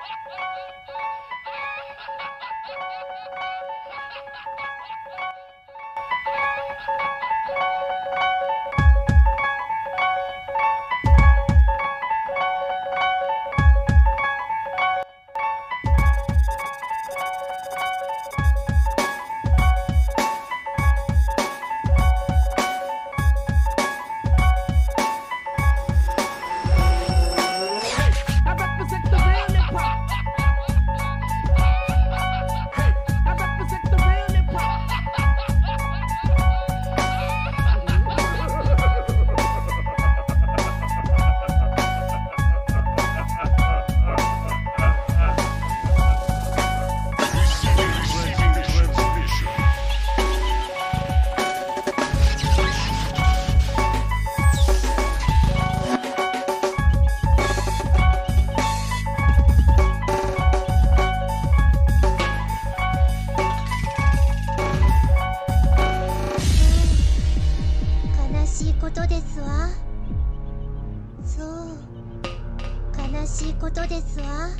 悲しいことですわ。そう、悲しいことですわ。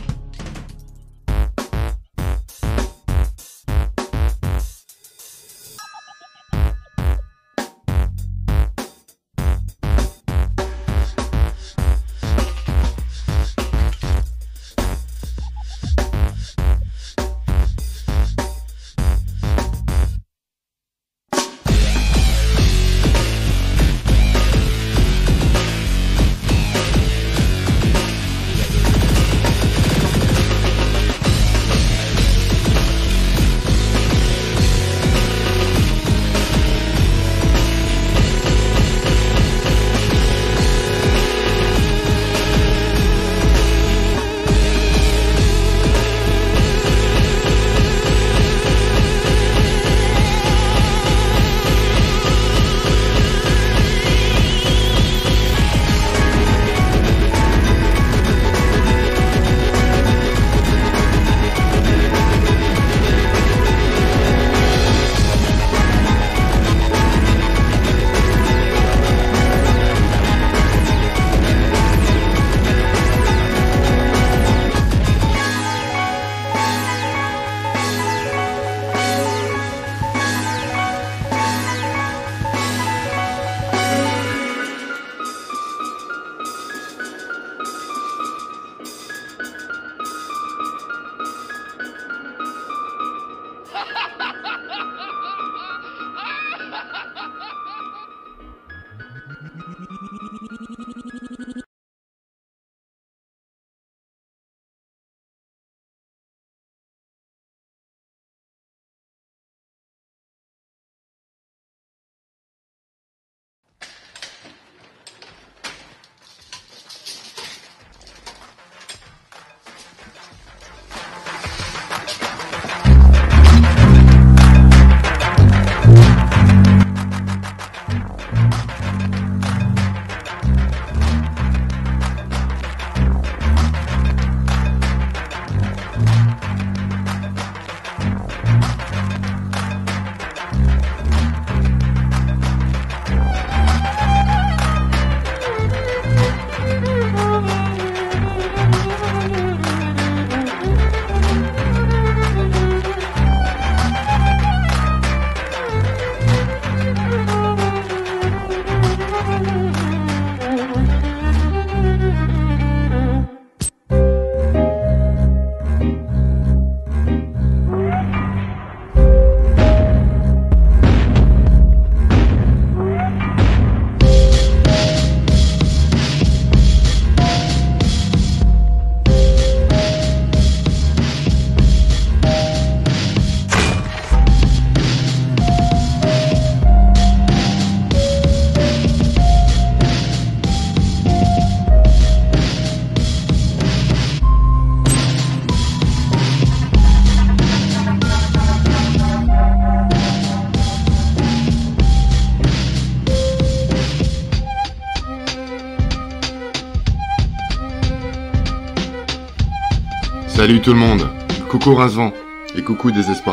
Salut tout le monde, coucou Rincevent et coucou Désespoir.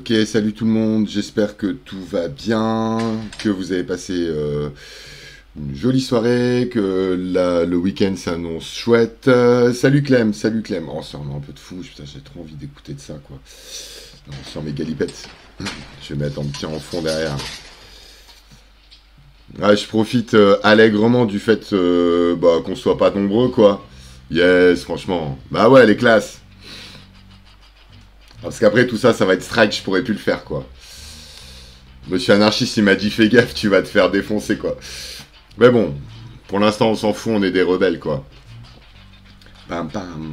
Ok, salut tout le monde, j'espère que tout va bien, que vous avez passé une jolie soirée, que le week-end s'annonce chouette. Salut Clem, salut Clem. Oh, ça rend un peu de fou, putain, j'ai trop envie d'écouter de ça, quoi. Non, sur mes galipettes. Je vais mettre en petit en fond derrière. Ouais, je profite allègrement du fait qu'on soit pas nombreux, quoi. Yes, franchement. Bah ouais, les classes. Parce qu'après tout ça, ça va être strike, je pourrais plus le faire, quoi. Monsieur Anarchiste, il m'a dit fais gaffe, tu vas te faire défoncer, quoi. Mais bon, pour l'instant, on s'en fout, on est des rebelles, quoi. Pam pam.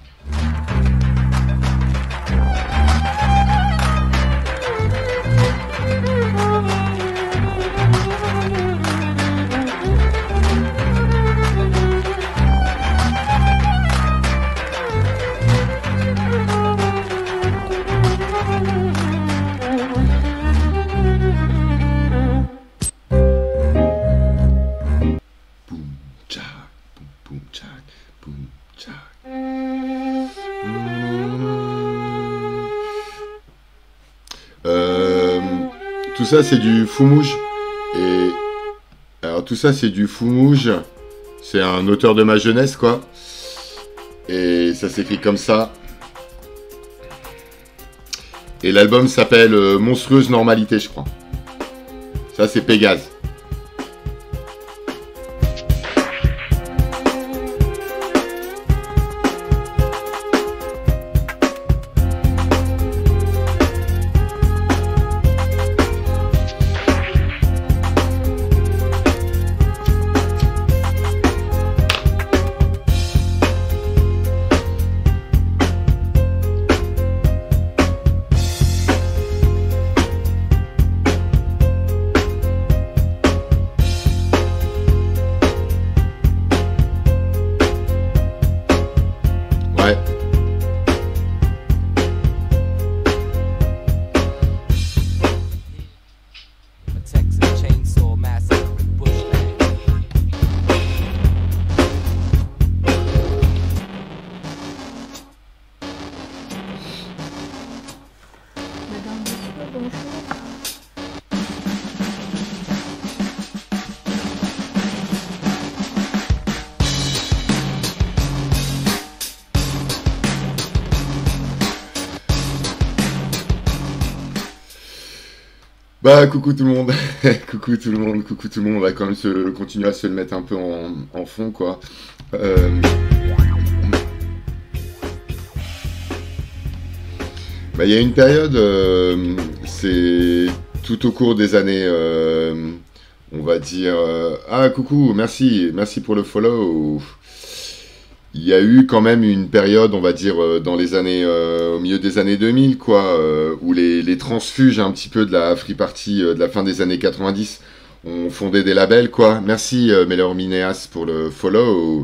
Tout ça c'est du Foumouge. Et alors tout ça c'est du Foumouge. C'est un auteur de ma jeunesse, quoi. Et ça s'écrit comme ça. Et l'album s'appelle Monstrueuse Normalité, je crois. Ça c'est Pégase. Bah coucou tout le monde, coucou tout le monde, coucou tout le monde, on va quand même continuer à se le mettre un peu en fond, quoi. Bah il y a une période, c'est tout au cours des années, on va dire... ah coucou, merci pour le follow. Il y a eu quand même une période, on va dire, dans les années, au milieu des années 2000, quoi, où les transfuges un petit peu de la Free Party de la fin des années 90 ont fondé des labels, quoi. Merci Melor Mineas pour le follow.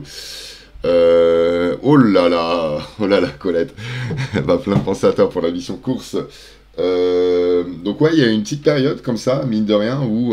Oh là là, Colette. Bah, plein de pensées à toi pour la mission course. Donc ouais, il y a une petite période comme ça, mine de rien, où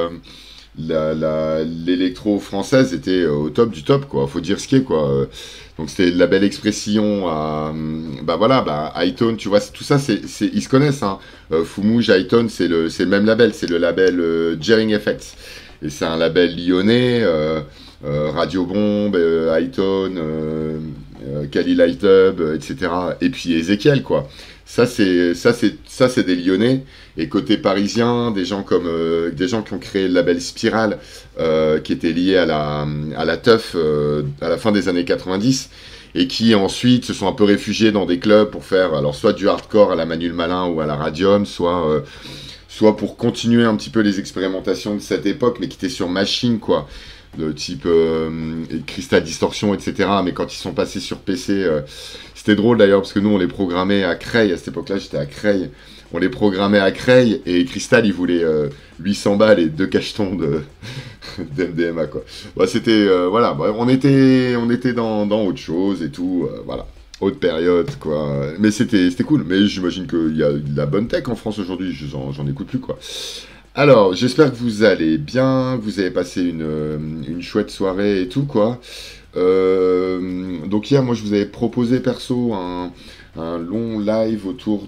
l'électro française était au top du top, quoi. Faut dire ce qui est, quoi. Donc c'était la belle expression à Hightone, tu vois, tout ça, ils se connaissent, hein. Foumouge, Hightone, c'est le même label, c'est le label Jering Effects. Et c'est un label lyonnais, Radio Bombe, Hightone, Kali Light Up, etc. Et puis Ezekiel, quoi. Ça c'est des Lyonnais. Et côté parisien, des gens qui ont créé le label Spiral, qui était lié à la teuf à la fin des années 90, et qui ensuite se sont un peu réfugiés dans des clubs pour faire alors soit du hardcore à la Manuel Malin ou à la Radium, soit pour continuer un petit peu les expérimentations de cette époque, mais qui étaient sur machine, quoi, de type Crystal Distortion, etc. Mais quand ils sont passés sur PC, c'était drôle d'ailleurs, parce que nous on les programmait à Creil, à cette époque-là j'étais à Creil, on les programmait à Creil, et Crystal il voulait 800 balles et 2 cachetons d'MDMA, quoi. Bah, c'était, voilà, bah, on était dans autre chose et tout, voilà. Autre période, quoi. Mais c'était cool. Mais j'imagine qu'il y a de la bonne tech en France aujourd'hui. J'en écoute plus, quoi. Alors, j'espère que vous allez bien, que vous avez passé une chouette soirée et tout, quoi. Donc hier, moi, je vous avais proposé, perso, un long live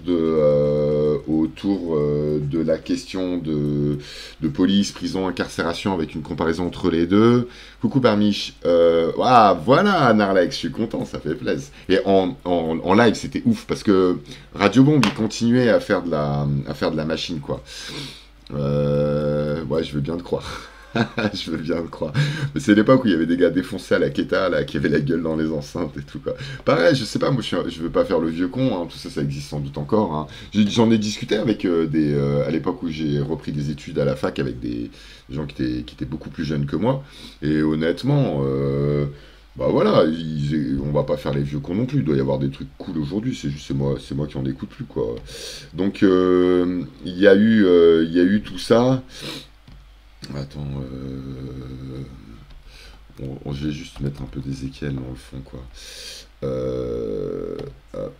autour de la question de police, prison, incarcération, avec une comparaison entre les deux. Coucou Barmiche. Ah, voilà Narlex, je suis content, ça fait plaisir. Et en live, c'était ouf, parce que Radio Bombe, il continuait à faire de la machine, quoi. Ouais, je veux bien te croire. Je veux bien le croire. Mais c'est l'époque où il y avait des gars défoncés à la Keta, là, qui avaient la gueule dans les enceintes et tout, quoi. Pareil, je sais pas, moi, je veux pas faire le vieux con, hein, tout ça, ça existe sans doute encore, hein. J'en ai discuté avec à l'époque où j'ai repris des études à la fac avec des gens qui étaient beaucoup plus jeunes que moi. Et honnêtement, bah voilà, on va pas faire les vieux cons non plus. Il doit y avoir des trucs cool aujourd'hui. C'est juste c'est moi qui en écoute plus, quoi. Donc il y a eu tout ça. Attends, je vais juste mettre un peu d'Ézéchiel dans le fond, quoi. Hop.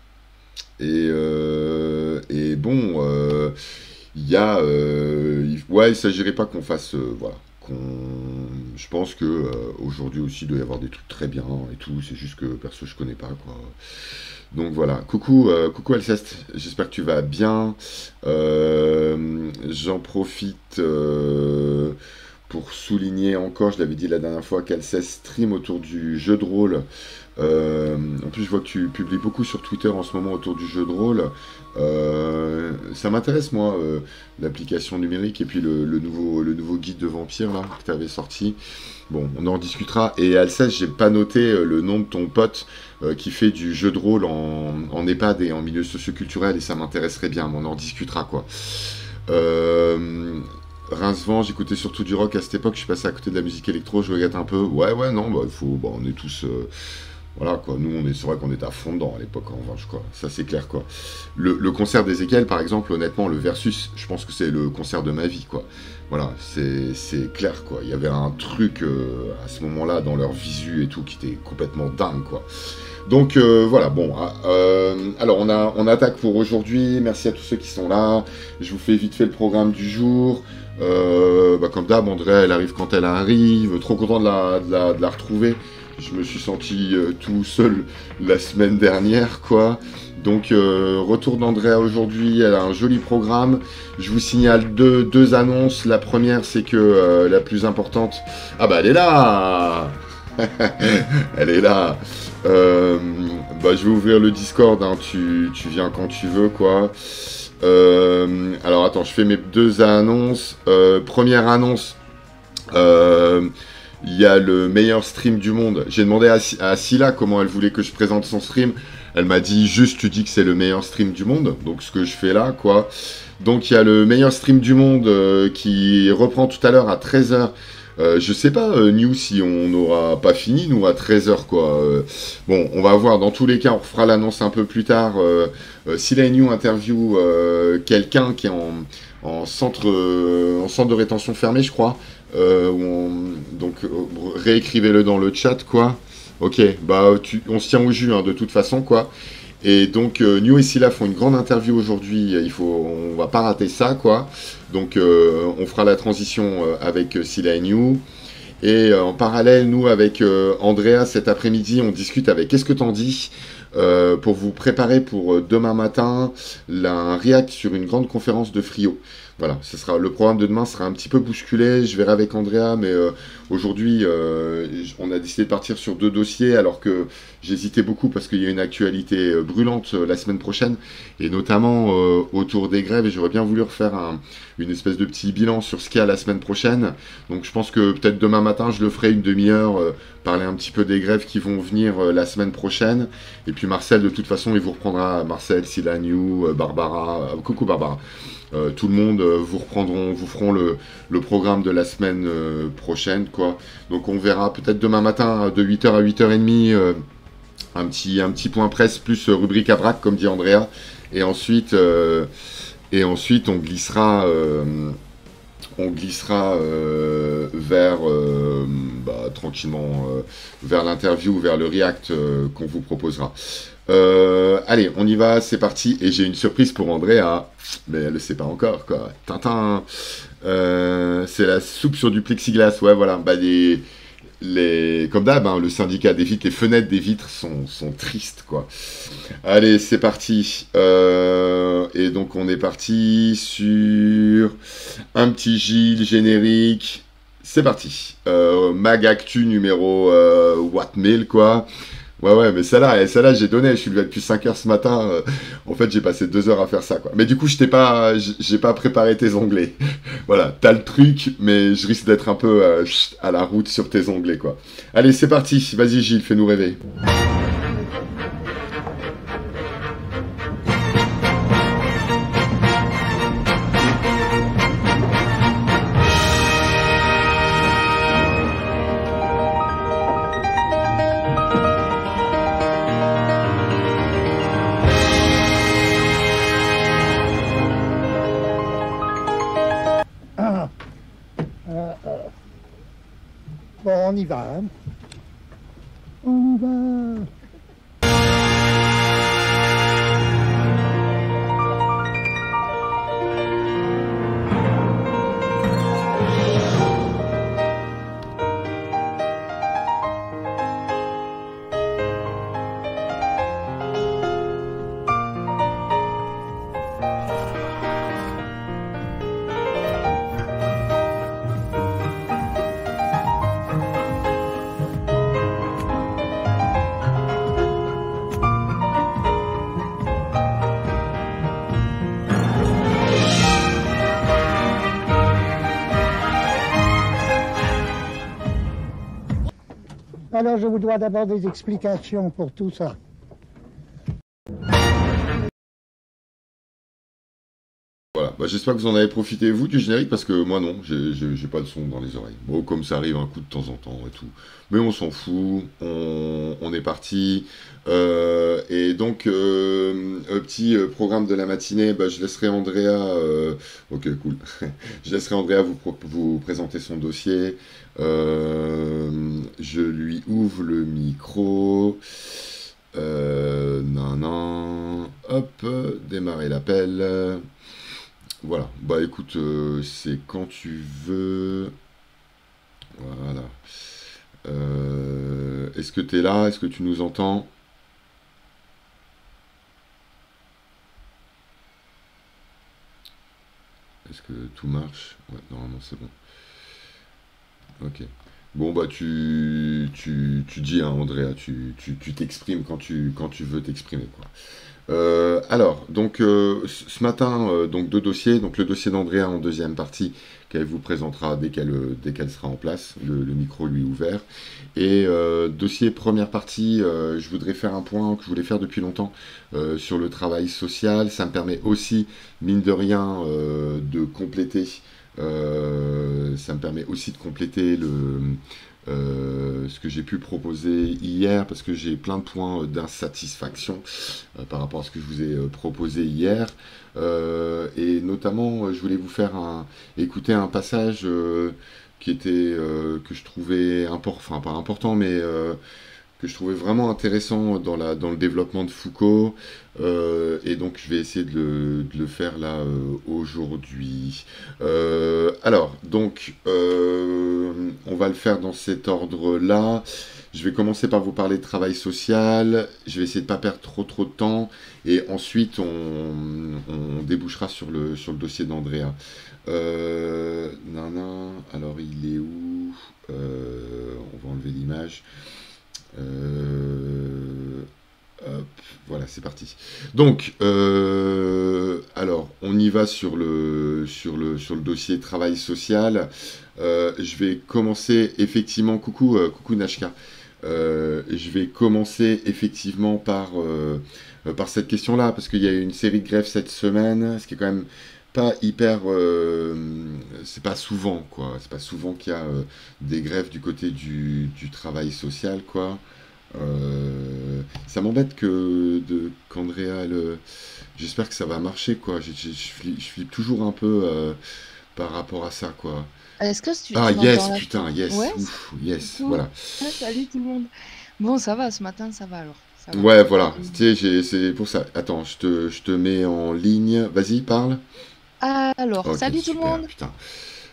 Et bon, il y a, ouais, il s'agirait pas qu'on fasse, voilà, je pense que aujourd'hui aussi il doit y avoir des trucs très bien et tout. C'est juste que perso je connais pas, quoi. Donc voilà. Coucou Alceste. J'espère que tu vas bien. J'en profite. Pour souligner encore, je l'avais dit la dernière fois, qu'Alceste stream autour du jeu de rôle. En plus, je vois que tu publies beaucoup sur Twitter en ce moment autour du jeu de rôle. Ça m'intéresse, moi, l'application numérique et puis le nouveau guide de vampire là, que tu avais sorti. Bon, on en discutera. Et Alceste, j'ai pas noté le nom de ton pote qui fait du jeu de rôle en EHPAD et en milieu socioculturel, et ça m'intéresserait bien, mais on en discutera, quoi. Rincevent, j'écoutais surtout du rock à cette époque, je suis passé à côté de la musique électro, je regrette un peu. Ouais, non, bah, on est tous... voilà, quoi, nous, c'est vrai qu'on était à fond dedans à l'époque, en revanche, quoi. Ça, c'est clair, quoi. Le concert d'Ézéchiel, par exemple, honnêtement, le Versus, je pense que c'est le concert de ma vie, quoi. Voilà, c'est clair, quoi. Il y avait un truc, à ce moment-là, dans leur visu et tout, qui était complètement dingue, quoi. Donc voilà, bon, alors on attaque pour aujourd'hui. Merci à tous ceux qui sont là. Je vous fais vite fait le programme du jour. Comme d'hab, Andrea, elle arrive quand elle arrive. Trop content de la retrouver. Je me suis senti tout seul la semaine dernière, quoi. Donc retour d'Andrea aujourd'hui. Elle a un joli programme. Je vous signale deux annonces. La première, c'est que la plus importante... Ah bah elle est là. Elle est là. Je vais ouvrir le Discord, hein. Tu viens quand tu veux, quoi. Alors attends, je fais mes deux annonces. Première annonce, il y a le meilleur stream du monde. J'ai demandé à Scylla comment elle voulait que je présente son stream. Elle m'a dit juste, tu dis que c'est le meilleur stream du monde. Donc ce que je fais là, quoi. Donc il y a le meilleur stream du monde qui reprend tout à l'heure à 13h. Je sais pas, New, si on n'aura pas fini, nous, à 13h, quoi. Bon, on va voir. Dans tous les cas, on fera l'annonce un peu plus tard. Si la New interview quelqu'un qui est en centre de rétention fermé, je crois. Donc, réécrivez-le dans le chat, quoi. Ok, on se tient au jus, hein, de toute façon, quoi. Et donc, New et Scylla font une grande interview aujourd'hui. On va pas rater ça, quoi. Donc, on fera la transition avec Scylla et New. Et en parallèle, nous, avec Andrea, cet après-midi, on discute avec Qu'est-ce que t'en dis pour vous préparer pour demain matin un react sur une grande conférence de Frio. Voilà, le programme de demain sera un petit peu bousculé, je verrai avec Andrea, mais aujourd'hui, on a décidé de partir sur 2 dossiers, alors que j'hésitais beaucoup parce qu'il y a une actualité brûlante la semaine prochaine, et notamment autour des grèves, et j'aurais bien voulu refaire une espèce de petit bilan sur ce qu'il y a la semaine prochaine. Donc je pense que peut-être demain matin, je le ferai une demi-heure, parler un petit peu des grèves qui vont venir la semaine prochaine, et puis Marcel, de toute façon, il vous reprendra, Marcel, Scylla, New, Barbara, coucou Barbara. Tout le monde vous feront le programme de la semaine prochaine, quoi. Donc on verra peut-être demain matin de 8h à 8h30 un petit point presse plus rubrique à braque, comme dit Andrea. Et ensuite on glissera vers tranquillement vers l'interview, vers le react qu'on vous proposera. Allez, on y va, c'est parti. Et j'ai une surprise pour Andrea, mais elle le sait pas encore, quoi. Tintin, c'est la soupe sur du plexiglas. Ouais, voilà. comme d'hab, hein, le syndicat des vitres, les fenêtres des vitres sont tristes, quoi. Allez, c'est parti. Et donc, on est parti sur un petit Gilles générique. C'est parti. Mag Actu numéro Wattmail, quoi. Ouais, mais celle-là, j'ai donné. Je suis levé depuis 5 heures ce matin. En fait, j'ai passé 2 heures à faire ça, quoi. Mais du coup, j'ai pas préparé tes onglets. Voilà, t'as le truc, mais je risque d'être un peu à la route sur tes onglets, quoi. Allez, c'est parti. Vas-y, Gilles, fais-nous rêver. Bon, on y va. Hein. On y va. Alors, je vous dois d'abord des explications pour tout ça. Voilà, bah, j'espère que vous en avez profité, vous, du générique, parce que moi, non, j'ai pas de son dans les oreilles. Bon, comme ça arrive un coup de temps en temps et tout. Mais on s'en fout, on est parti. Et donc, petit programme de la matinée, bah, je laisserai Andrea... ok, cool. Je laisserai Andrea vous présenter son dossier. Je lui ouvre le micro. Non, hop, démarrer l'appel. Voilà, bah écoute, c'est quand tu veux. Voilà. Est-ce que tu es là? Est-ce que tu nous entends? Est-ce que tout marche? Ouais, normalement c'est bon. Ok. Bon, bah tu dis, hein, Andrea, tu t'exprimes quand tu veux t'exprimer, quoi. Alors, donc ce matin, donc 2 dossiers. Donc le dossier d'Andrea en deuxième partie, qu'elle vous présentera dès qu'elle sera en place, le micro lui ouvert. Et dossier première partie, je voudrais faire un point que je voulais faire depuis longtemps sur le travail social. Ça me permet aussi, mine de rien, de compléter. Ça me permet aussi de compléter ce que j'ai pu proposer hier, parce que j'ai plein de points d'insatisfaction par rapport à ce que je vous ai proposé hier. Et notamment, je voulais vous faire écouter un passage qui était que je trouvais enfin pas important, mais que je trouvais vraiment intéressant dans le développement de Foucault. Et donc je vais essayer de le faire là aujourd'hui. Alors, donc on va le faire dans cet ordre-là. Je vais commencer par vous parler de travail social. Je vais essayer de ne pas perdre trop de temps. Et ensuite, on débouchera sur le dossier d'Andrea. Alors, il est où? On va enlever l'image. Hop, voilà, c'est parti. Donc, alors, on y va sur le dossier travail social. Je vais commencer effectivement, coucou Nashka. Je vais commencer effectivement par cette question-là, parce qu'il y a eu une série de grèves cette semaine, ce qui est quand même pas hyper... c'est pas souvent, quoi. C'est pas souvent qu'il y a des grèves du côté du travail social, quoi. Ça m'embête qu'Andrea, j'espère que ça va marcher, quoi. Je flippe toujours un peu par rapport à ça, quoi. Est-ce que tu Ah, m'entends yes, là? putain, yes, Ouais, ouf, yes, cool. voilà. Ah, salut tout le monde. Bon, ça va, ce matin, ça va alors. Ça va. Ouais, voilà, tu sais, c'est pour ça. Attends, je te mets en ligne. Vas-y, parle. Alors, Ok, salut tout le super, monde. putain.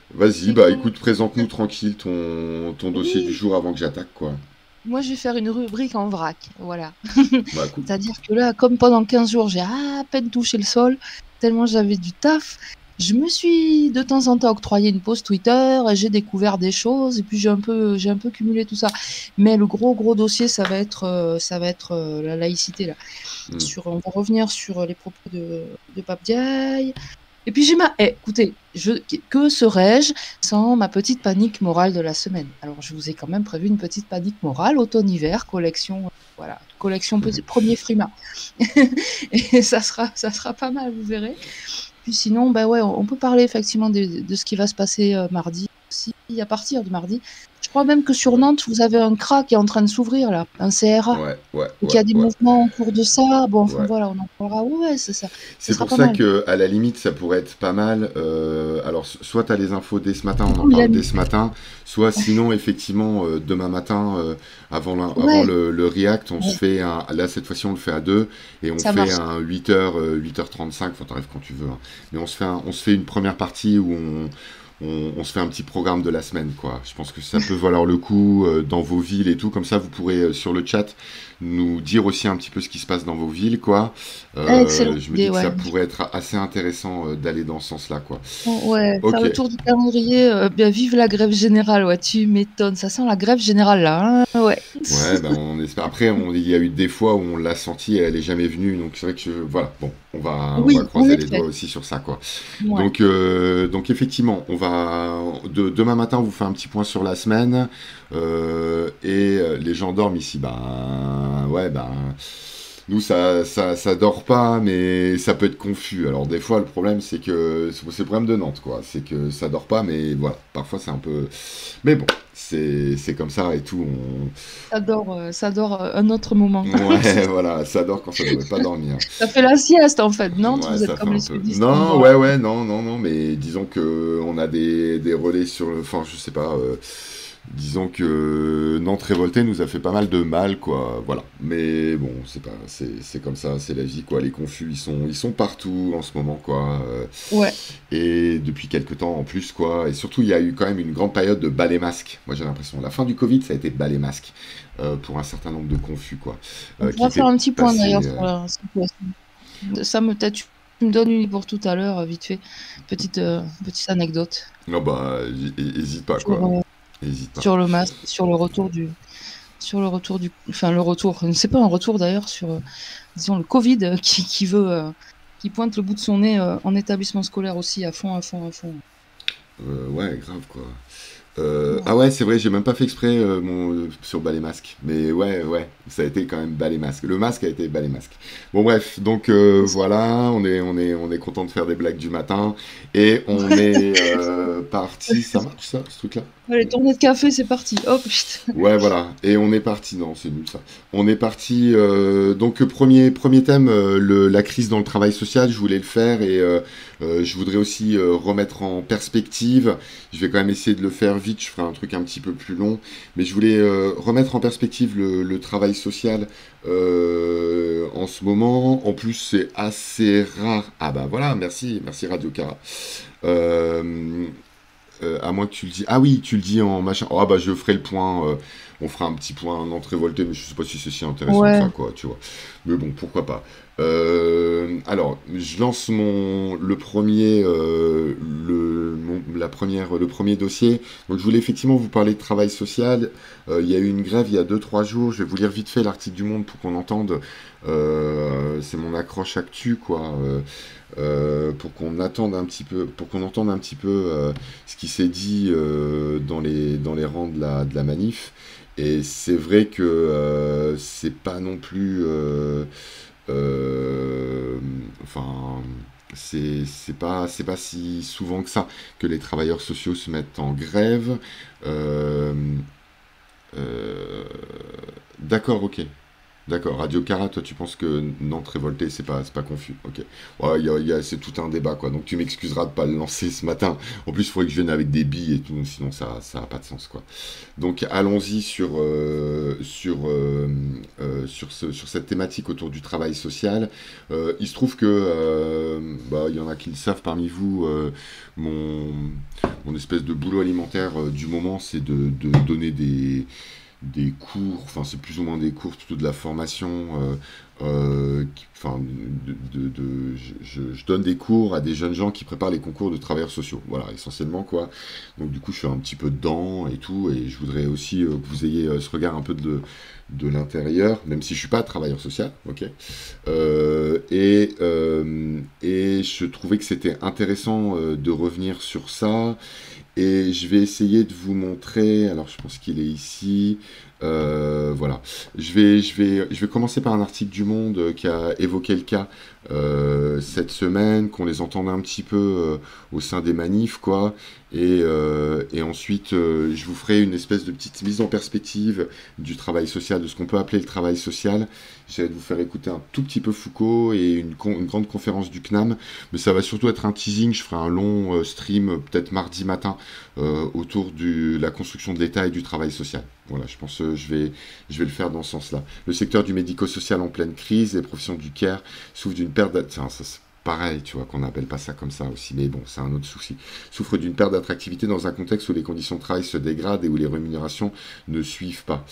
Vas-y, Et bah toi? écoute, présente-nous tranquille ton dossier du Oui, jour avant que j'attaque, quoi. moi je vais faire une rubrique en vrac, voilà. Bah cool. C'est-à-dire que là, comme pendant 15 jours, j'ai à peine touché le sol, tellement j'avais du taf, je me suis de temps en temps octroyé une pause Twitter, et j'ai découvert des choses, et puis j'ai un peu cumulé tout ça. Mais le gros dossier, ça va être la laïcité là. Hmm. On va revenir sur les propos de Pape Diaye. Et puis écoutez, que serais-je sans ma petite panique morale de la semaine? Alors, je vous ai quand même prévu une petite panique morale, automne-hiver, collection, voilà, collection premier frima. Et ça sera pas mal, vous verrez. Puis sinon, bah ouais, on peut parler effectivement de ce qui va se passer mardi aussi, à partir de mardi. Je crois même que sur Ouais, Nantes, vous avez un CRA qui est en train de s'ouvrir là, un CRA. ouais, ouais, Et qu'il y ouais, a des ouais. mouvements autour de ça. Bon, enfin Ouais. voilà, on en parlera. Ouais, ça C'est sera pour pas ça mal. que, à la limite, ça pourrait être pas mal. Alors, soit tu as les infos dès ce matin, on en Oui, parle dès ce matin, soit sinon, effectivement, demain matin, avant ouais, le React, on se ouais, fait un. Là, cette fois-ci, on le fait à deux, et on ça fait marche. un 8h, 8h35, enfin, t'arrives quand tu veux, hein. Mais on se fait une première partie où on se fait un petit programme de la semaine, quoi. Je pense que ça peut valoir le coup dans vos villes et tout. Comme ça, vous pourrez, sur le chat, nous dire aussi un petit peu ce qui se passe dans vos villes, quoi. Excellente Je me idée, dis que ouais. ça pourrait être assez intéressant d'aller dans ce sens-là, quoi. Ouais, faire Ok. le tour du calendrier. Bien, vive la grève générale, ouais, tu m'étonnes. Ça sent la grève générale là, hein, ouais. Ouais, ben on espère. Après, il y a eu des fois où on l'a senti et elle est jamais venue. Donc c'est vrai que voilà. Bon, on va Oui, en croiser les effet. doigts aussi sur ça, quoi. Ouais. Donc effectivement, demain matin, on vous fait un petit point sur la semaine les gens dorment ici. Ben ouais, ben nous ça dort pas, mais ça peut être confus. Alors des fois, le problème c'est le problème de Nantes, quoi. C'est que ça dort pas, mais voilà, parfois c'est un peu. Mais bon, c'est comme ça et tout. Ça dort un autre moment. Ouais, voilà, ça dort quand ça devrait pas dormir. Ça fait la sieste en fait. Nantes, Ouais, vous êtes ça fait comme un les peu. sudistes en Non, bas. ouais, ouais, non, non, non, mais disons que on a des relais sur le. Enfin, je sais pas. Disons que Nantes révoltée nous a fait pas mal de mal, quoi. Voilà. Mais bon, c'est comme ça, c'est la vie, quoi. Les confus, ils sont partout en ce moment, quoi. Ouais. Et depuis quelques temps en plus, quoi. Et surtout, il y a eu quand même une grande période de balai masque. Moi, j'ai l'impression. La fin du Covid, ça a été balai masque pour un certain nombre de confus, quoi, On qui pourra faire étaient un petit point passés. d'ailleurs sur la situation. Ça me peut-être tu me donnes une pour tout à l'heure, vite fait. Petite anecdote Non, bah, hésite pas, sur, quoi. Hésite pas. sur le masque, enfin le retour, c'est pas un retour d'ailleurs sur, disons le Covid qui veut, qui pointe le bout de son nez en établissement scolaire aussi à fond, à fond, à fond. Ouais, grave, quoi. Ouais. Ah ouais, c'est vrai, j'ai même pas fait exprès sur balai masque. Mais ouais, ouais, ça a été quand même balai masque. Le masque a été balai masque. Bon bref, donc voilà, on est content de faire des blagues du matin et on est parti. Ça marche ça, ce truc-là? Allez, tournée de café, c'est parti. Hop, putain. Ouais, voilà. Et on est parti. Non, c'est nul ça. On est parti. Donc premier thème, la crise dans le travail social. Je voulais le faire et je voudrais aussi remettre en perspective. Je vais quand même essayer de le faire vite. Je ferai un truc un petit peu plus long, mais je voulais remettre en perspective le travail social en ce moment. En plus, c'est assez rare. Ah bah voilà. Merci, merci Radio Cara. Euh, à moins que tu le dis. Ah oui, tu le dis en machin. Ah bah je ferai le point. On fera un petit point Nantes révolté, mais je sais pas si c'est si intéressant que Ouais. ça, quoi, tu vois. Mais bon, pourquoi pas. Alors, je lance le premier, le premier dossier. Donc, je voulais effectivement vous parler de travail social. Il y a eu une grève il y a 2-3 jours. Je vais vous lire vite fait l'article du Monde pour qu'on entende. C'est mon accroche actu, quoi. Pour qu'on attende un petit peu, pour qu'on entende un petit peu ce qui s'est dit dans les rangs de la manif. Et c'est vrai que c'est pas non plus, enfin, c'est pas si souvent que ça que les travailleurs sociaux se mettent en grève. Euh, euh, d'accord, ok. D'accord. Radio Cara, toi, tu penses que Nantes révolté, c'est pas confus. Ok. Ouais, c'est tout un débat, quoi. Donc, tu m'excuseras de pas le lancer ce matin. En plus, il faudrait que je vienne avec des billes et tout, sinon ça a pas de sens, quoi. Donc, allons-y sur cette thématique autour du travail social. Il se trouve que, il y en a qui le savent parmi vous, mon espèce de boulot alimentaire du moment, c'est de donner des cours, enfin c'est plus ou moins des cours, plutôt de la formation, enfin, je donne des cours à des jeunes gens qui préparent les concours de travailleurs sociaux, voilà, essentiellement quoi. Donc du coup je suis un petit peu dedans et tout, et je voudrais aussi que vous ayez ce regard un peu de l'intérieur, même si je suis pas travailleur social, ok. Et je trouvais que c'était intéressant de revenir sur ça. Et je vais essayer de vous montrer. Alors, je pense qu'il est ici. Voilà. Je vais commencer par un article du Monde qui a évoqué le cas cette semaine, qu'on les entende un petit peu au sein des manifs, quoi. Et ensuite, je vous ferai une espèce de petite mise en perspective du travail social, de ce qu'on peut appeler le travail social. J'essaie de vous faire écouter un tout petit peu Foucault et une grande conférence du CNAM, mais ça va surtout être un teasing. Je ferai un long stream, peut-être mardi matin, autour de la construction de l'État et du travail social. Voilà, je pense que je vais le faire dans ce sens-là. Le secteur du médico-social en pleine crise, les professions du care souffrent d'une perte d'attractivité. C'est pareil, tu vois, qu'on n'appelle pas ça comme ça aussi, mais bon, c'est un autre souci. Souffrent d'une perte d'attractivité dans un contexte où les conditions de travail se dégradent et où les rémunérations ne suivent pas.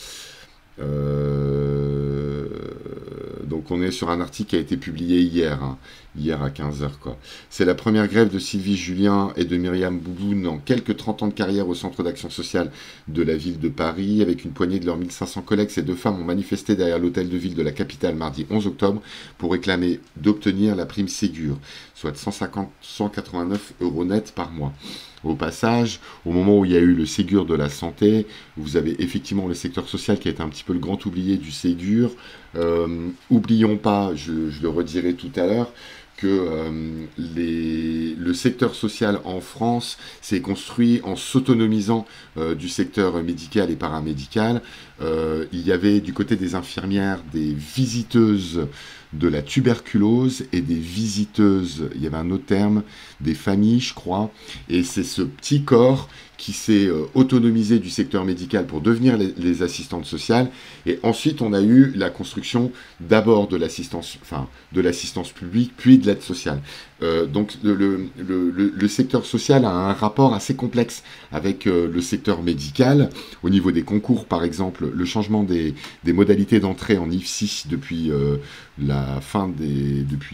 Donc on est sur un article qui a été publié hier à 15h, quoi. C'est la première grève de Sylvie Julien et de Myriam Bouboun en quelques 30 ans de carrière au centre d'action sociale de la ville de Paris. Avec une poignée de leurs 1500 collègues, ces deux femmes ont manifesté derrière l'hôtel de ville de la capitale mardi 11 octobre pour réclamer d'obtenir la prime Ségur, soit 189 € net par mois. Au passage, au moment où il y a eu le Ségur de la santé, vous avez effectivement le secteur social qui a été un petit peu le grand oublié du Ségur. Oublions pas, je le redirai tout à l'heure, que le secteur social en France s'est construit en s'autonomisant du secteur médical et paramédical. Il y avait du côté des infirmières des visiteuses de la tuberculose et des visiteuses, il y avait un autre terme, des familles, je crois, et c'est ce petit corps qui s'est autonomisé du secteur médical pour devenir les assistantes sociales, et ensuite on a eu la construction d'abord de l'assistance publique, puis de l'aide sociale. Donc le secteur social a un rapport assez complexe avec le secteur médical, au niveau des concours par exemple, le changement des modalités d'entrée en IFSI depuis depuis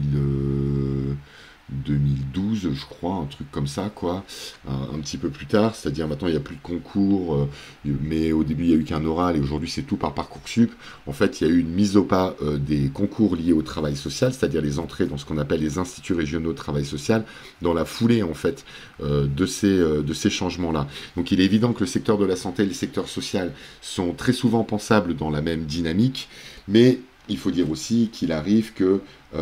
2012, je crois, un truc comme ça, quoi, un petit peu plus tard, c'est-à-dire maintenant il n'y a plus de concours, mais au début il n'y a eu qu'un oral et aujourd'hui c'est tout par Parcoursup. En fait, il y a eu une mise au pas des concours liés au travail social, c'est-à-dire les entrées dans ce qu'on appelle les instituts régionaux de travail social, dans la foulée en fait de ces changements-là. Donc il est évident que le secteur de la santé et le secteur social sont très souvent pensables dans la même dynamique, mais il faut dire aussi qu'il arrive que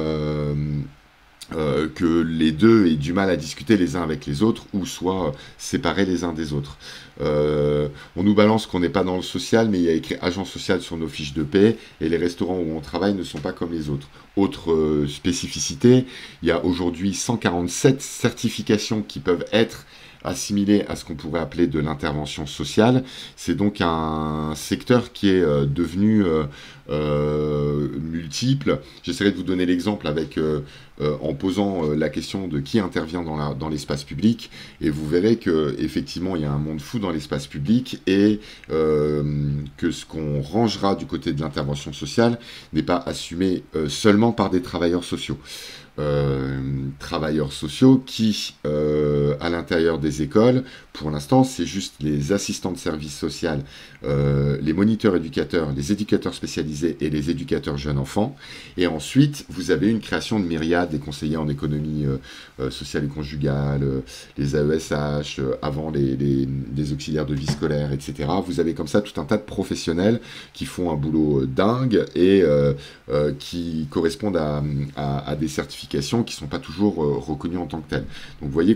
les deux aient du mal à discuter les uns avec les autres ou soient séparés les uns des autres. On nous balance qu'on n'est pas dans le social, mais il y a écrit agent social sur nos fiches de paie et les restaurants où on travaille ne sont pas comme les autres. Autre spécificité, il y a aujourd'hui 147 certifications qui peuvent être assimilé à ce qu'on pourrait appeler de l'intervention sociale. C'est donc un secteur qui est devenu multiple. J'essaierai de vous donner l'exemple en posant la question de qui intervient dans l'espace public, et vous verrez que effectivement il y a un monde fou dans l'espace public, et que ce qu'on rangera du côté de l'intervention sociale n'est pas assumé seulement par des travailleurs sociaux. Travailleurs sociaux qui, à l'intérieur des écoles, pour l'instant, c'est juste les assistants de service social, les moniteurs éducateurs, les éducateurs spécialisés et les éducateurs jeunes enfants. Et ensuite, vous avez une création de myriades, des conseillers en économie sociale et conjugale, les AESH, avant les auxiliaires de vie scolaire, etc. Vous avez comme ça tout un tas de professionnels qui font un boulot dingue et qui correspondent à des certifications qui ne sont pas toujours reconnues en tant que telles. Donc vous voyez qu'on est face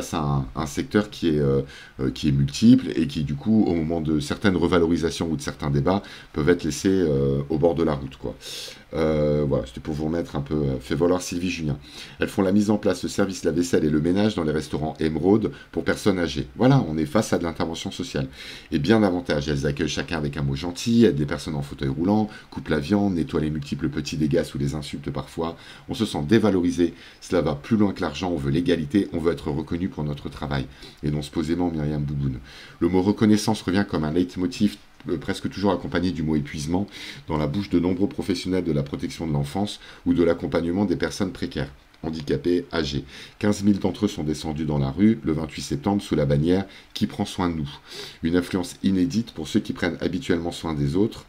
face à un secteur qui est multiple et qui, du coup, au moment de certaines revalorisations ou de certains débats, peuvent être laissés au bord de la route, quoi. Voilà, c'était pour vous remettre un peu. Fait valoir Sylvie Julien. Elles font la mise en place, le service, la vaisselle et le ménage dans les restaurants Émeraude pour personnes âgées. Voilà, on est face à de l'intervention sociale. Et bien davantage, elles accueillent chacun avec un mot gentil, aident des personnes en fauteuil roulant, coupent la viande, nettoient les multiples petits dégâts sous les insultes parfois. On se sent dévalorisé. Cela va plus loin que l'argent. On veut l'égalité. On veut être reconnu pour notre travail. Énonce posément Myriam Bouboune. Le mot reconnaissance revient comme un leitmotiv presque toujours accompagné du mot épuisement dans la bouche de nombreux professionnels de la protection de l'enfance ou de l'accompagnement des personnes précaires, handicapées, âgées. 15 000 d'entre eux sont descendus dans la rue le 28 septembre sous la bannière « Qui prend soin de nous ?» Une influence inédite pour ceux qui prennent habituellement soin des autres.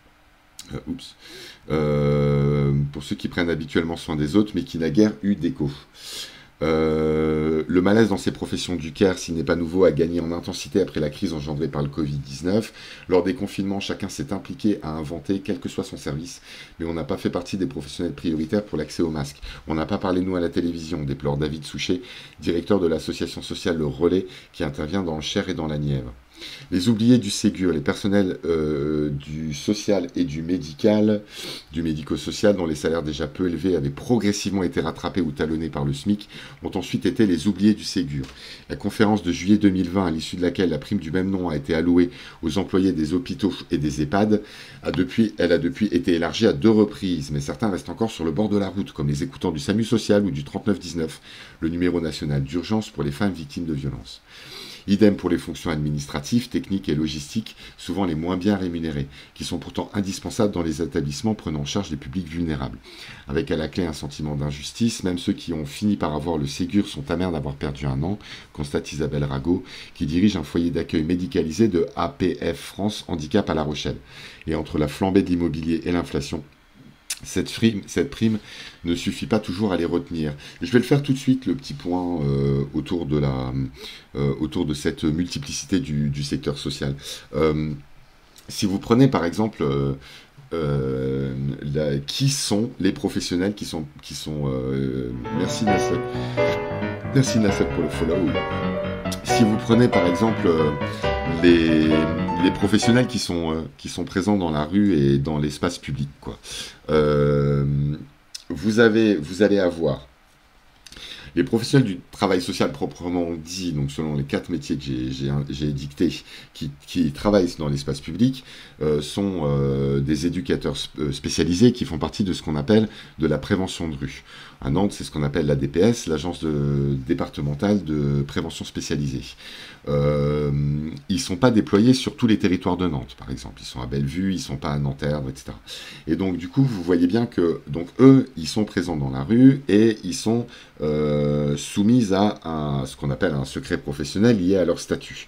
Pour ceux qui prennent habituellement soin des autres, mais qui n'a guère eu d'écho. Le malaise dans ces professions du care, s'il n'est pas nouveau, a gagné en intensité après la crise engendrée par le Covid-19. Lors des confinements, chacun s'est impliqué à inventer, quel que soit son service, mais on n'a pas fait partie des professionnels prioritaires pour l'accès aux masques. On n'a pas parlé de nous à la télévision, déplore David Souchet, directeur de l'association sociale Le Relais, qui intervient dans le Cher et dans la Nièvre. Les oubliés du Ségur, les personnels du social et du médico-social, dont les salaires déjà peu élevés avaient progressivement été rattrapés ou talonnés par le SMIC, ont ensuite été les oubliés du Ségur. La conférence de juillet 2020, à l'issue de laquelle la prime du même nom a été allouée aux employés des hôpitaux et des EHPAD, a depuis été élargie à 2 reprises, mais certains restent encore sur le bord de la route, comme les écoutants du SAMU social ou du 3919, le numéro national d'urgence pour les femmes victimes de violences. Idem pour les fonctions administratives, techniques et logistiques, souvent les moins bien rémunérées, qui sont pourtant indispensables dans les établissements prenant en charge les publics vulnérables. Avec à la clé un sentiment d'injustice, même ceux qui ont fini par avoir le Ségur sont amers d'avoir perdu un an, constate Isabelle Rago, qui dirige un foyer d'accueil médicalisé de APF France Handicap à La Rochelle. Et entre la flambée de l'immobilier et l'inflation, cette prime ne suffit pas toujours à les retenir. Et je vais le faire tout de suite, le petit point autour de cette multiplicité du secteur social. Si vous prenez par exemple qui sont les professionnels qui sont merci Nasseb. Merci Nasseb pour le follow. Si vous prenez par exemple les professionnels qui sont présents dans la rue et dans l'espace public, quoi. Vous allez avoir les professionnels du travail social proprement dit, donc selon les 4 métiers que j'ai édictés, qui travaillent dans l'espace public, sont des éducateurs spécialisés qui font partie de ce qu'on appelle de la prévention de rue. À Nantes, c'est ce qu'on appelle la DPS, l'agence départementale de prévention spécialisée. Ils ne sont pas déployés sur tous les territoires de Nantes, par exemple. Ils sont à Bellevue, ils ne sont pas à Nanterre, etc. Et donc, du coup, vous voyez bien que donc eux, ils sont présents dans la rue et ils sont soumis à ce qu'on appelle un secret professionnel lié à leur statut.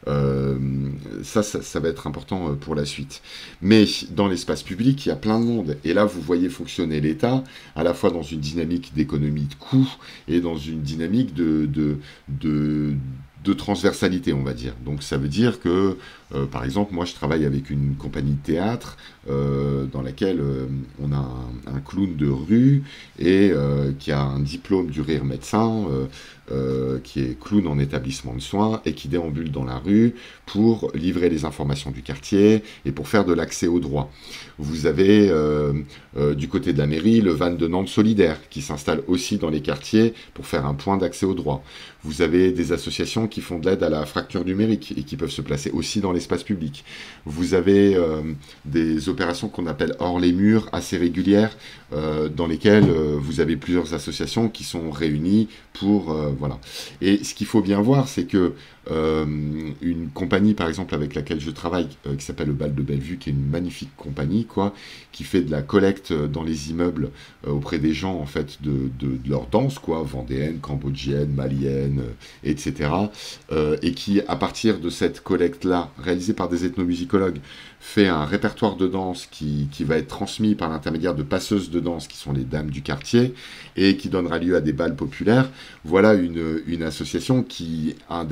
Ça va être important pour la suite. Mais dans l'espace public, il y a plein de monde. Et là, vous voyez fonctionner l'État, à la fois dans une dynamique d'économie de coûts et dans une dynamique de transversalité, on va dire. Donc ça veut dire que, par exemple, moi je travaille avec une compagnie de théâtre dans laquelle on a un clown de rue et qui a un diplôme du rire médecin, qui est clown en établissement de soins et qui déambule dans la rue pour livrer les informations du quartier et pour faire de l'accès au droit. Vous avez du côté de la mairie le van de Nantes solidaire qui s'installe aussi dans les quartiers pour faire un point d'accès au droit. Vous avez des associations qui font de l'aide à la fracture numérique et qui peuvent se placer aussi dans l'espace public. Vous avez des opérations qu'on appelle hors les murs, assez régulières, dans lesquelles vous avez plusieurs associations qui sont réunies pour... voilà. Et ce qu'il faut bien voir, c'est que une compagnie, par exemple, avec laquelle je travaille, qui s'appelle le Bal de Bellevue, qui est une magnifique compagnie, quoi, qui fait de la collecte dans les immeubles auprès des gens, en fait, de leur danse, quoi, vendéenne, cambodgienne, malienne, etc. Et qui, à partir de cette collecte-là, réalisée par des ethnomusicologues, fait un répertoire de danse qui va être transmis par l'intermédiaire de passeuses de danse, qui sont les dames du quartier, et qui donnera lieu à des bals populaires. Voilà une association qui, indépendamment,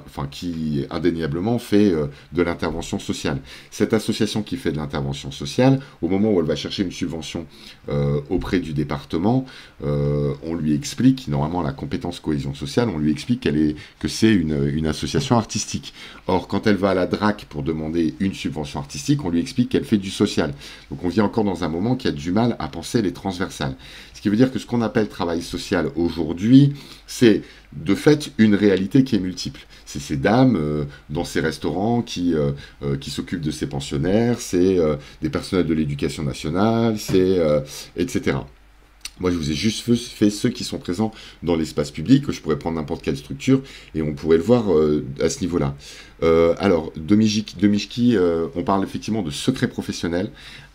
qui indéniablement fait de l'intervention sociale. Cette association qui fait de l'intervention sociale, au moment où elle va chercher une subvention auprès du département, on lui explique, normalement la compétence cohésion sociale, on lui explique que c'est une association artistique. Or, quand elle va à la DRAC pour demander une subvention artistique, on lui explique qu'elle fait du social. Donc on vit encore dans un moment qui a du mal à penser les transversales. Ce qui veut dire que ce qu'on appelle travail social aujourd'hui, c'est de fait une réalité qui est multiple. C'est ces dames dans ces restaurants qui s'occupent de ces pensionnaires, c'est des personnels de l'éducation nationale, c'est etc. Moi, je vous ai juste fait ceux qui sont présents dans l'espace public. Je pourrais prendre n'importe quelle structure et on pourrait le voir à ce niveau-là. Alors, de Mishki, on parle effectivement de secret professionnel.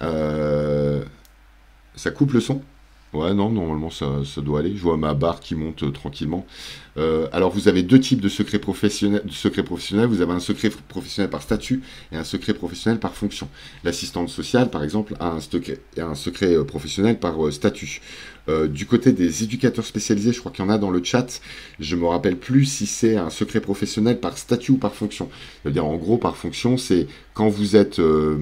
Ça coupe le son ? Ouais, non, normalement ça doit aller. Je vois ma barre qui monte tranquillement. Alors, vous avez deux types de secrets professionnels. Vous avez un secret professionnel par statut et un secret professionnel par fonction. L'assistante sociale, par exemple, a un secret professionnel par statut. Du côté des éducateurs spécialisés, je crois qu'il y en a dans le chat. Je me rappelle plus si c'est un secret professionnel par statut ou par fonction. C'est-à-dire, en gros, par fonction, c'est quand vous êtes...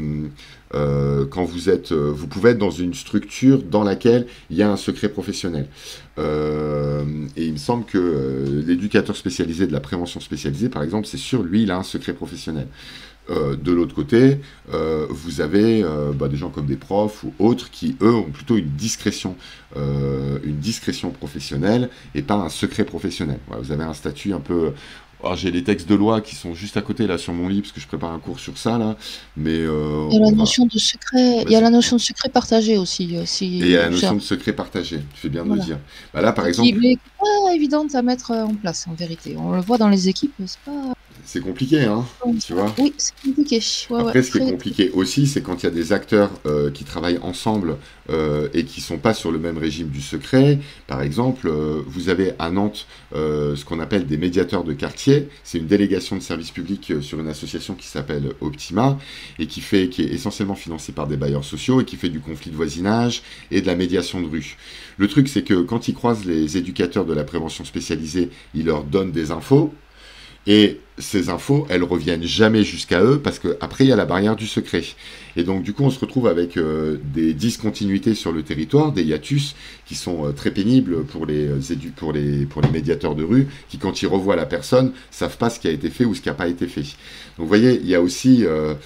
vous pouvez être dans une structure dans laquelle il y a un secret professionnel. Et il me semble que l'éducateur spécialisé de la prévention spécialisée, par exemple, c'est sûr, lui, il a un secret professionnel. De l'autre côté, vous avez des gens comme des profs ou autres qui, eux, ont plutôt une discrétion professionnelle et pas un secret professionnel. Voilà, vous avez un statut un peu... Alors, j'ai les textes de loi qui sont juste à côté là sur mon lit parce que je prépare un cours sur ça là, mais il y a la notion de secret, il y a la notion de secret partagé aussi. Et il y a la notion de secret partagé. Tu fais bien de le dire. Bah là, par exemple, qui n'est pas évidente à mettre en place en vérité. On le voit dans les équipes, c'est pas. C'est compliqué, hein, tu vois. Oui, c'est compliqué. Après, ce qui est compliqué aussi, c'est quand il y a des acteurs qui travaillent ensemble et qui ne sont pas sur le même régime du secret. Par exemple, vous avez à Nantes ce qu'on appelle des médiateurs de quartier. C'est une délégation de service public sur une association qui s'appelle Optima et qui est essentiellement financée par des bailleurs sociaux et qui fait du conflit de voisinage et de la médiation de rue. Le truc, c'est que quand ils croisent les éducateurs de la prévention spécialisée, ils leur donnent des infos. Et ces infos, elles reviennent jamais jusqu'à eux parce qu'après, il y a la barrière du secret. Et donc, du coup, on se retrouve avec des discontinuités sur le territoire, des hiatus qui sont très pénibles pour les médiateurs de rue qui, quand ils revoient la personne, savent pas ce qui a été fait ou ce qui n'a pas été fait. Donc, vous voyez, il y a aussi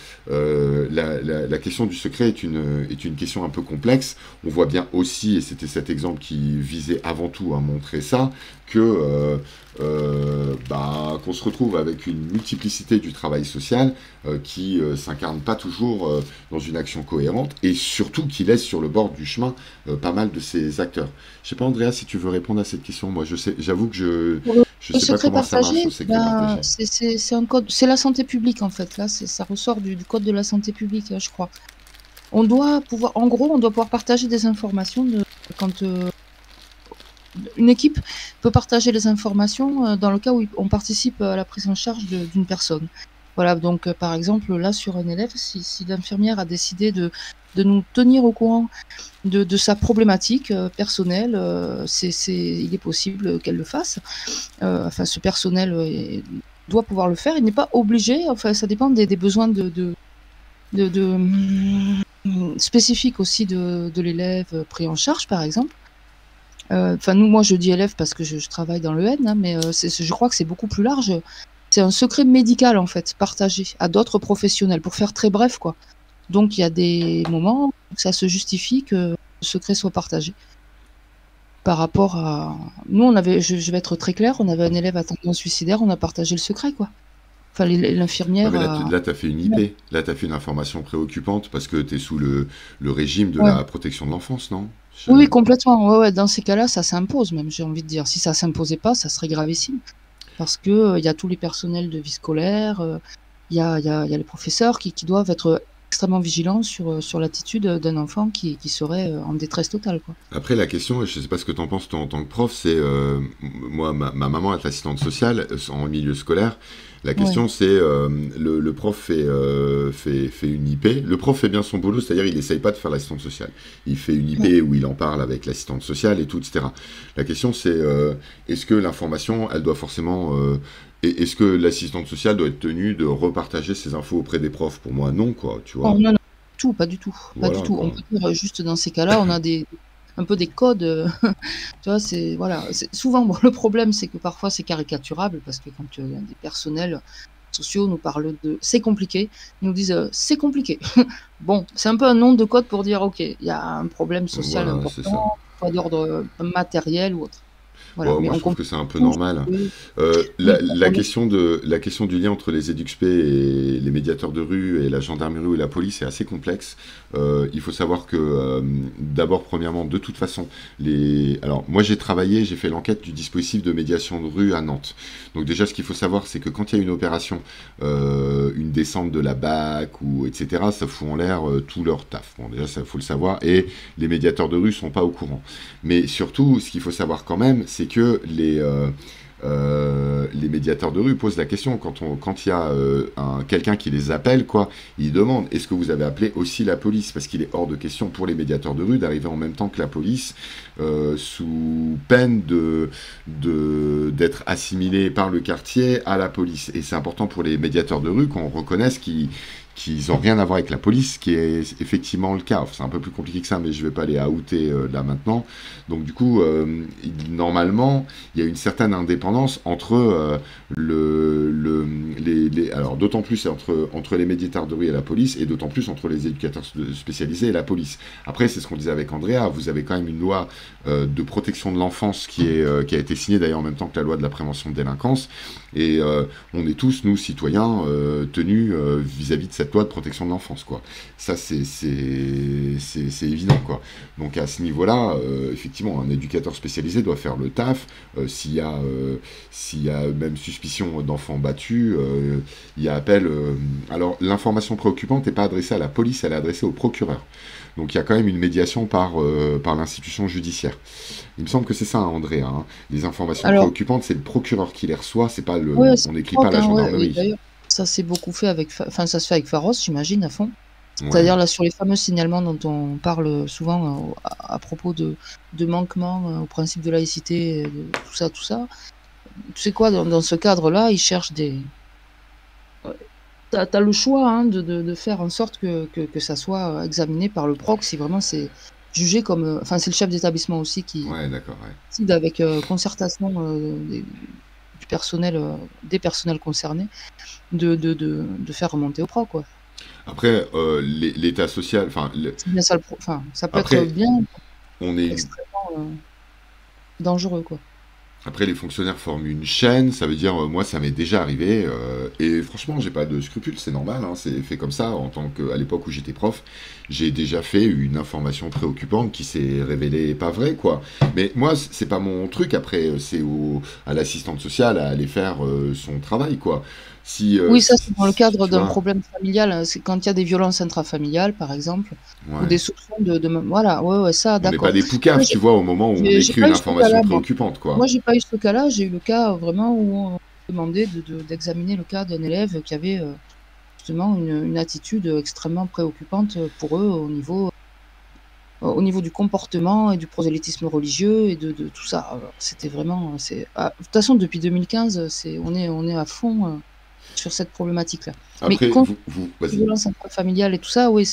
la question du secret est une question un peu complexe. On voit bien aussi, et c'était cet exemple qui visait avant tout à montrer ça, que qu'on se retrouve avec une multiplicité du travail social qui s'incarne pas toujours dans une action cohérente et surtout qui laisse sur le bord du chemin pas mal de ces acteurs. Je sais pas, Andrea, si tu veux répondre à cette question. Moi, j'avoue que je sais pas comment ça marche au secret partagé. C'est un code, c'est la santé publique en fait. Là, ça ressort du code de la santé publique, je crois. On doit pouvoir partager des informations quand une équipe peut partager les informations dans le cas où on participe à la prise en charge d'une personne. Voilà, donc par exemple, là, sur un élève, si l'infirmière a décidé de nous tenir au courant de sa problématique personnelle, il est possible qu'elle le fasse. Enfin, ce personnel doit pouvoir le faire. Il n'est pas obligé, enfin, ça dépend des besoins spécifiques aussi de l'élève pris en charge, par exemple. Moi je dis élève parce que je travaille dans le N, hein, mais je crois que c'est beaucoup plus large. C'est un secret médical en fait, partagé à d'autres professionnels, pour faire très bref quoi. Donc il y a des moments où ça se justifie que le secret soit partagé. Par rapport à... Nous, je vais être très clair, on avait un élève à tendance suicidaire, on a partagé le secret quoi. Enfin, l'infirmière... Là, tu as fait une IP, là, tu as fait une information préoccupante parce que tu es sous le régime de la protection de l'enfance, non ? Oui, complètement. Ouais, dans ces cas-là, ça s'impose même, j'ai envie de dire. Si ça s'imposait pas, ça serait gravissime. Parce que y a tous les personnels de vie scolaire, y a les professeurs qui doivent être extrêmement vigilants sur l'attitude d'un enfant qui serait en détresse totale, quoi. Après, la question, je sais pas ce que tu en penses toi en tant que prof, c'est... moi, ma maman est assistante sociale en milieu scolaire. La Ouais. question, c'est le prof fait une IP. Le prof fait bien son boulot, c'est-à-dire il essaye pas de faire l'assistante sociale. Il fait une Ouais. IP où il en parle avec l'assistante sociale et tout, etc. La question, c'est est-ce que l'information, elle doit forcément... est-ce que l'assistante sociale doit être tenue de repartager ses infos auprès des profs? Pour moi, non, quoi, tu Oh, vois. non, non, tout, pas du tout, pas du Voilà, tout. On quoi. peut dire juste dans ces cas-là, on a un peu des codes, tu vois, c'est voilà, souvent bon, le problème c'est que parfois c'est caricaturable parce que quand des personnels sociaux nous parlent de c'est compliqué, ils nous disent c'est compliqué. Bon, c'est un peu un nom de code pour dire ok, il y a un problème social Voilà, c'est ça. important, soit d'ordre matériel ou autre. Voilà, Bon, mais moi, je on trouve comprend que c'est un peu tous normal. que oui, La question la question du lien entre les EduxP et les médiateurs de rue et la gendarmerie ou la police est assez complexe. Il faut savoir que, d'abord, premièrement, de toute façon, alors, moi, j'ai fait l'enquête du dispositif de médiation de rue à Nantes. Donc, déjà, ce qu'il faut savoir, c'est que quand il y a une opération, une descente de la BAC, ou etc., ça fout en l'air tout leur taf. Bon, déjà, ça, faut le savoir. Et les médiateurs de rue sont pas au courant. Mais surtout, ce qu'il faut savoir quand même, c'est que les médiateurs de rue posent la question quand il y a quelqu'un qui les appelle, quoi, ils demandent est-ce que vous avez appelé aussi la police? Parce qu'il est hors de question pour les médiateurs de rue d'arriver en même temps que la police, sous peine d'être assimilés par le quartier à la police. Et c'est important pour les médiateurs de rue qu'on reconnaisse qu'ils n'ont rien à voir avec la police, ce qui est effectivement le cas. Enfin, c'est un peu plus compliqué que ça, mais je ne vais pas les outer là maintenant. Donc du coup, normalement, il y a une certaine indépendance entre alors d'autant plus entre les médiateurs de rue et la police, et d'autant plus entre les éducateurs spécialisés et la police. Après, c'est ce qu'on disait avec Andrea, vous avez quand même une loi de protection de l'enfance qui a été signée d'ailleurs en même temps que la loi de la prévention de délinquance, et on est tous, nous, citoyens, tenus vis-à-vis de cette loi de protection de l'enfance, quoi. Ça, c'est évident, quoi. Donc à ce niveau-là, effectivement, un éducateur spécialisé doit faire le taf. S'il y a même suspicion d'enfants battus, il y a appel. Alors l'information préoccupante n'est pas adressée à la police, elle est adressée au procureur. Donc il y a quand même une médiation par l'institution judiciaire. Il me semble que c'est ça, hein, André. Hein. Les informations alors préoccupantes, c'est le procureur qui les reçoit, c'est pas ouais, c'est on n'écrit pas à proc, la hein, ouais, et gendarmerie. d'ailleurs ça s'est beaucoup fait avec enfin ça se fait avec Pharos, j'imagine à fond. Ouais. C'est-à-dire là sur les fameux signalements dont on parle souvent à propos de manquements au principe de laïcité, de tout ça. Tu sais quoi, dans ce cadre-là, ils cherchent des. T'as le choix hein, de faire en sorte que ça soit examiné par le proc si vraiment c'est jugé comme. Enfin, c'est le chef d'établissement aussi qui Ouais, d'accord, ouais. décide avec concertation du personnel, des personnels concernés de faire remonter au proc, quoi. Après, l'état social, enfin, C'est bien ça enfin, ça peut être après, bien on est extrêmement dangereux, quoi. Après, les fonctionnaires forment une chaîne, ça veut dire, moi, ça m'est déjà arrivé, et franchement, j'ai pas de scrupules, c'est normal, hein, c'est fait comme ça, à l'époque où j'étais prof, j'ai déjà fait une information préoccupante qui s'est révélée pas vraie, quoi. Mais moi, c'est pas mon truc, après, c'est à l'assistante sociale à aller faire son travail, quoi. Oui, ça, c'est dans le cadre Tu d'un vois, problème familial, hein, c'est quand il y a des violences intrafamiliales, par exemple, ou des ouais. soupçons voilà, ouais, ça, On n'est pas d'accord. des Moi, poucaves, tu vois, au moment où on j'ai écrit pas une eu ce information cas-là, moi. préoccupante, Moi, quoi. j'ai pas eu ce cas-là, j'ai eu le cas vraiment où on demandait d'examiner le cas d'un élève qui avait justement une attitude extrêmement préoccupante pour eux au niveau du comportement et du prosélytisme religieux et de tout ça. Alors, c'était vraiment, de toute façon, depuis 2015, on est à fond sur cette problématique-là. Mais Après, contre les vas-y. violences intrafamiliales et tout ça, oui,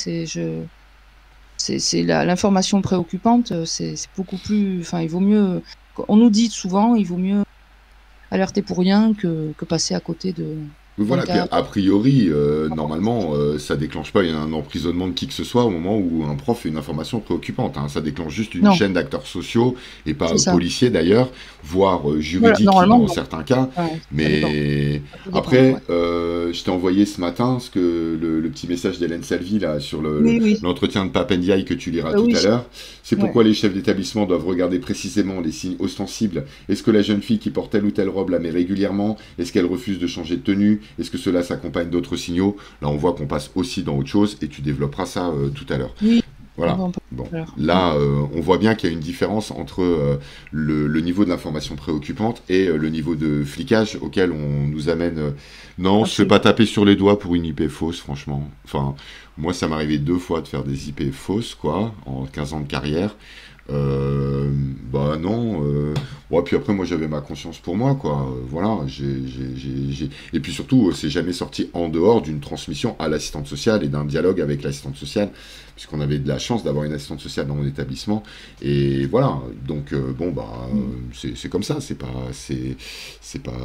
c'est l'information préoccupante, c'est beaucoup plus, enfin, il vaut mieux, on nous dit souvent, il vaut mieux alerter pour rien que passer à côté Oui, d'un voilà, puis cas. a priori, normalement, ça déclenche pas un emprisonnement de qui que ce soit au moment où un prof fait une information préoccupante. Hein. Ça déclenche juste une Non, chaîne d'acteurs sociaux, et pas c'est ça. policiers d'ailleurs, voire Voilà, juridiques normalement, dans non. certains cas. Enfin, ça dépend. Mais Ça peut dépendre, ouais. après, je t'ai envoyé ce matin le petit message d'Hélène Salvi là, sur Oui, oui. l'entretien de Papendiaï que tu liras tout Oui, à l'heure. C'est ouais. pourquoi les chefs d'établissement doivent regarder précisément les signes ostensibles. Est-ce que la jeune fille qui porte telle ou telle robe la met régulièrement? Est-ce qu'elle refuse de changer de tenue? Est-ce que cela s'accompagne d'autres signaux? Là, on voit qu'on passe aussi dans autre chose, et tu développeras ça tout à l'heure. Oui, Voilà. On peut Bon, faire. là, on voit bien qu'il y a une différence entre le niveau de l'information préoccupante et le niveau de flicage auquel on nous amène. Non, je ne fais pas taper sur les doigts pour une IP fausse, franchement. Enfin, moi, ça m'est arrivé 2 fois de faire des IP fausses, quoi, en 15 ans de carrière. Bah non. Ouais, puis après, moi, j'avais ma conscience pour moi, quoi. Voilà. Et puis surtout, c'est jamais sorti en dehors d'une transmission à l'assistante sociale et d'un dialogue avec l'assistante sociale, puisqu'on avait de la chance d'avoir une assistante sociale dans mon établissement. Et voilà. Donc, bon, bah, c'est comme ça. C'est pas. C'est pas.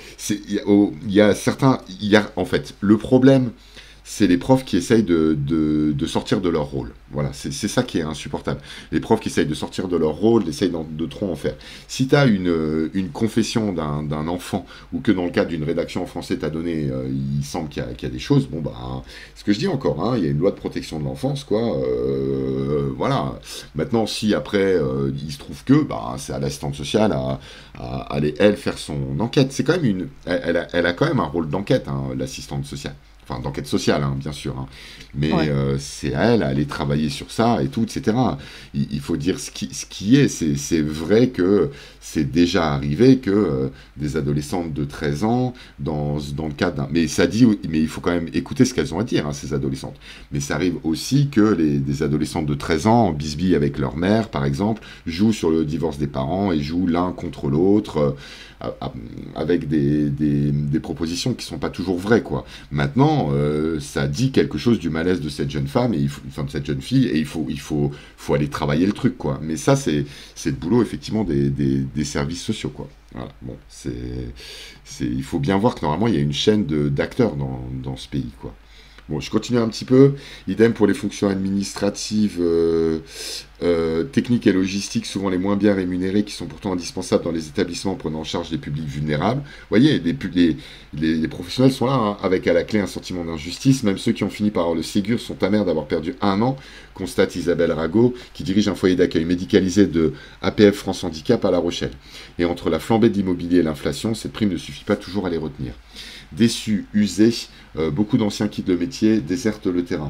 Il y a certains. En fait, le problème, c'est les profs qui essayent de sortir de leur rôle. Voilà, c'est ça qui est insupportable. Les profs qui essayent de sortir de leur rôle, essayent de trop en faire. Si tu as une confession d'un enfant, ou que dans le cadre d'une rédaction en français, tu as donné, il semble qu'il y a des choses, bon, bah, ce que je dis encore, hein, il y a une loi de protection de l'enfance, quoi. Voilà. Maintenant, si après, il se trouve que, bah, c'est à l'assistante sociale à aller, elle, faire son enquête. C'est quand même elle a quand même un rôle d'enquête, hein, l'assistante sociale. Enfin, d'enquête sociale, hein, bien sûr. Hein. Mais Ouais. c'est à elle à aller travailler sur ça et tout, etc. Il faut dire ce qui est. C'est vrai que c'est déjà arrivé que des adolescentes de 13 ans, dans le cadre d'un... Mais il faut quand même écouter ce qu'elles ont à dire, hein, ces adolescentes. Mais ça arrive aussi que des adolescentes de 13 ans, en bisbille avec leur mère, par exemple, jouent sur le divorce des parents et jouent l'un contre l'autre, avec des propositions qui sont pas toujours vraies, quoi. Maintenant, ça dit quelque chose du malaise de cette jeune femme, de cette jeune fille, et il faut aller travailler le truc, quoi. Mais ça, c'est le boulot, effectivement, des services sociaux, quoi. Voilà. Bon, il faut bien voir que, normalement, il y a une chaîne d'acteurs dans ce pays, quoi. Bon, je continue un petit peu. Idem pour les fonctions administratives, techniques et logistiques, souvent les moins bien rémunérées, qui sont pourtant indispensables dans les établissements prenant en charge des publics vulnérables. Vous voyez, les professionnels sont là, hein, avec à la clé un sentiment d'injustice. Même ceux qui ont fini par avoir le Ségur sont amers d'avoir perdu 1 an, constate Isabelle Rago, qui dirige un foyer d'accueil médicalisé de APF France Handicap à La Rochelle. Et entre la flambée de l'immobilier et l'inflation, cette prime ne suffit pas toujours à les retenir. Déçus, usés, beaucoup d'anciens quittent le métier, désertent le terrain.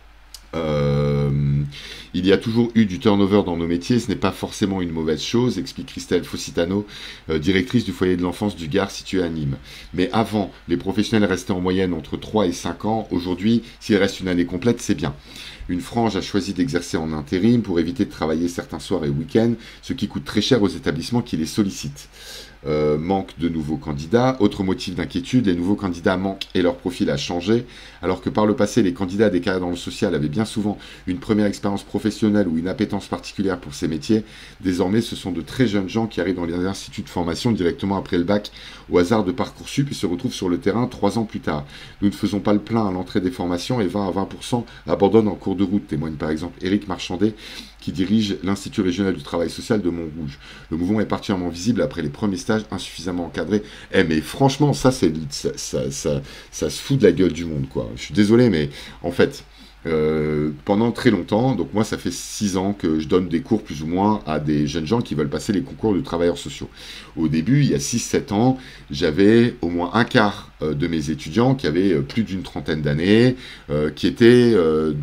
Il y a toujours eu du turnover dans nos métiers, ce n'est pas forcément une mauvaise chose, explique Christelle Fossitano, directrice du foyer de l'enfance du Gard situé à Nîmes. Mais avant, les professionnels restaient en moyenne entre 3 et 5 ans. Aujourd'hui, s'il reste une année complète, c'est bien. Une frange a choisi d'exercer en intérim pour éviter de travailler certains soirs et week-ends, ce qui coûte très cher aux établissements qui les sollicitent. Manque de nouveaux candidats. Autre motif d'inquiétude, les nouveaux candidats manquent et leur profil a changé. Alors que par le passé, les candidats à des carrières dans le social avaient bien souvent une première expérience professionnelle ou une appétence particulière pour ces métiers, désormais ce sont de très jeunes gens qui arrivent dans les instituts de formation directement après le bac au hasard de Parcoursup et se retrouvent sur le terrain 3 ans plus tard. Nous ne faisons pas le plein à l'entrée des formations et 20 à 20% abandonnent en cours de route, témoigne par exemple Éric Marchandet, qui dirige l'Institut régional du travail social de Montrouge. Le mouvement est particulièrement visible après les premiers stages insuffisamment encadrés. Mais franchement, ça se fout de la gueule du monde, quoi. Je suis désolé, mais en fait, pendant très longtemps, donc moi ça fait 6 ans que je donne des cours plus ou moins à des jeunes gens qui veulent passer les concours de travailleurs sociaux. Au début, il y a 6-7 ans, j'avais au moins un quart de mes étudiants qui avaient plus d'une trentaine d'années, qui étaient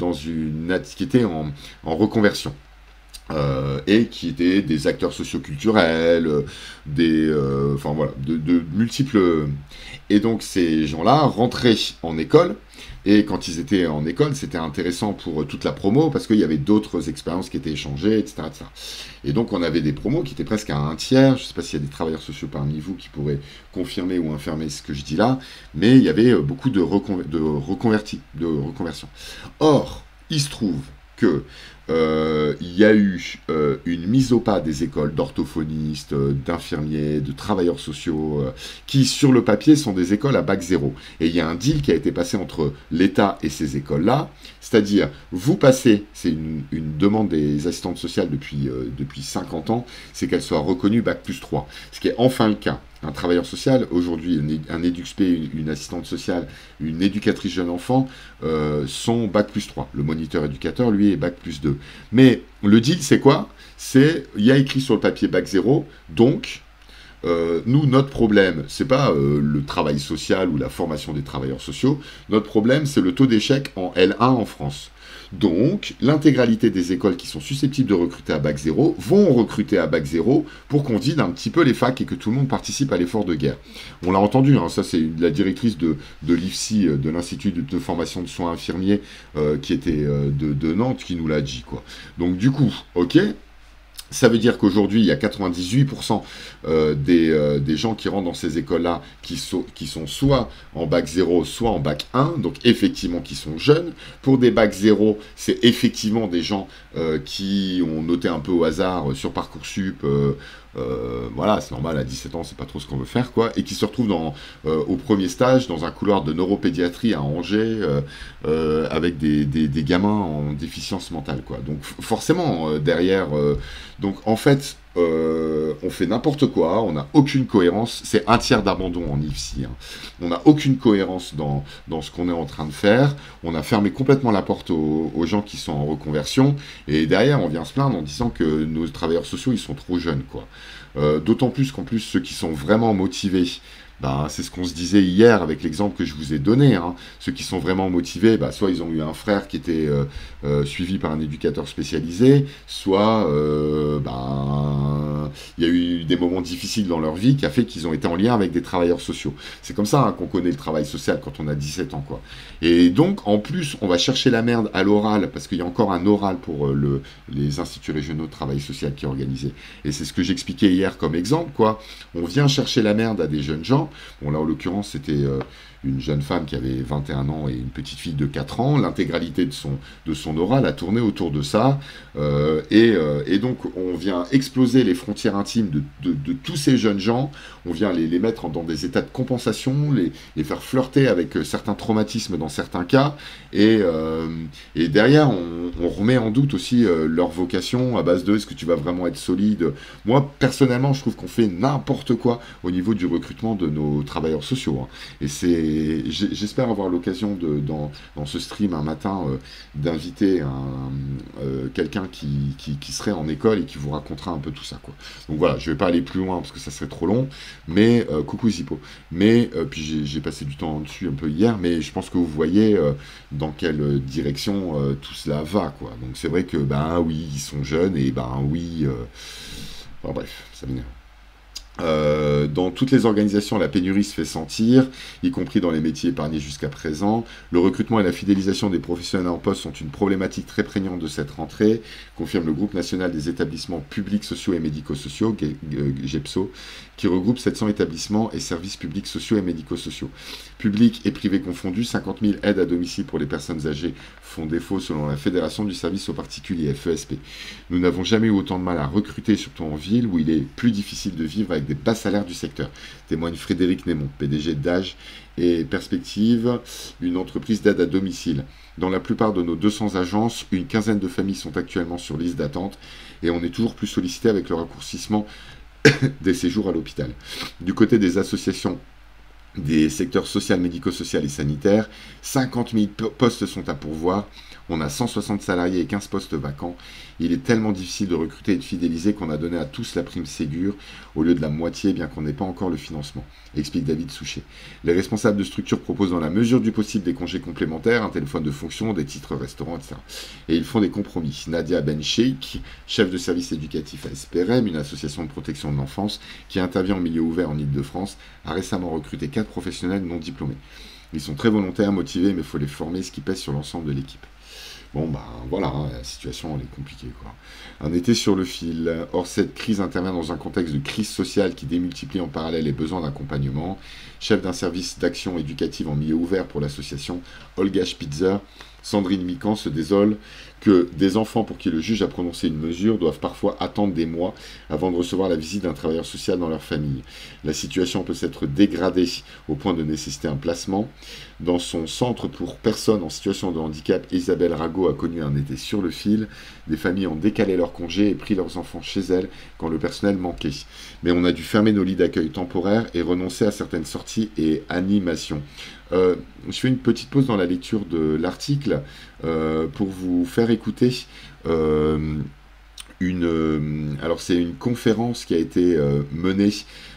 en reconversion. Et qui étaient des acteurs socioculturels, enfin voilà, de multiples... Et donc ces gens-là rentraient en école, et quand ils étaient en école, c'était intéressant pour toute la promo, parce qu'il y avait d'autres expériences qui étaient échangées, etc., etc. Et donc on avait des promos qui étaient presque à 1/3, je ne sais pas s'il y a des travailleurs sociaux parmi vous qui pourraient confirmer ou infirmer ce que je dis là, mais il y avait beaucoup de reconversion. Or, il se trouve que il y a eu une mise au pas des écoles d'orthophonistes, d'infirmiers, de travailleurs sociaux, qui sur le papier sont des écoles à bac 0. Et il y a un deal qui a été passé entre l'État et ces écoles-là, c'est-à-dire vous passez, c'est une demande des assistantes sociales depuis 50 ans, c'est qu'elles soient reconnues bac plus 3, ce qui est enfin le cas. Un travailleur social, aujourd'hui, un EduxP, une assistante sociale, une éducatrice jeune enfant, sont bac plus 3. Le moniteur éducateur, lui, est bac plus 2. Mais le deal, c'est quoi ? Il y a écrit sur le papier bac 0, donc nous, notre problème, c'est pas le travail social ou la formation des travailleurs sociaux. Notre problème, c'est le taux d'échec en L1 en France. Donc, l'intégralité des écoles qui sont susceptibles de recruter à bac 0 vont recruter à bac 0 pour qu'on vide un petit peu les facs et que tout le monde participe à l'effort de guerre. On l'a entendu, hein, ça c'est la directrice de l'IFSI, de l'Institut de formation de soins infirmiers, qui était de Nantes, qui nous l'a dit, quoi. Donc du coup, ok. Ça veut dire qu'aujourd'hui, il y a 98% des gens qui rentrent dans ces écoles-là qui sont soit en bac 0, soit en bac 1, donc effectivement qui sont jeunes. Pour des bacs 0, c'est effectivement des gens qui ont noté un peu au hasard sur Parcoursup, voilà, c'est normal, à 17 ans, c'est pas trop ce qu'on veut faire, quoi, et qui se retrouvent au premier stage dans un couloir de neuropédiatrie à Angers, avec des gamins en déficience mentale, quoi. Donc forcément, derrière... donc en fait, on fait n'importe quoi, on n'a aucune cohérence, c'est un tiers d'abandon en IFSI, hein. On n'a aucune cohérence dans ce qu'on est en train de faire, on a fermé complètement la porte aux gens qui sont en reconversion, et derrière on vient se plaindre en disant que nos travailleurs sociaux ils sont trop jeunes, quoi. D'autant plus qu'en plus ceux qui sont vraiment motivés, ben, c'est ce qu'on se disait hier avec l'exemple que je vous ai donné, hein. Ceux qui sont vraiment motivés, ben, soit ils ont eu un frère qui était suivi par un éducateur spécialisé, soit ben, il y a eu des moments difficiles dans leur vie qui a fait qu'ils ont été en lien avec des travailleurs sociaux. C'est comme ça, hein, qu'on connaît le travail social quand on a 17 ans, quoi. Et donc, en plus, on va chercher la merde à l'oral, parce qu'il y a encore un oral pour les instituts régionaux de travail social qui est organisé. Et c'est ce que j'expliquais hier comme exemple, quoi. On vient chercher la merde à des jeunes gens. Bon, là, en l'occurrence, c'était une jeune femme qui avait 21 ans et une petite fille de 4 ans. L'intégralité de son oral a tourné autour de ça. Et donc, on vient exploser les frontières intimes de tous ces jeunes gens. On vient les mettre dans des états de compensation, les faire flirter avec certains traumatismes dans certains cas. Et derrière, on remet en doute aussi leur vocation à base de est-ce que tu vas vraiment être solide. Moi, personnellement, je trouve qu'on fait n'importe quoi au niveau du recrutement de nos travailleurs sociaux, hein. Et j'espère avoir l'occasion dans ce stream un matin d'inviter quelqu'un qui serait en école et qui vous racontera un peu tout ça, quoi. Donc voilà, je vais pas aller plus loin parce que ça serait trop long, mais coucou Zippo. Mais puis j'ai passé du temps dessus un peu hier, mais je pense que vous voyez dans quelle direction tout cela va, quoi. Donc c'est vrai que ben oui, ils sont jeunes et ben oui, enfin, bref, ça m'énerve. Dans toutes les organisations, la pénurie se fait sentir, y compris dans les métiers épargnés jusqu'à présent. Le recrutement et la fidélisation des professionnels en poste sont une problématique très prégnante de cette rentrée, confirme le groupe national des établissements publics sociaux et médico-sociaux, GEPSO, qui regroupe 700 établissements et services publics sociaux et médico-sociaux. Publics et privés confondus, 50 000 aides à domicile pour les personnes âgées font défaut selon la Fédération du service aux particuliers, FESP. Nous n'avons jamais eu autant de mal à recruter, surtout en ville, où il est plus difficile de vivre avec des bas salaires du secteur, témoigne Frédéric Némon, PDG d'Age et Perspective, une entreprise d'aide à domicile. Dans la plupart de nos 200 agences, une quinzaine de familles sont actuellement sur liste d'attente et on est toujours plus sollicité avec le raccourcissement des séjours à l'hôpital. Du côté des associations des secteurs social, médico-social et sanitaire, 50 000 postes sont à pourvoir. On a 160 salariés et 15 postes vacants. Il est tellement difficile de recruter et de fidéliser qu'on a donné à tous la prime Ségur au lieu de la moitié, bien qu'on n'ait pas encore le financement, explique David Souchet. Les responsables de structure proposent dans la mesure du possible des congés complémentaires, un téléphone de fonction, des titres restaurants, etc. Et ils font des compromis. Nadia Bencheikh, chef de service éducatif à SPRM, une association de protection de l'enfance qui intervient en milieu ouvert en Ile-de-France, a récemment recruté 4 professionnels non diplômés. Ils sont très volontaires, motivés, mais il faut les former, ce qui pèse sur l'ensemble de l'équipe. Bon, ben voilà, hein, la situation elle est compliquée, quoi. Un été sur le fil. Or, cette crise intervient dans un contexte de crise sociale qui démultiplie en parallèle les besoins d'accompagnement. Chef d'un service d'action éducative en milieu ouvert pour l'association, Olga Spitzer, Sandrine Mican se désole que des enfants pour qui le juge a prononcé une mesure doivent parfois attendre des mois avant de recevoir la visite d'un travailleur social dans leur famille. La situation peut s'être dégradée au point de nécessiter un placement. Dans son centre pour personnes en situation de handicap, Isabelle Rago a connu un été sur le fil. Des familles ont décalé leurs congés et pris leurs enfants chez elles quand le personnel manquait. Mais on a dû fermer nos lits d'accueil temporaires et renoncer à certaines sorties et animations. Je fais une petite pause dans la lecture de l'article pour vous faire écouter alors c'est une conférence qui a été menée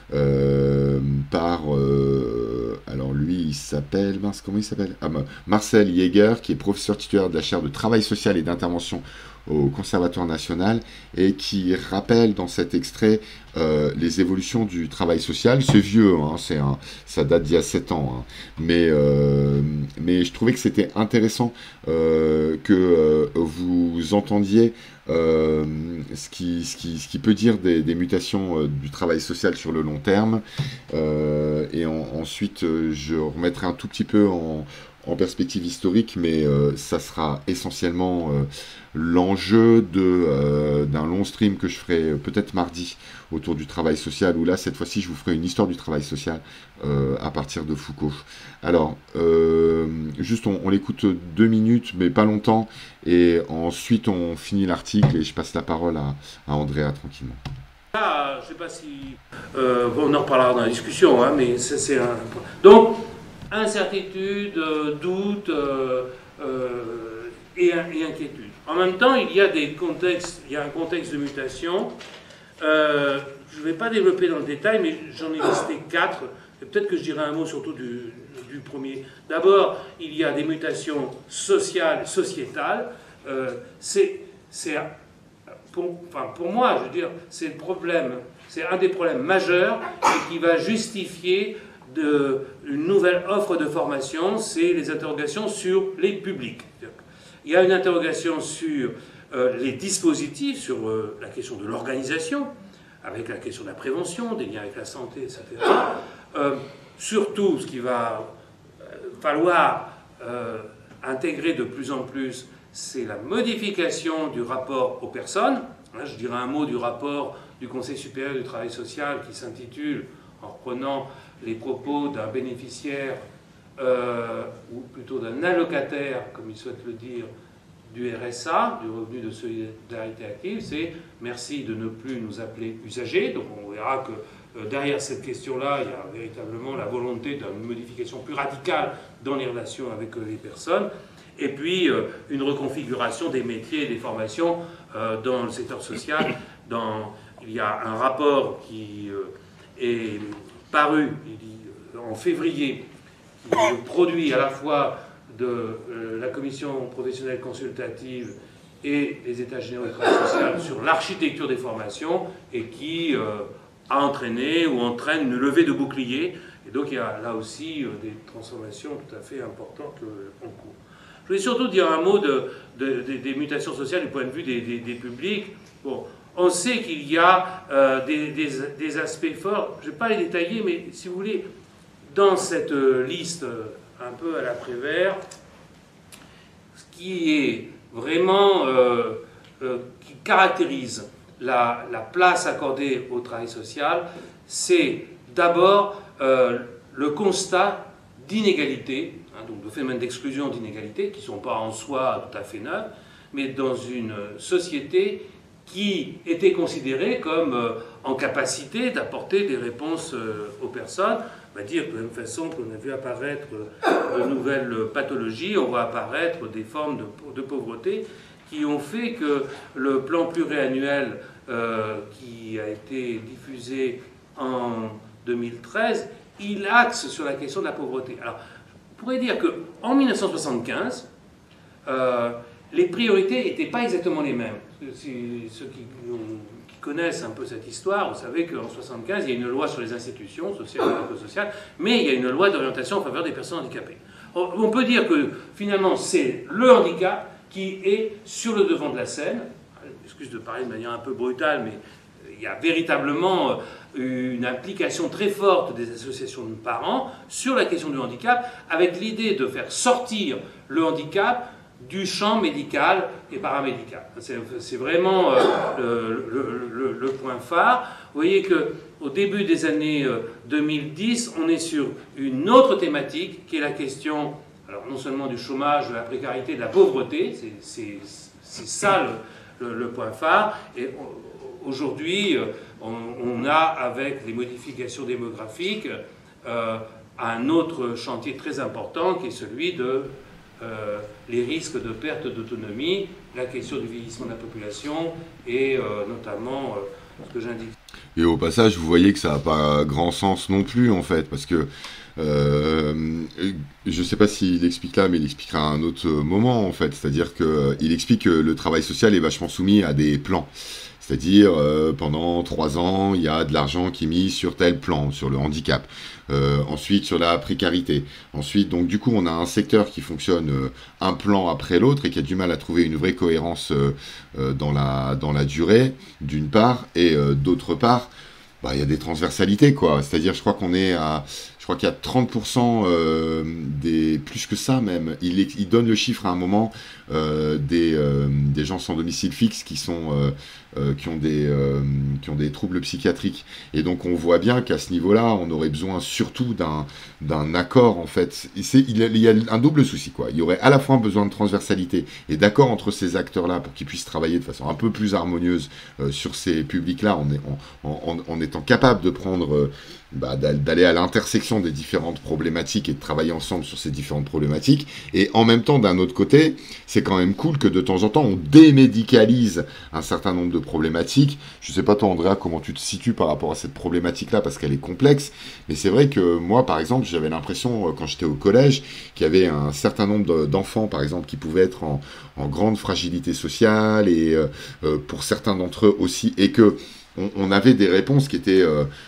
par, alors lui il s'appelle, comment il s'appelle, Marcel Jäger, qui est professeur titulaire de la chaire de travail social et d'intervention au Conservatoire national, et qui rappelle dans cet extrait les évolutions du travail social. C'est vieux, hein, ça date d'il y a 7 ans, hein, mais je trouvais que c'était intéressant que vous entendiez ce qui peut dire des mutations du travail social sur le long terme, et ensuite je remettrai un tout petit peu en perspective historique, mais ça sera essentiellement l'enjeu d'un long stream que je ferai peut-être mardi autour du travail social, où là, cette fois-ci, je vous ferai une histoire du travail social à partir de Foucault. Alors, juste, on l'écoute 2 minutes, mais pas longtemps, et ensuite, on finit l'article, et je passe la parole à Andrea, tranquillement. Ah, je ne sais pas si... on en reparlera dans la discussion, hein, mais c'est un... Donc, incertitude, doute et inquiétude. En même temps, il y a un contexte de mutation. Je ne vais pas développer dans le détail, mais j'en ai listé 4. Et peut-être que je dirai un mot surtout du premier. D'abord, il y a des mutations sociales, sociétales. Pour moi, je veux dire, c'est le problème, c'est un des problèmes majeurs et qui va justifier une nouvelle offre de formation, c'est les interrogations sur les publics. Il y a une interrogation sur les dispositifs, sur la question de l'organisation, avec la question de la prévention, des liens avec la santé, etc. Surtout, ce qu'il va falloir intégrer de plus en plus, c'est la modification du rapport aux personnes. Là, je dirais un mot du rapport du Conseil supérieur du travail social qui s'intitule, en reprenant les propos d'un bénéficiaire, ou plutôt d'un allocataire, comme il souhaite le dire, du RSA, du revenu de solidarité active, c'est « merci de ne plus nous appeler usagers ». Donc on verra que derrière cette question-là, il y a véritablement la volonté d'une modification plus radicale dans les relations avec les personnes. Et puis une reconfiguration des métiers et des formations dans le secteur social. Il y a un rapport qui est paru en février, qui est le produit à la fois de la commission professionnelle consultative et des États généraux du travail social sur l'architecture des formations, et qui a entraîné ou entraîne une levée de boucliers. Et donc il y a là aussi des transformations tout à fait importantes en cours. Je voulais surtout dire un mot des mutations sociales du point de vue des publics. Bon, on sait qu'il y a des aspects forts, je ne vais pas les détailler, mais si vous voulez, dans cette liste un peu à l'après-vert, ce qui est vraiment, qui caractérise la place accordée au travail social, c'est d'abord le constat d'inégalité, donc de phénomènes d'exclusion, d'inégalité, qui ne sont pas en soi tout à fait neufs, mais dans une société qui était considérée comme en capacité d'apporter des réponses aux personnes. On va dire de la même façon qu'on a vu apparaître de nouvelles pathologies, on voit apparaître des formes de pauvreté qui ont fait que le plan pluriannuel qui a été diffusé en 2013, il axe sur la question de la pauvreté. Alors, on pourrait dire qu'en 1975, les priorités n'étaient pas exactement les mêmes. Ceux qui connaissent un peu cette histoire, vous savez qu'en 1975, il y a une loi sur les institutions sociales et médico-sociales, mais il y a une loi d'orientation en faveur des personnes handicapées. On peut dire que finalement, c'est le handicap qui est sur le devant de la scène. Excuse de parler de manière un peu brutale, mais il y a véritablement une implication très forte des associations de parents sur la question du handicap, avec l'idée de faire sortir le handicap du champ médical et paramédical. C'est vraiment le point phare. Vous voyez qu'au début des années 2010, on est sur une autre thématique qui est la question, alors non seulement du chômage, de la précarité, de la pauvreté, c'est ça le point phare. Et aujourd'hui, on a, avec les modifications démographiques, un autre chantier très important qui est celui de les risques de perte d'autonomie, la question du vieillissement de la population et notamment ce que j'indique. Et au passage, vous voyez que ça n'a pas grand sens non plus, en fait, parce que euh, je ne sais pas s'il explique là, mais il expliquera à un autre moment, en fait. C'est-à-dire qu'il explique que le travail social est vachement soumis à des plans. C'est-à-dire, pendant 3 ans, il y a de l'argent qui est mis sur tel plan, sur le handicap. Ensuite, sur la précarité. Ensuite, donc du coup, on a un secteur qui fonctionne un plan après l'autre et qui a du mal à trouver une vraie cohérence dans la durée, d'une part, et d'autre part, bah, il y a des transversalités, quoi. C'est-à-dire, je crois qu'il y a 30% plus que ça même. Il donne le chiffre à un moment des gens sans domicile fixe qui ont des troubles psychiatriques. Et donc, on voit bien qu'à ce niveau-là, on aurait besoin surtout d'un accord, en fait. Il y a un double souci, quoi. Il y aurait à la fois besoin de transversalité et d'accord entre ces acteurs-là pour qu'ils puissent travailler de façon un peu plus harmonieuse sur ces publics-là, en étant capable de prendre, d'aller à l'intersection des différentes problématiques et de travailler ensemble sur ces différentes problématiques. Et en même temps, d'un autre côté, c'est quand même cool que de temps en temps, on démédicalise un certain nombre de problématiques. Je sais pas toi, Andrea, comment tu te situes par rapport à cette problématique-là, parce qu'elle est complexe. Mais c'est vrai que moi, par exemple, j'avais l'impression, quand j'étais au collège, qu'il y avait un certain nombre d'enfants, par exemple, qui pouvaient être en grande fragilité sociale, et pour certains d'entre eux aussi, et que on avait des réponses qui étaient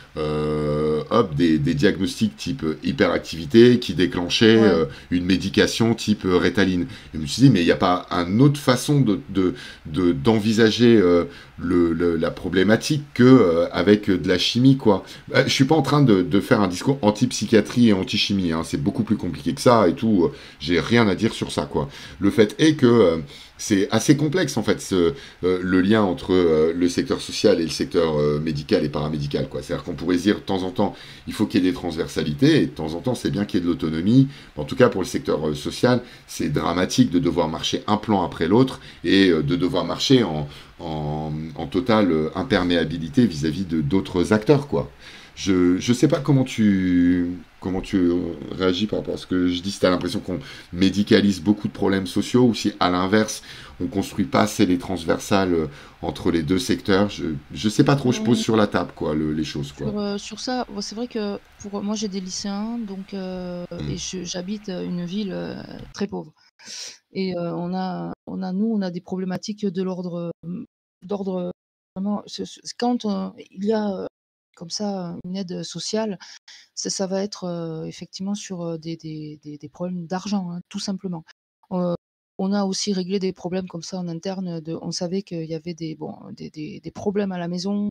des diagnostics type hyperactivité qui déclenchaient Ouais. une médication type Ritaline. Et je me suis dit, mais il n'y a pas une autre façon d'envisager la problématique que avec de la chimie, quoi. Je suis pas en train de faire un discours anti-psychiatrie et anti-chimie, hein. C'est beaucoup plus compliqué que ça et tout. J'ai rien à dire sur ça, quoi. Le fait est que c'est assez complexe, en fait, le lien entre le secteur social et le secteur médical et paramédical, quoi. C'est-à-dire qu'on pourrait se dire de temps en temps, il faut qu'il y ait des transversalités, et de temps en temps, c'est bien qu'il y ait de l'autonomie. En tout cas, pour le secteur social, c'est dramatique de devoir marcher un plan après l'autre et de devoir marcher en totale imperméabilité vis-à-vis de d'autres acteurs, quoi. Je sais pas comment tu réagis par rapport à ce que je dis, si tu as l'impression qu'on médicalise beaucoup de problèmes sociaux ou si à l'inverse on construit pas assez les transversales entre les deux secteurs. Je sais pas trop, je pose Ouais. sur la table, quoi, les choses, quoi. Sur ça, bon, c'est vrai que pour moi j'ai des lycéens, donc Mm. et j'habite une ville très pauvre. Et on a des problématiques d'ordre vraiment. Quand il y a comme ça une aide sociale, ça va être effectivement sur des problèmes d'argent, hein, tout simplement. Euh, on a aussi réglé des problèmes comme ça en interne. On savait qu'il y avait des problèmes à la maison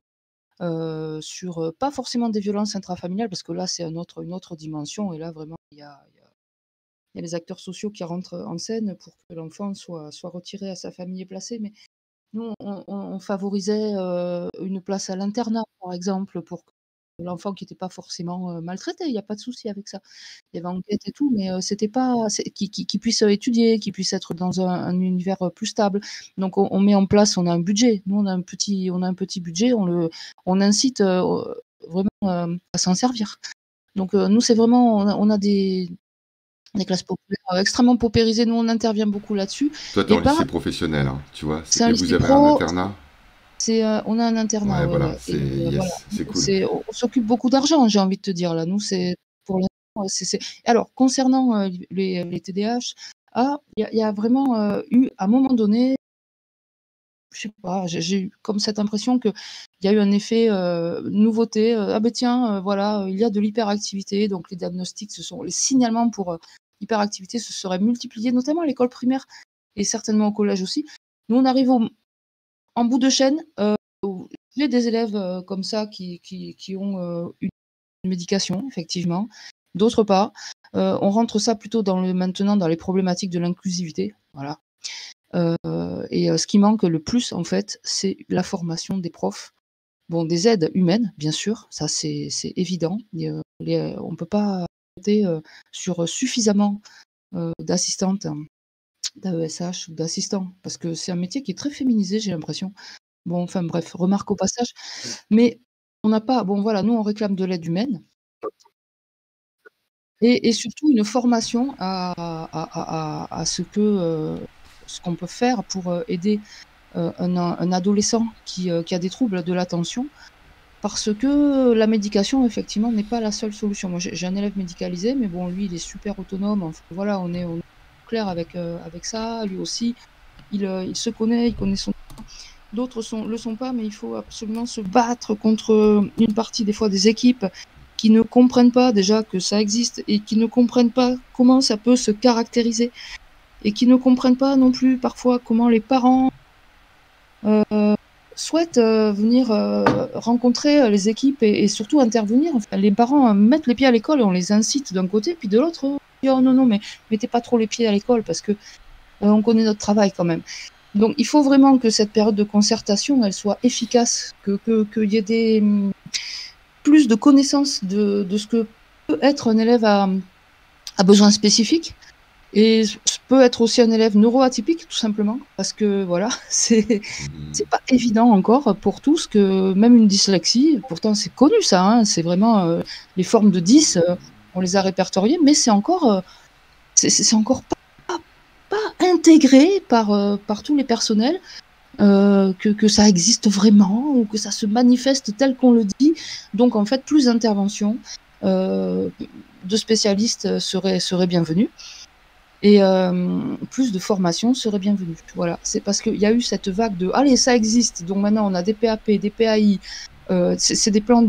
sur pas forcément des violences intrafamiliales, parce que là c'est une autre dimension, et là vraiment il y a les acteurs sociaux qui rentrent en scène pour que l'enfant soit retiré à sa famille et placé. Mais nous, on favorisait, une place à l'internat, par exemple, pour que l'enfant qui était pas forcément, maltraité, il y a pas de souci avec ça. Il y avait enquête et tout, mais c'était pas c'est qui puisse, étudier, qui puisse être dans un univers, plus stable. Donc on met en place, on a un budget. Nous, on a un petit budget, on incite, vraiment, à s'en servir. Donc nous, c'est vraiment on a des classes populaires, extrêmement paupérisées. Nous, on intervient beaucoup là-dessus. Toi, t'es Et en par lycée professionnel, hein, tu vois, C'est un et vous lycée avez un pro. internat. On a un internat, Ouais, ouais, voilà, ouais. c'est Et voilà, yes, c'est cool. on s'occupe beaucoup d'argent, j'ai envie de te dire là. Nous, c'est pour l'instant, c'est alors concernant, les TDAH, il y a vraiment, eu à un moment donné, je sais pas, j'ai eu comme cette impression qu'il y a eu un effet, nouveauté, «Ah beh tiens, voilà, il y a de l'hyperactivité», donc les diagnostics, les signalements pour, hyperactivité se seraient multipliés, notamment à l'école primaire et certainement au collège aussi. Nous, on arrive en bout de chaîne, où j'ai des élèves, comme ça qui ont, une médication effectivement, d'autres pas. On rentre ça plutôt maintenant dans les problématiques de l'inclusivité, voilà. Heu et ce qui manque le plus en fait, c'est la formation des profs. Bon, des aides humaines, bien sûr, ça c'est évident, et on peut pas compter, sur suffisamment, d'assistantes, d'AESH ou d'assistants, parce que c'est un métier qui est très féminisé, j'ai l'impression. Bon, enfin bref, remarque au passage. Mais on n'a pas, bon voilà, nous on réclame de l'aide humaine. et surtout une formation à ce qu'on peut faire pour aider un adolescent qui a des troubles de l'attention. Parce que la médication, effectivement, n'est pas la seule solution. Moi, j'ai un élève médicalisé, mais bon, lui, il est super autonome. Enfin, voilà, on est clair avec ça. Lui aussi, il se connaît, il connaît son. D'autres le sont pas, mais il faut absolument se battre contre une partie, des fois, des équipes qui ne comprennent pas déjà que ça existe et qui ne comprennent pas comment ça peut se caractériser et qui ne comprennent pas non plus parfois comment les parents souhaitent venir rencontrer les équipes et surtout intervenir. Enfin, les parents mettent les pieds à l'école et on les incite d'un côté, puis de l'autre, oh non, non, mais mettez pas trop les pieds à l'école parce que on connaît notre travail quand même. Donc il faut vraiment que cette période de concertation, elle soit efficace, qu'il y ait plus de connaissances de ce que peut être un élève à besoins spécifiques. Et peut être aussi un élève neuroatypique, tout simplement, parce que voilà, c'est pas évident encore pour tous que même une dyslexie, pourtant c'est connu ça, hein, c'est vraiment les formes de 10, on les a répertoriées, mais c'est encore pas intégré par tous les personnels, que ça existe vraiment ou que ça se manifeste tel qu'on le dit. Donc en fait, plus d'interventions de spécialistes seraient bienvenus. Et plus de formation serait bienvenue. Voilà, c'est parce qu'il y a eu cette vague de « Allez, ça existe !» Donc maintenant, on a des PAP, des PAI. C'est des plans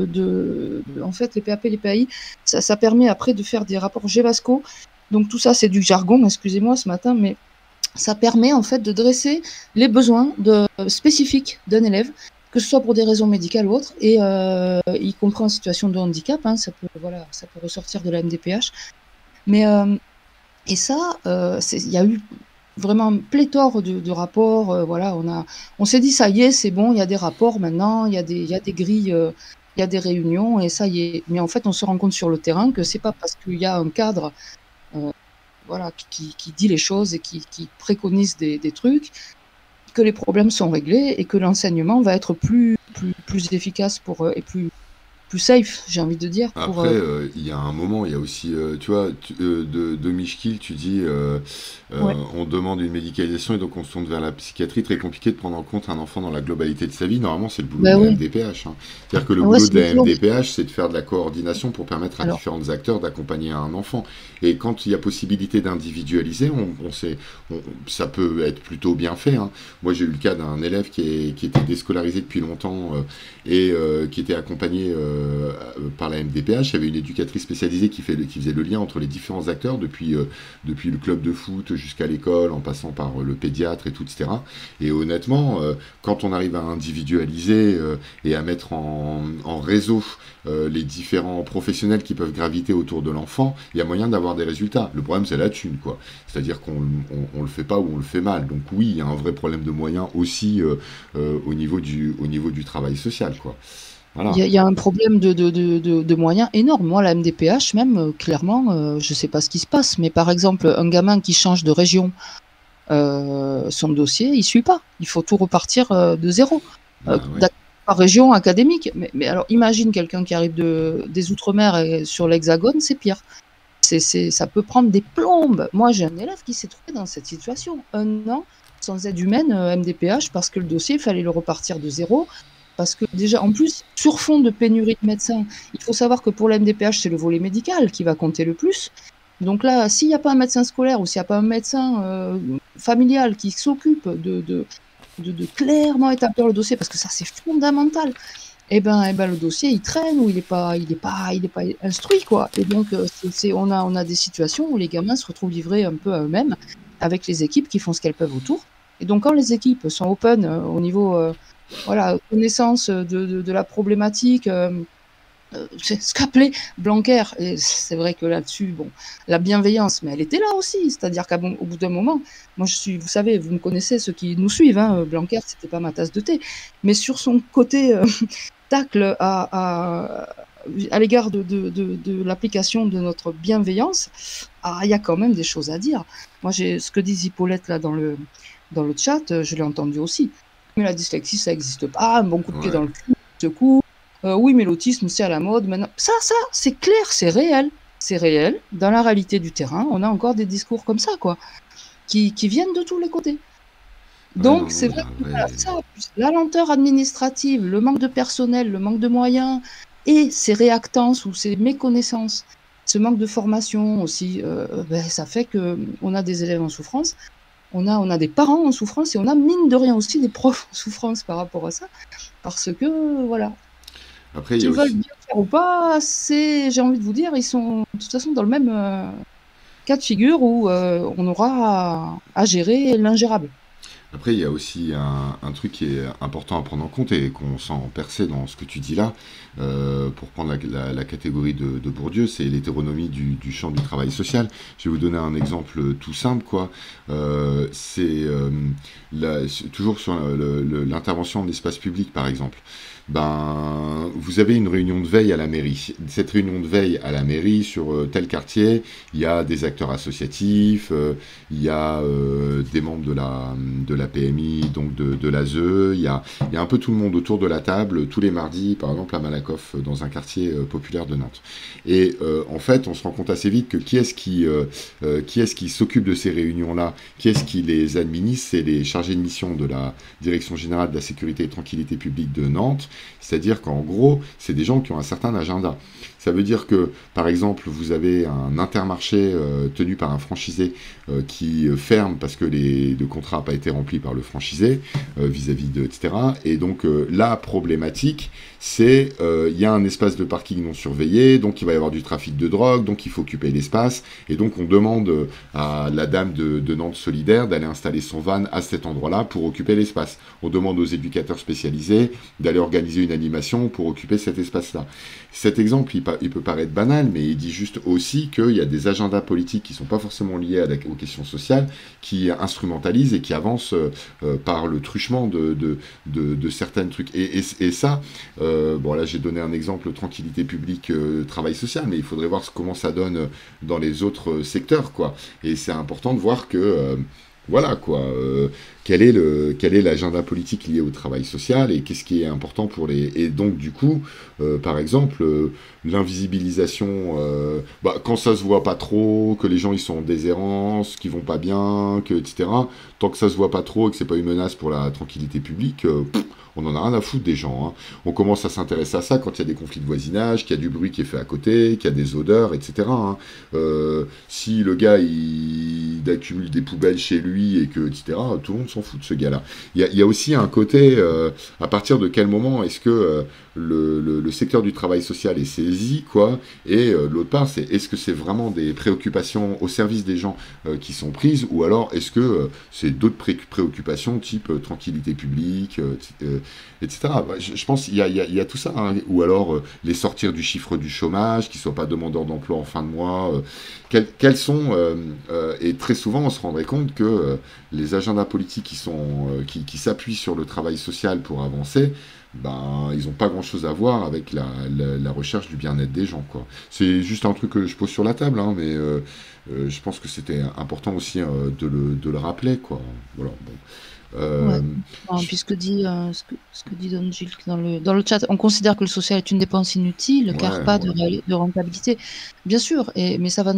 en fait, les PAP, les PAI, ça permet après de faire des rapports GEVASCO. Donc tout ça, c'est du jargon, excusez-moi ce matin, mais ça permet en fait de dresser les besoins spécifiques d'un élève, que ce soit pour des raisons médicales ou autres, et y compris en situation de handicap, hein, ça peut ressortir de la MDPH. Mais et ça, il y a eu vraiment pléthore de rapports. Voilà, on s'est dit ça y est, c'est bon, il y a des rapports maintenant, il y a des grilles, il y a des réunions et ça y est. Mais en fait, on se rend compte sur le terrain que c'est pas parce qu'il y a un cadre, voilà, qui dit les choses et qui préconise des trucs que les problèmes sont réglés et que l'enseignement va être plus efficace et plus safe, j'ai envie de dire. Après, il y a un moment, il y a aussi, tu vois, de Mishkil, tu dis, Ouais. on demande une médicalisation et donc on se tourne vers la psychiatrie. Très compliqué de prendre en compte un enfant dans la globalité de sa vie. Normalement, c'est le boulot Bah de la oui. MDPH. Hein. C'est-à-dire que le Ouais, boulot c'est de la dur. MDPH, c'est de faire de la coordination pour permettre à Alors, différents acteurs d'accompagner un enfant. Et quand il y a possibilité d'individualiser, ça peut être plutôt bien fait. Hein. Moi, j'ai eu le cas d'un élève qui était déscolarisé depuis longtemps et qui était accompagné par la MDPH. Il y avait une éducatrice spécialisée qui faisait le lien entre les différents acteurs, depuis le club de foot jusqu'à l'école, en passant par le pédiatre et tout, etc. Et honnêtement, quand on arrive à individualiser et à mettre en réseau les différents professionnels qui peuvent graviter autour de l'enfant, il y a moyen d'avoir des résultats. Le problème, c'est la thune, quoi. C'est-à-dire qu'on le fait pas ou on le fait mal. Donc oui, il y a un vrai problème de moyens aussi au niveau du travail social, quoi. Voilà. il y a un problème de moyens énorme. Moi, la MDPH, même, clairement, je sais pas ce qui se passe, mais par exemple, un gamin qui change de région, son dossier, il suit pas. Il faut tout repartir de zéro. Ouais. Par région académique. Mais alors, imagine quelqu'un qui arrive des Outre-mer et sur l'Hexagone, c'est pire. Ça peut prendre des plombes. Moi, j'ai un élève qui s'est trouvé dans cette situation. 1 an sans aide humaine, MDPH, parce que le dossier, il fallait le repartir de zéro. Parce que déjà, en plus, sur fond de pénurie de médecins, il faut savoir que pour la MDPH, c'est le volet médical qui va compter le plus. Donc là, s'il n'y a pas un médecin scolaire ou s'il n'y a pas un médecin familial qui s'occupe de clairement établir le dossier, parce que ça, c'est fondamental, et ben le dossier, il traîne ou il est pas instruit, quoi. Et donc, on a des situations où les gamins se retrouvent livrés un peu à eux-mêmes avec les équipes qui font ce qu'elles peuvent autour. Et donc, quand les équipes sont open au niveau voilà, connaissance de la problématique, c'est ce qu'appelait Blanquer, et c'est vrai que là-dessus, bon, la bienveillance, mais elle était là aussi, c'est-à-dire qu'au bout d'un moment, moi vous savez, vous me connaissez, ceux qui nous suivent, hein, Blanquer, c'était pas ma tasse de thé, mais sur son côté tacle à l'égard de l'application de notre bienveillance, il y a quand même des choses à dire. Moi, ce que dit Zipolite là dans le chat, je l'ai entendu aussi. Mais la dyslexie, ça n'existe pas. Un bon coup de pied dans le cul, secours. Oui, mais l'autisme, c'est à la mode maintenant. Ça, c'est clair, c'est réel. c'est réel. Dans la réalité du terrain, on a encore des discours comme ça, quoi, qui viennent de tous les côtés. Ouais, Donc, non, c'est non, vrai là, que ouais. voilà, ça, plus la lenteur administrative, le manque de personnel, le manque de moyens et ces réactances ou ces méconnaissances, ce manque de formation aussi, ben, ça fait qu'on a des élèves en souffrance, on a des parents en souffrance et on a, mine de rien aussi, des profs en souffrance par rapport à ça. Parce que, voilà, Après, il y a qu'ils veulent aussi. bien faire ou pas, j'ai envie de vous dire, ils sont de toute façon dans le même cas de figure où on aura à gérer l'ingérable. Après, il y a aussi un truc qui est important à prendre en compte et qu'on sent percer dans ce que tu dis là, pour prendre la catégorie de Bourdieu, c'est l'hétéronomie du champ du travail social. Je vais vous donner un exemple tout simple, quoi. C'est toujours sur l'intervention en espace public, par exemple. Ben, vous avez une réunion de veille à la mairie. Cette réunion de veille à la mairie sur tel quartier, il y a des acteurs associatifs, il y a des membres de la PMI, donc de l'ASE, il y a un peu tout le monde autour de la table, tous les mardis, par exemple à Malakoff, dans un quartier populaire de Nantes. Et en fait, on se rend compte assez vite que qui est-ce qui s'occupe de ces réunions-là, qui est-ce qui les administre, c'est les chargés de mission de la Direction Générale de la Sécurité et Tranquillité Publique de Nantes, c'est-à-dire qu'en gros, c'est des gens qui ont un certain agenda. Ça veut dire que, par exemple, vous avez un Intermarché tenu par un franchisé qui ferme parce que le contrat n'a pas été rempli par le franchisé vis-à-vis de, etc. Et donc, la problématique, c'est il y a un espace de parking non surveillé, donc il va y avoir du trafic de drogue, donc il faut occuper l'espace. Et donc, on demande à la dame de Nantes Solidaire d'aller installer son van à cet endroit-là pour occuper l'espace. On demande aux éducateurs spécialisés d'aller organiser une animation pour occuper cet espace-là. Cet exemple, il peut paraître banal, mais il dit juste aussi qu'il y a des agendas politiques qui ne sont pas forcément liés aux questions sociales, qui instrumentalisent et qui avancent par le truchement de certains trucs. Et ça, bon là j'ai donné un exemple, tranquillité publique, travail social, mais il faudrait voir comment ça donne dans les autres secteurs, quoi. Et c'est important de voir que... voilà quoi, quel est l'agenda politique lié au travail social et qu'est-ce qui est important pour les... Et donc du coup, par exemple, l'invisibilisation, quand ça se voit pas trop, que les gens ils sont en déshérence, qu'ils vont pas bien, etc. Tant que ça se voit pas trop et que c'est pas une menace pour la tranquillité publique, on en a rien à foutre des gens. Hein. On commence à s'intéresser à ça quand il y a des conflits de voisinage, qu'il y a du bruit qui est fait à côté, qu'il y a des odeurs, etc. Hein. Si le gars il accumule des poubelles chez lui et que, etc., tout le monde s'en fout de ce gars-là. Il y a aussi un côté, à partir de quel moment est-ce que le secteur du travail social est saisi, quoi, et l'autre part, c'est est-ce que c'est vraiment des préoccupations au service des gens qui sont prises, ou alors est-ce que c'est d'autres préoccupations type tranquillité publique, etc. Je pense qu'il y a tout ça, hein. Ou alors les sortir du chiffre du chômage, qu'ils ne soient pas demandeurs d'emploi en fin de mois, quels sont, et très souvent on se rendrait compte que les agendas politiques qui s'appuient sur le travail social pour avancer, ben, ils n'ont pas grand-chose à voir avec la recherche du bien-être des gens, quoi. C'est juste un truc que je pose sur la table, hein, mais je pense que c'était important aussi de le rappeler, quoi. Voilà, bon. Ouais. Puis ce que dit Don Gilles dans le chat, on considère que le social est une dépense inutile, car pas de rentabilité. Bien sûr, mais ça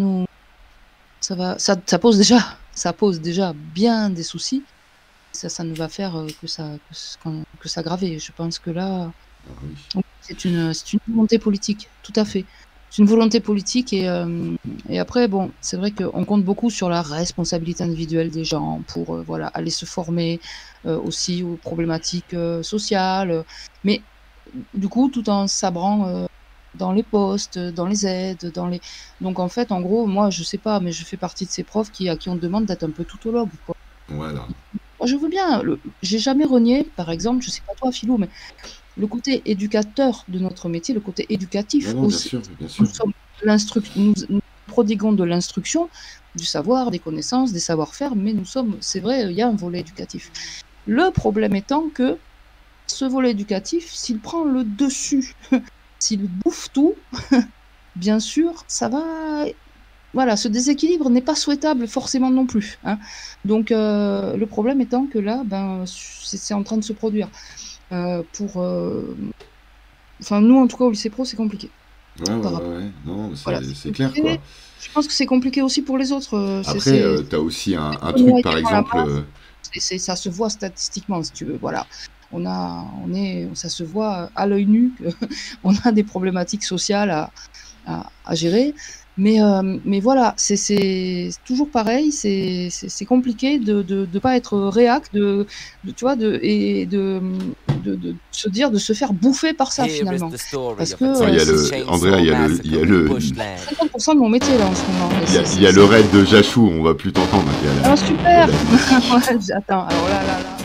pose déjà bien des soucis. Ça ne va faire que s'aggraver. Je pense que là, oui. C'est une volonté politique, tout à fait. C'est une volonté politique et après, bon, c'est vrai qu'on compte beaucoup sur la responsabilité individuelle des gens pour voilà, aller se former aussi aux problématiques sociales, mais du coup, tout en sabrant dans les postes, dans les aides, donc en fait, en gros, moi, je sais pas, mais je fais partie de ces profs à qui on demande d'être un peu toutologue, quoi. Voilà. Moi, je veux bien. J'ai jamais renié, par exemple, je sais pas toi, Philou, mais le côté éducateur de notre métier, le côté éducatif aussi. Bien sûr. Nous prodiguons de l'instruction, du savoir, des connaissances, des savoir-faire, mais c'est vrai, il y a un volet éducatif. Le problème étant que ce volet éducatif, s'il prend le dessus, s'il bouffe tout, bien sûr, ça va... Voilà, ce déséquilibre n'est pas souhaitable forcément non plus. Hein. Donc, le problème étant que là, c'est en train de se produire. Enfin, nous, en tout cas, au lycée pro, c'est compliqué. Ouais, ouais, par ouais, rapport. ouais. Non, Voilà, c'est clair, quoi. je pense que c'est compliqué aussi pour les autres. Après, t'as aussi un Se truc, noyer par dans la exemple, masse, ça se voit statistiquement, si tu veux. Voilà. Ça se voit à l'œil nu qu'on a des problématiques sociales à gérer. Mais voilà, c'est toujours pareil, c'est compliqué de pas être réac, tu vois, de se dire, de se faire bouffer par ça Here is finalement. the story Parce of a que non, il y a Texas Andrea, chainsaw massacre in bushland. c'est 50% de mon métier là en ce moment. Et il y a le raid de Jachou, on va plus t'entendre. Il y a Ah, il y a super. Ouais, attends, alors là.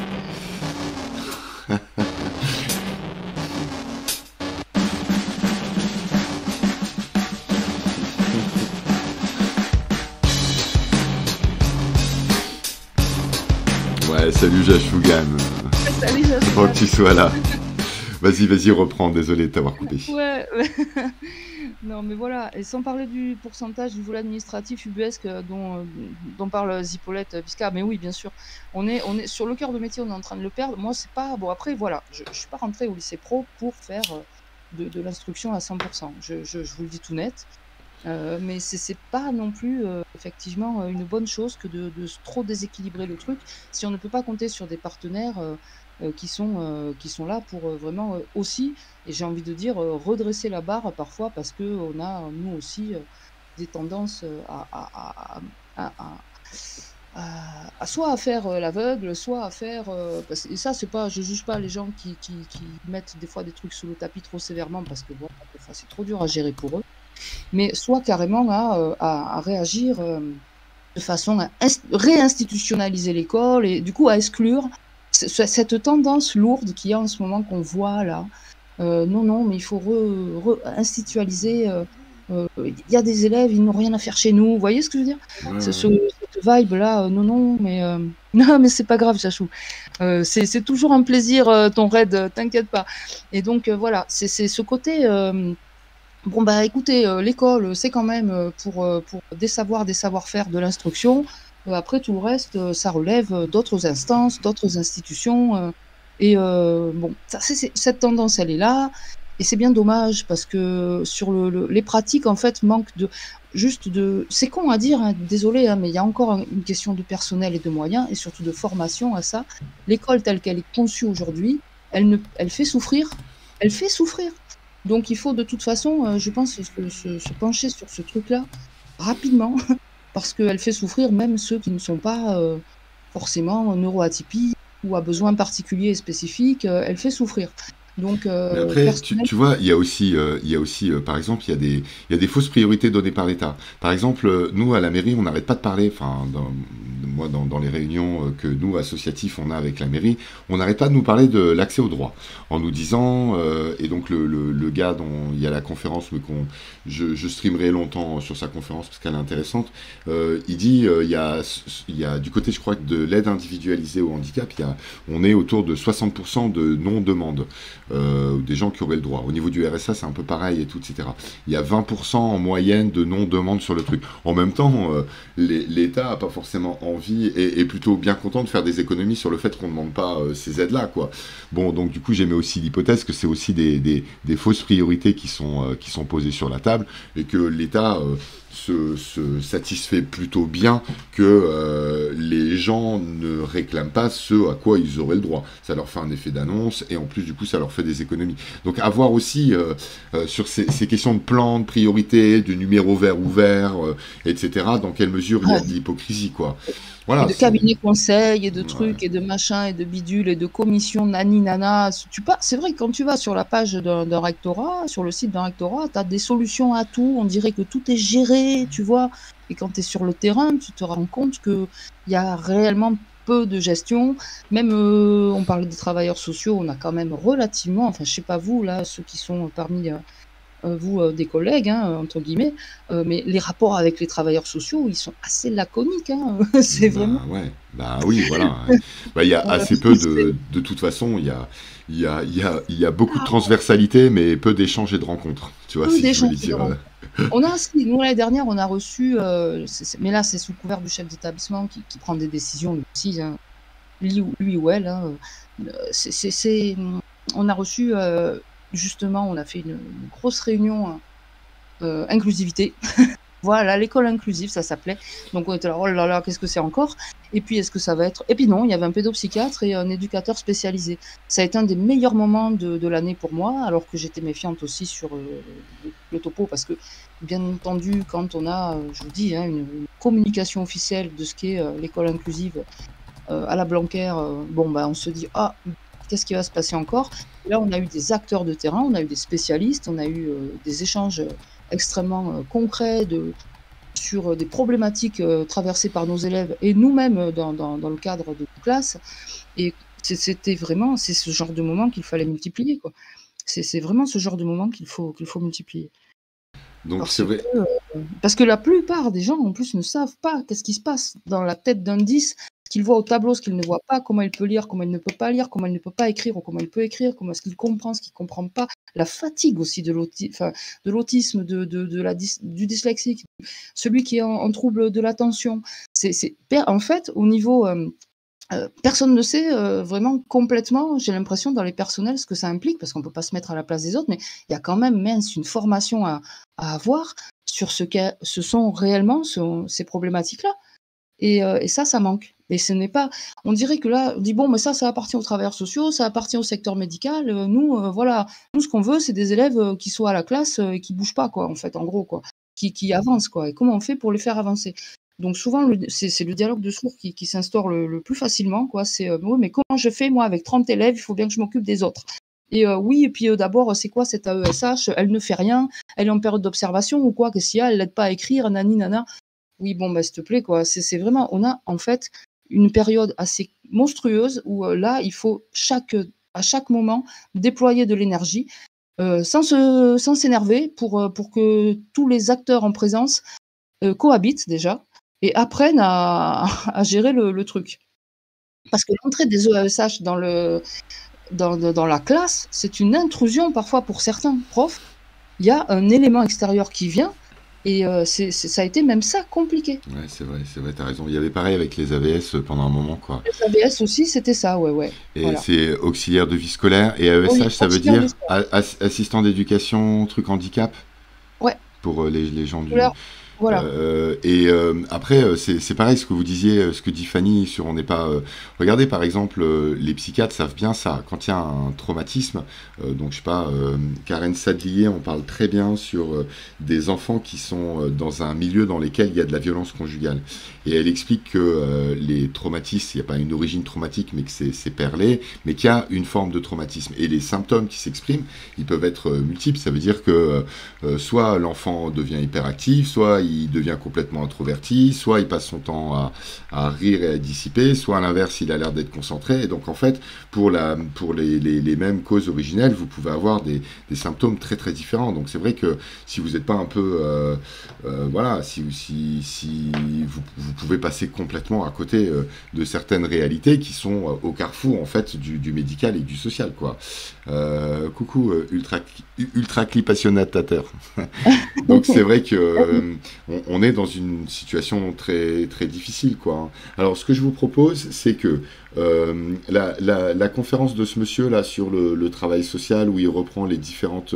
Ouais, salut Jachougan. Salut, Content que tu sois là. Vas-y, reprends. Désolé de t'avoir coupé. Ouais. Non, mais voilà. Et sans parler du pourcentage du volet administratif ubuesque dont parle Zipaulette Visca. Mais oui, bien sûr. On est sur le cœur de métier, on est en train de le perdre. Moi, c'est pas. Bon, après, voilà. Je suis pas rentrée au lycée pro pour faire de l'instruction à 100%. Je vous le dis tout net. Mais c'est pas non plus effectivement une bonne chose que de trop déséquilibrer le truc si on ne peut pas compter sur des partenaires qui sont là pour vraiment aussi, et j'ai envie de dire, redresser la barre parfois parce qu'on a nous aussi des tendances à soit à faire l'aveugle, soit à faire. Et ça, c'est pas, je juge pas les gens qui mettent des fois des trucs sous le tapis trop sévèrement parce que bon, des fois c'est trop dur à gérer pour eux, mais soit carrément à réagir de façon à réinstitutionnaliser l'école et du coup à exclure cette tendance lourde qu'il y a en ce moment qu'on voit là. Non, mais il faut institutionnaliser. Il y a des élèves, ils n'ont rien à faire chez nous. Vous voyez ce que je veux dire? Ouais, Cette vibe-là, non, mais non, mais c'est pas grave, Chachou. C'est toujours un plaisir, ton raid, t'inquiète pas. Et donc, voilà, c'est ce côté. Bon, bah écoutez, l'école, c'est quand même pour des savoirs, des savoir-faire, de l'instruction. Après, tout le reste, ça relève d'autres instances, d'autres institutions. Bon, cette tendance, elle est là. Et c'est bien dommage parce que sur les pratiques, en fait, manquent c'est con à dire, hein, désolé, hein, mais il y a encore une question de personnel et de moyens et surtout de formation à ça. L'école telle qu'elle est conçue aujourd'hui, elle fait souffrir. Elle fait souffrir. Donc il faut de toute façon, je pense, se pencher sur ce truc-là rapidement parce qu'elle fait souffrir même ceux qui ne sont pas forcément neuroatypiques ou à besoins particuliers et spécifiques. Elle fait souffrir. Donc, mais après, tu vois, il y a aussi, par exemple, il y a des fausses priorités données par l'État. Par exemple, nous, à la mairie, on n'arrête pas de parler, enfin, moi, dans les réunions que nous, associatifs, on a avec la mairie, on n'arrête pas de nous parler de l'accès au droit, en nous disant, et donc le gars dont il y a la conférence, mais je streamerai longtemps sur sa conférence parce qu'elle est intéressante, il dit, il y a du côté, je crois, de l'aide individualisée au handicap, on est autour de 60% de non-demande. Des gens qui auraient le droit. Au niveau du RSA, c'est un peu pareil et tout, etc. Il y a 20% en moyenne de non-demande sur le truc. En même temps, l'État n'a pas forcément envie et est plutôt bien content de faire des économies sur le fait qu'on ne demande pas ces aides-là, quoi. Bon, donc du coup, j'émets aussi l'hypothèse que c'est aussi des fausses priorités qui sont posées sur la table et que l'État se satisfait plutôt bien que les gens ne réclament pas ce à quoi ils auraient le droit. Ça leur fait un effet d'annonce et en plus du coup ça leur fait des économies. Donc à voir aussi sur ces questions de plan, de priorité, de numéro vert ouvert, etc. Dans quelle mesure il y a de l'hypocrisie, quoi. Voilà, et de cabinets conseils et de trucs et de machins et de bidules et de commissions nani nana. C'est vrai que quand tu vas sur la page d'un rectorat, sur le site d'un rectorat, tu as des solutions à tout. On dirait que tout est géré, tu vois. Et quand tu es sur le terrain, tu te rends compte qu'il y a réellement peu de gestion. Même, on parlait des travailleurs sociaux, on a quand même relativement, enfin je sais pas vous, là, ceux qui sont parmi vous, des collègues, hein, entre guillemets, mais les rapports avec les travailleurs sociaux, ils sont assez laconiques. Hein. C'est vraiment. Ouais, bah oui, voilà. Il y a assez peu de toute façon, il y a beaucoup de transversalité, mais peu d'échanges et de rencontres. Tu vois, Peu si je d'échanges voulais et de dire. nous, l'année dernière, on a reçu, mais là, c'est sous couvert du chef d'établissement qui prend des décisions, lui aussi, hein, lui ou elle. Hein, on a reçu, justement, on a fait une grosse réunion inclusivité. Voilà, l'école inclusive, ça s'appelait. Donc on était là, oh là là, qu'est-ce que c'est encore? Et puis est-ce que ça va être... Et puis non, il y avait un pédopsychiatre et un éducateur spécialisé. Ça a été un des meilleurs moments de l'année pour moi, alors que j'étais méfiante aussi sur le topo, parce que bien entendu, quand on a, je vous dis, hein, une communication officielle de ce qu'est l'école inclusive à la Blanquer, bon, bah, on se dit, ah, qu'est-ce qui va se passer encore? Et là, on a eu des acteurs de terrain, on a eu des spécialistes, on a eu des échanges extrêmement concrets sur des problématiques traversées par nos élèves et nous-mêmes dans le cadre de classe. Et c'était vraiment, c'est ce genre de moment qu'il fallait multiplier, quoi. C'est vraiment ce genre de moment qu'il faut multiplier. Donc c'est vrai. Parce que la plupart des gens, en plus, ne savent pas qu'est-ce qui se passe dans la tête d'un 10, ce qu'il voit au tableau, ce qu'il ne voit pas, comment il peut lire, comment il ne peut pas lire, comment il ne peut pas écrire ou comment il peut écrire, comment est-ce qu'il comprend, ce qu'il ne comprend pas, la fatigue aussi de l'autisme, du dyslexique, celui qui est en trouble de l'attention. En fait, au niveau... personne ne sait vraiment complètement, j'ai l'impression, dans les personnels, ce que ça implique, parce qu'on ne peut pas se mettre à la place des autres, mais il y a quand même une formation à avoir sur ce sont réellement ces problématiques-là. Et ça manque. Et ce n'est pas... On dirait que là, on dit, bon, mais ça appartient aux travailleurs sociaux, ça appartient au secteur médical. Voilà. Nous, ce qu'on veut, c'est des élèves qui soient à la classe et qui ne bougent pas, quoi, en fait, en gros, quoi. Qui avancent, quoi. Et comment on fait pour les faire avancer? Donc souvent, c'est le dialogue de sourds qui s'instaure le plus facilement, quoi. C'est oui, mais comment je fais, moi, avec 30 élèves, il faut bien que je m'occupe des autres. Et oui, et puis d'abord, c'est quoi cette AESH? Elle ne fait rien, elle est en période d'observation ou quoi? Qu'est-ce qu'il y a? Elle l'aide pas à écrire, nani, nana. Oui, bon, bah, s'il te plaît, quoi. C'est vraiment, on a en fait une période assez monstrueuse où là, il faut à chaque moment déployer de l'énergie sans s'énerver pour que tous les acteurs en présence cohabitent déjà et apprennent à gérer le truc. Parce que l'entrée des EAESH dans la classe, c'est une intrusion parfois pour certains profs. Il y a un élément extérieur qui vient et ça a été même ça compliqué. Ouais, c'est vrai, t'as raison. Il y avait pareil avec les AVS pendant un moment, quoi. Les AVS aussi, c'était ça, ouais. Et voilà. c'est auxiliaire de vie scolaire. Et AESH, oui, ça veut dire assistant d'éducation, truc handicap? Ouais. Pour les gens du... Voilà. Après, c'est pareil ce que vous disiez, ce que dit Fanny sur on n'est pas... Regardez par exemple, les psychiatres savent bien ça. Quand il y a un traumatisme, donc je sais pas, Karen Sadlier, on parle très bien sur des enfants qui sont dans un milieu dans lequel il y a de la violence conjugale. Et elle explique que les traumatismes, il n'y a pas une origine traumatique, mais que c'est perlé, mais qu'il y a une forme de traumatisme. Et les symptômes qui s'expriment, ils peuvent être multiples. Ça veut dire que soit l'enfant devient hyperactif, soit il devient complètement introverti, soit il passe son temps à rire et à dissiper, soit à l'inverse, il a l'air d'être concentré. Et donc en fait, pour les mêmes causes originelles, vous pouvez avoir des symptômes très très différents. Donc c'est vrai que si vous n'êtes pas un peu... voilà, si vous pouvez passer complètement à côté de certaines réalités qui sont au carrefour en fait du médical et du social, quoi. Coucou ultra clipationnatateur. Donc c'est vrai que on est dans une situation très très difficile, quoi. Alors ce que je vous propose, c'est que la conférence de ce monsieur là sur le travail social, où il reprend les différentes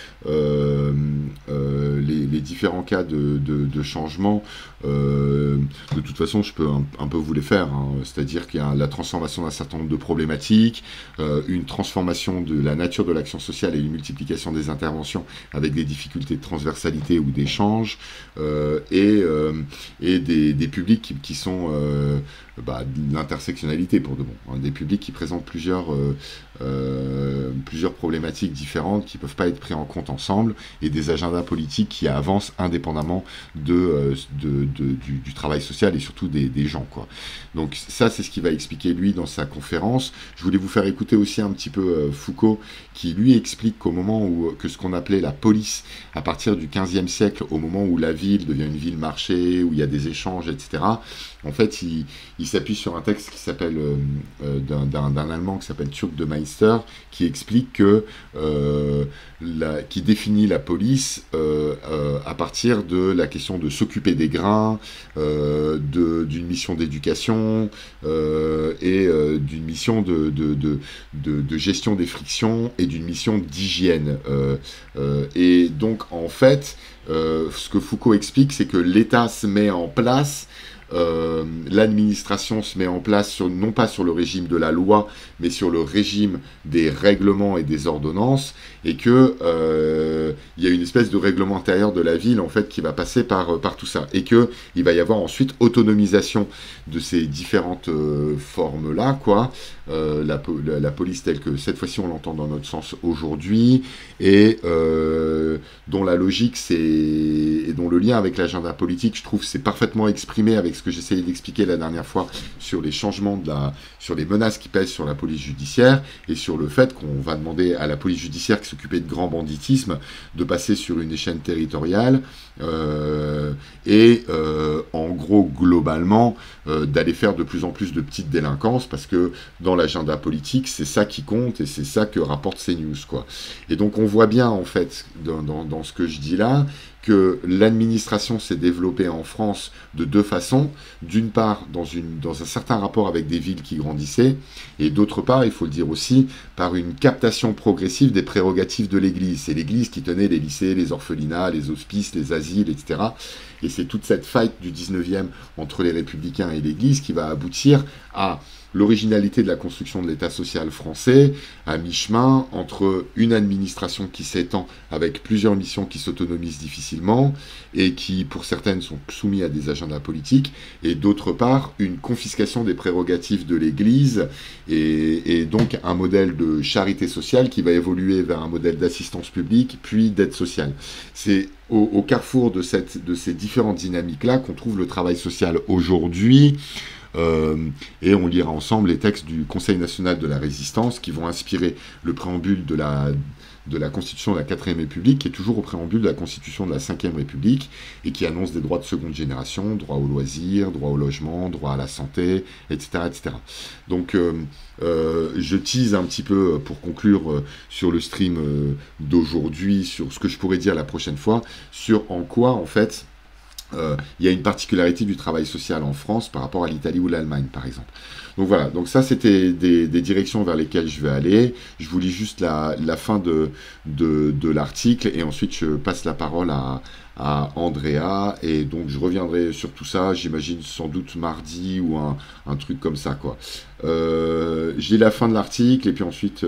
les différents cas de changement, de toute façon je peux un peu vous les faire, hein. C'est-à-dire qu'il y a la transformation d'un certain nombre de problématiques, une transformation de la nature de l'action sociale et une multiplication des interventions avec des difficultés de transversalité ou d'échange, et des publics qui sont de l'intersectionnalité pour de bon, hein, des publics qui présentent plusieurs problématiques différentes qui ne peuvent pas être pris en compte ensemble, et des agendas politiques qui avancent indépendamment du travail social et surtout des gens, quoi. Donc ça, c'est ce qu'il va expliquer lui dans sa conférence. Je voulais vous faire écouter aussi un petit peu Foucault, qui lui explique qu'au moment où ce qu'on appelait la police, à partir du XVe siècle, au moment où la ville devient une ville-marché, où il y a des échanges, etc., en fait, il s'appuie sur un texte qui s'appelle d'un Allemand qui s'appelle Turk de Maïs Westminster qui explique que qui définit la police à partir de la question de s'occuper des grains, d'une mission d'éducation et d'une mission de gestion des frictions et d'une mission d'hygiène. Et donc en fait, ce que Foucault explique, c'est que l'État se met en place, l'administration se met en place non pas sur le régime de la loi, mais sur le régime des règlements et des ordonnances, et que il y a une espèce de règlement intérieur de la ville en fait qui va passer par tout ça, et que il va y avoir ensuite autonomisation de ces différentes formes là, quoi. La police telle que cette fois-ci on l'entend dans notre sens aujourd'hui, et dont la logique et dont le lien avec l'agenda politique, je trouve, c'est parfaitement exprimé avec ce que j'essayais d'expliquer la dernière fois sur les changements sur les menaces qui pèsent sur la police judiciaire, et sur le fait qu'on va demander à la police judiciaire qui s'occupait de grand banditisme de passer sur une échelle territoriale et en gros globalement d'aller faire de plus en plus de petites délinquances, parce que dans l'agenda politique c'est ça qui compte et c'est ça que rapporte CNews, quoi. Et donc on voit bien en fait dans ce que je dis là que l'administration s'est développée en France de deux façons. D'une part, dans un certain rapport avec des villes qui grandissaient, et d'autre part, il faut le dire aussi, par une captation progressive des prérogatives de l'Église. C'est l'Église qui tenait les lycées, les orphelinats, les hospices, les asiles, etc. Et c'est toute cette fight du 19e entre les Républicains et l'Église qui va aboutir à l'originalité de la construction de l'État social français, à mi-chemin entre une administration qui s'étend avec plusieurs missions qui s'autonomisent difficilement et qui, pour certaines, sont soumises à des agendas politiques, et d'autre part, une confiscation des prérogatives de l'Église et donc un modèle de charité sociale qui va évoluer vers un modèle d'assistance publique, puis d'aide sociale. C'est au carrefour de ces différentes dynamiques-là qu'on trouve le travail social aujourd'hui. Et on lira ensemble les textes du Conseil national de la résistance qui vont inspirer le préambule de la Constitution de la 4ème République, qui est toujours au préambule de la Constitution de la 5ème République, et qui annonce des droits de seconde génération, droit au loisir, droit au logement, droit à la santé, etc. etc. Donc je tease un petit peu pour conclure sur le stream d'aujourd'hui, sur ce que je pourrais dire la prochaine fois, sur en quoi en fait il y a une particularité du travail social en France par rapport à l'Italie ou l'Allemagne, par exemple. Donc voilà, donc ça c'était des directions vers lesquelles je vais aller. Je vous lis juste la fin de l'article, et ensuite je passe la parole à Andrea, et donc je reviendrai sur tout ça, j'imagine sans doute mardi ou un truc comme ça, quoi. J'ai la fin de l'article, et puis ensuite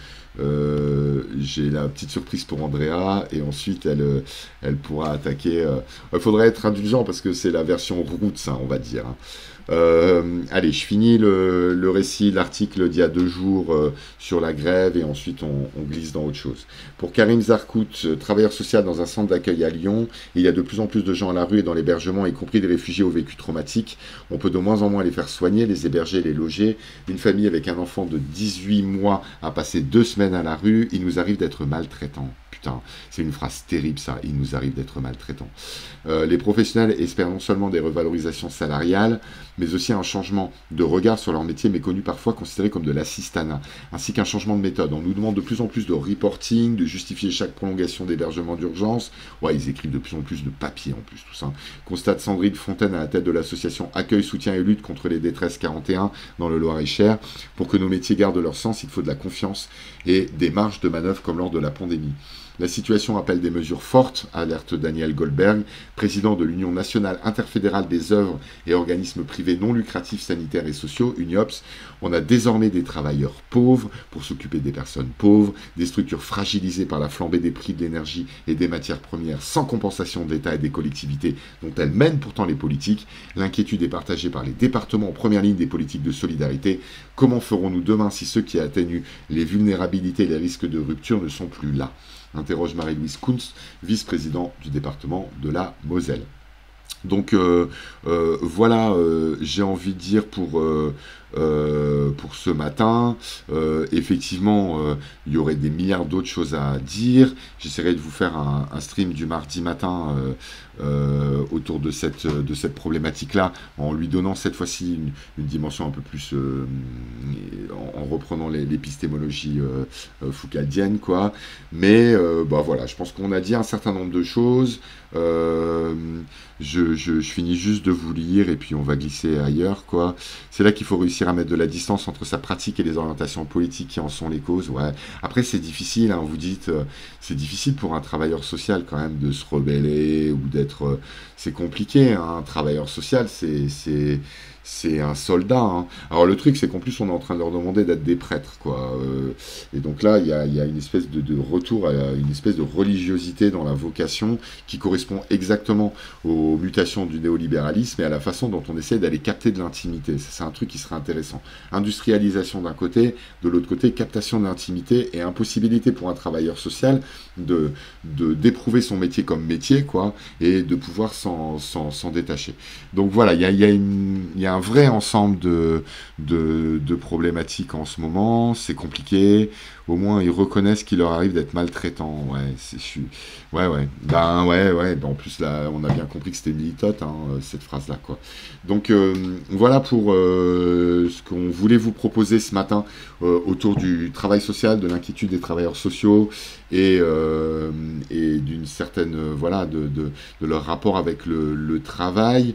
j'ai la petite surprise pour Andrea, et ensuite elle pourra attaquer. Il faudrait être indulgent parce que c'est la version roots, hein, on va dire. Allez, je finis le récit, l'article d'il y a 2 jours sur la grève, et ensuite on glisse dans autre chose. Pour Karim Zarkout, travailleur social dans un centre d'accueil à Lyon, il y a de plus en plus de gens à la rue et dans l'hébergement, y compris des réfugiés au vécu traumatique. On peut de moins en moins les faire soigner, les héberger, les loger. Une famille avec un enfant de 18 mois a passé 2 semaines à la rue. Il nous arrive d'être maltraitants. Putain, c'est une phrase terrible ça, il nous arrive d'être maltraitants. Les professionnels espèrent non seulement des revalorisations salariales, mais aussi un changement de regard sur leur métier, méconnu parfois, considéré comme de l'assistanat, ainsi qu'un changement de méthode. On nous demande de plus en plus de reporting, de justifier chaque prolongation d'hébergement d'urgence. Ouais, ils écrivent de plus en plus de papier en plus, tout ça. Constate Sandrine Fontaine à la tête de l'association Accueil, Soutien et Lutte contre les détresses 41 dans le Loir-et-Cher. Pour que nos métiers gardent leur sens, il faut de la confiance et des marges de manœuvre comme lors de la pandémie. La situation appelle des mesures fortes, alerte Daniel Goldberg, président de l'Union nationale interfédérale des œuvres et organismes privés non lucratifs sanitaires et sociaux, UNIOPS. On a désormais des travailleurs pauvres pour s'occuper des personnes pauvres, des structures fragilisées par la flambée des prix de l'énergie et des matières premières sans compensation de l'État et des collectivités dont elles mènent pourtant les politiques. L'inquiétude est partagée par les départements en première ligne des politiques de solidarité. Comment ferons-nous demain si ceux qui atténuent les vulnérabilités et les risques de rupture ne sont plus là ? Interroge Marie-Louise Kunz, vice-président du département de la Moselle. Donc voilà, j'ai envie de dire pour ce matin, effectivement, il y aurait des milliards d'autres choses à dire. J'essaierai de vous faire un stream du mardi matin autour de cette problématique-là, en lui donnant cette fois-ci une dimension un peu plus, en reprenant l'épistémologie foucaldienne, quoi. Mais bah voilà, je pense qu'on a dit un certain nombre de choses. Je finis juste de vous lire et puis on va glisser ailleurs, quoi. C'est là qu'il faut réussir à mettre de la distance entre sa pratique et les orientations politiques qui en sont les causes. Ouais. Après, c'est difficile, hein, vous dites, c'est difficile pour un travailleur social quand même de se rebeller ou d'être... c'est compliqué, hein, un travailleur social, c'est un soldat. Hein. Alors le truc, c'est qu'en plus, on est en train de leur demander d'être des prêtres, quoi. Et donc là, il y a une espèce de retour à une espèce de religiosité dans la vocation qui correspond exactement aux mutations du néolibéralisme et à la façon dont on essaie d'aller capter de l'intimité. C'est un truc qui serait intéressant. Industrialisation d'un côté, de l'autre côté, captation de l'intimité et impossibilité pour un travailleur social d'éprouver son métier comme métier, quoi, et de pouvoir s'en détacher. Donc voilà, il y a un vrai ensemble de problématiques en ce moment, c'est compliqué, au moins ils reconnaissent qu'il leur arrive d'être maltraitants, en plus là, on a bien compris que c'était une litote, hein, cette phrase-là, quoi. Donc voilà pour ce qu'on voulait vous proposer ce matin autour du travail social, de l'inquiétude des travailleurs sociaux et d'une certaine, de leur rapport avec le travail.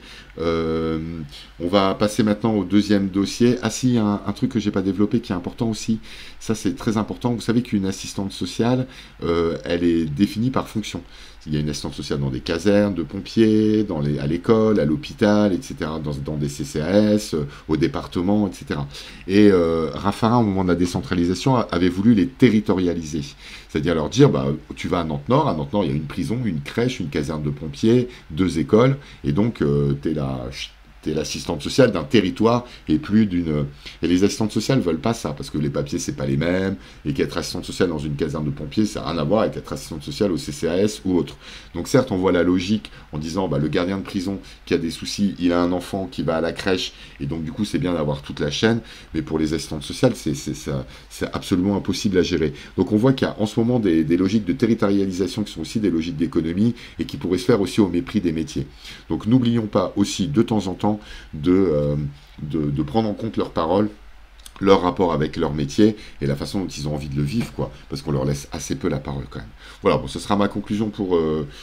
On va passer maintenant au deuxième dossier. Ah si, un truc que j'ai pas développé qui est important aussi, ça c'est très important. Vous savez qu'une assistante sociale, elle est définie par fonction. Il y a une assistante sociale dans des casernes de pompiers, à l'école, à l'hôpital, etc., dans des CCAS, au département, etc. Et Raffarin, au moment de la décentralisation, avait voulu les territorialiser. C'est-à-dire leur dire, bah, tu vas à Nantes-Nord, il y a une prison, une crèche, une caserne de pompiers, 2 écoles, et donc t'es l'assistante sociale d'un territoire et plus d'une... Et les assistantes sociales ne veulent pas ça, parce que les papiers, c'est pas les mêmes, et qu'être assistante sociale dans une caserne de pompiers, ça n'a rien à voir avec être assistante sociale au CCAS ou autre. Donc certes, on voit la logique en disant, bah, le gardien de prison qui a des soucis, il a un enfant qui va à la crèche, et donc du coup, c'est bien d'avoir toute la chaîne, mais pour les assistantes sociales, c'est absolument impossible à gérer. Donc on voit qu'il y a en ce moment des logiques de territorialisation qui sont aussi des logiques d'économie, et qui pourraient se faire aussi au mépris des métiers. Donc n'oublions pas aussi, de temps en temps, de prendre en compte leurs paroles, leur rapport avec leur métier et la façon dont ils ont envie de le vivre, quoi, parce qu'on leur laisse assez peu la parole quand même. Voilà, bon, ce sera ma conclusion pour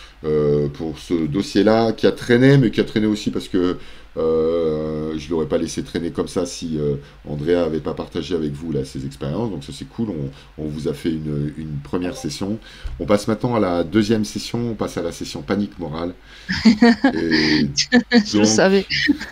ce dossier-là, qui a traîné, mais qui a traîné aussi parce que je ne l'aurais pas laissé traîner comme ça si Andrea n'avait pas partagé avec vous là, ses expériences, donc ça c'est cool, on vous a fait une première session. On passe maintenant à la deuxième session, on passe à la session panique morale. Et je le savais.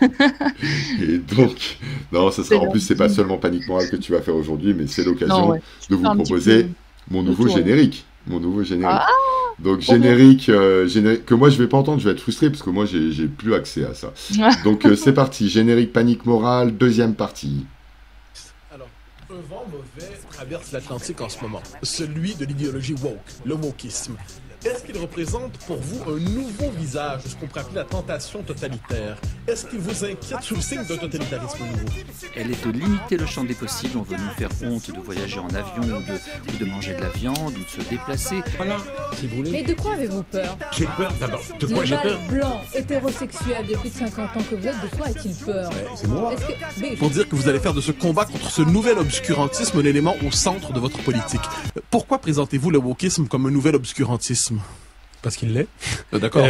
Et donc, non, ça sera en plus, c'est pas seulement panique morale que tu vas faire aujourd'hui, mais c'est l'occasion de vous proposer mon nouveau générique. Ah, donc générique que moi je vais pas entendre, je vais être frustré parce que moi j'ai plus accès à ça. Donc c'est parti, générique panique morale, deuxième partie. Alors, un vent mauvais traverse l'Atlantique en ce moment, celui de l'idéologie woke, le wokisme. Est-ce qu'il représente pour vous un nouveau visage de ce qu'on pourrait appeler la tentation totalitaire? Est-ce qu'il vous inquiète sous le signe d'un totalitarisme nouveau? Elle est de limiter le champ des possibles. On veut nous faire honte de voyager en avion ou de manger de la viande ou de se déplacer. Voilà, si vous voulez. Mais de quoi avez-vous peur? J'ai peur d'abord. De quoi j'ai peur? Blanc, hétérosexuel de plus de 50 ans que vous êtes, de quoi a-t-il peur? C'est moi. Pour dire que vous allez faire de ce combat contre ce nouvel obscurantisme un élément au centre de votre politique. Pourquoi présentez-vous le wokisme comme un nouvel obscurantisme? Parce qu'il l'est. D'accord.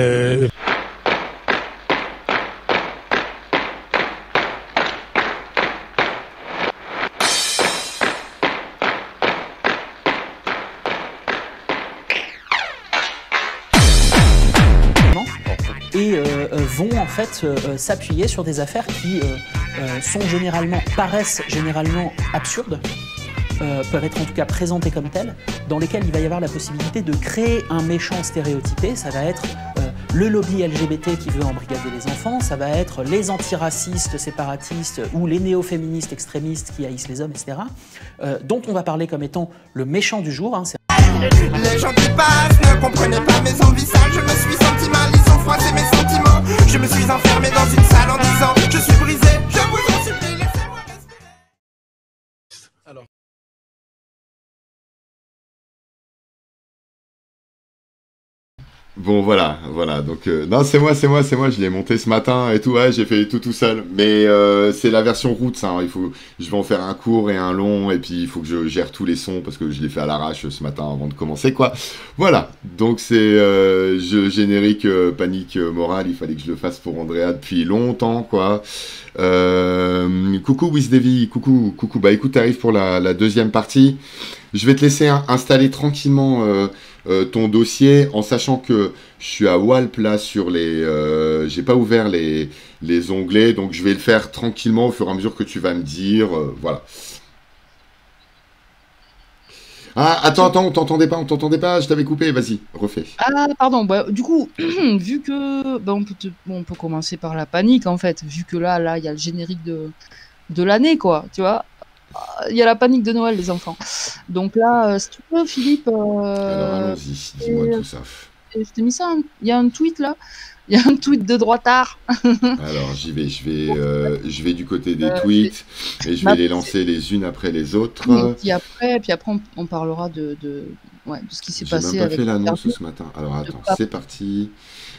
Et vont en fait s'appuyer sur des affaires qui paraissent généralement absurdes, peuvent être en tout cas présentées comme telles, dans lesquelles il va y avoir la possibilité de créer un méchant stéréotypé. Ça va être le lobby LGBT qui veut embrigader les enfants, ça va être les antiracistes séparatistes ou les néo-féministes extrémistes qui haïssent les hommes, etc., dont on va parler comme étant le méchant du jour. Les gens qui passent ne comprenaient pas mes envies sales, je me suis senti mal, ils ont froissé mes sentiments. Je me suis enfermé dans une salle en disant je suis brisé, je vous en supplie, laissez-moi respirer. Alors. Bon, voilà. Donc, non, c'est moi. Je l'ai monté ce matin et tout. Ouais, j'ai fait tout seul. Mais c'est la version roots. Hein. Je vais en faire un court et un long. Et puis, il faut que je gère tous les sons parce que je l'ai fait à l'arrache ce matin avant de commencer, quoi. Voilà. Donc, c'est générique panique morale. Il fallait que je le fasse pour Andrea depuis longtemps, quoi. Coucou WizDevy, coucou. Bah écoute, t'arrives pour la deuxième partie. Je vais te laisser installer tranquillement ton dossier, en sachant que je suis à Walp là sur les... j'ai pas ouvert les onglets, donc je vais le faire tranquillement au fur et à mesure que tu vas me dire. Voilà. Ah, attends, on t'entendait pas, je t'avais coupé, vas-y, refais. Ah, pardon, bah, du coup, vu que... Bah, on peut commencer par la panique, en fait, vu que là, il y a le générique de l'année, quoi, tu vois. Il y a la panique de Noël, les enfants. Donc là, si tu peux, Philippe... Alors, allons-y, dis-moi tout ça. Je t'ai mis ça, il y a un tweet, là. Il y a un tweet de droitard. Alors, j'y vais. Je vais du côté des tweets et je vais les lancer les unes après les autres. Et puis après on parlera de ce qui s'est passé. J'ai même pas fait l'annonce ce matin. Alors, attends, c'est parti.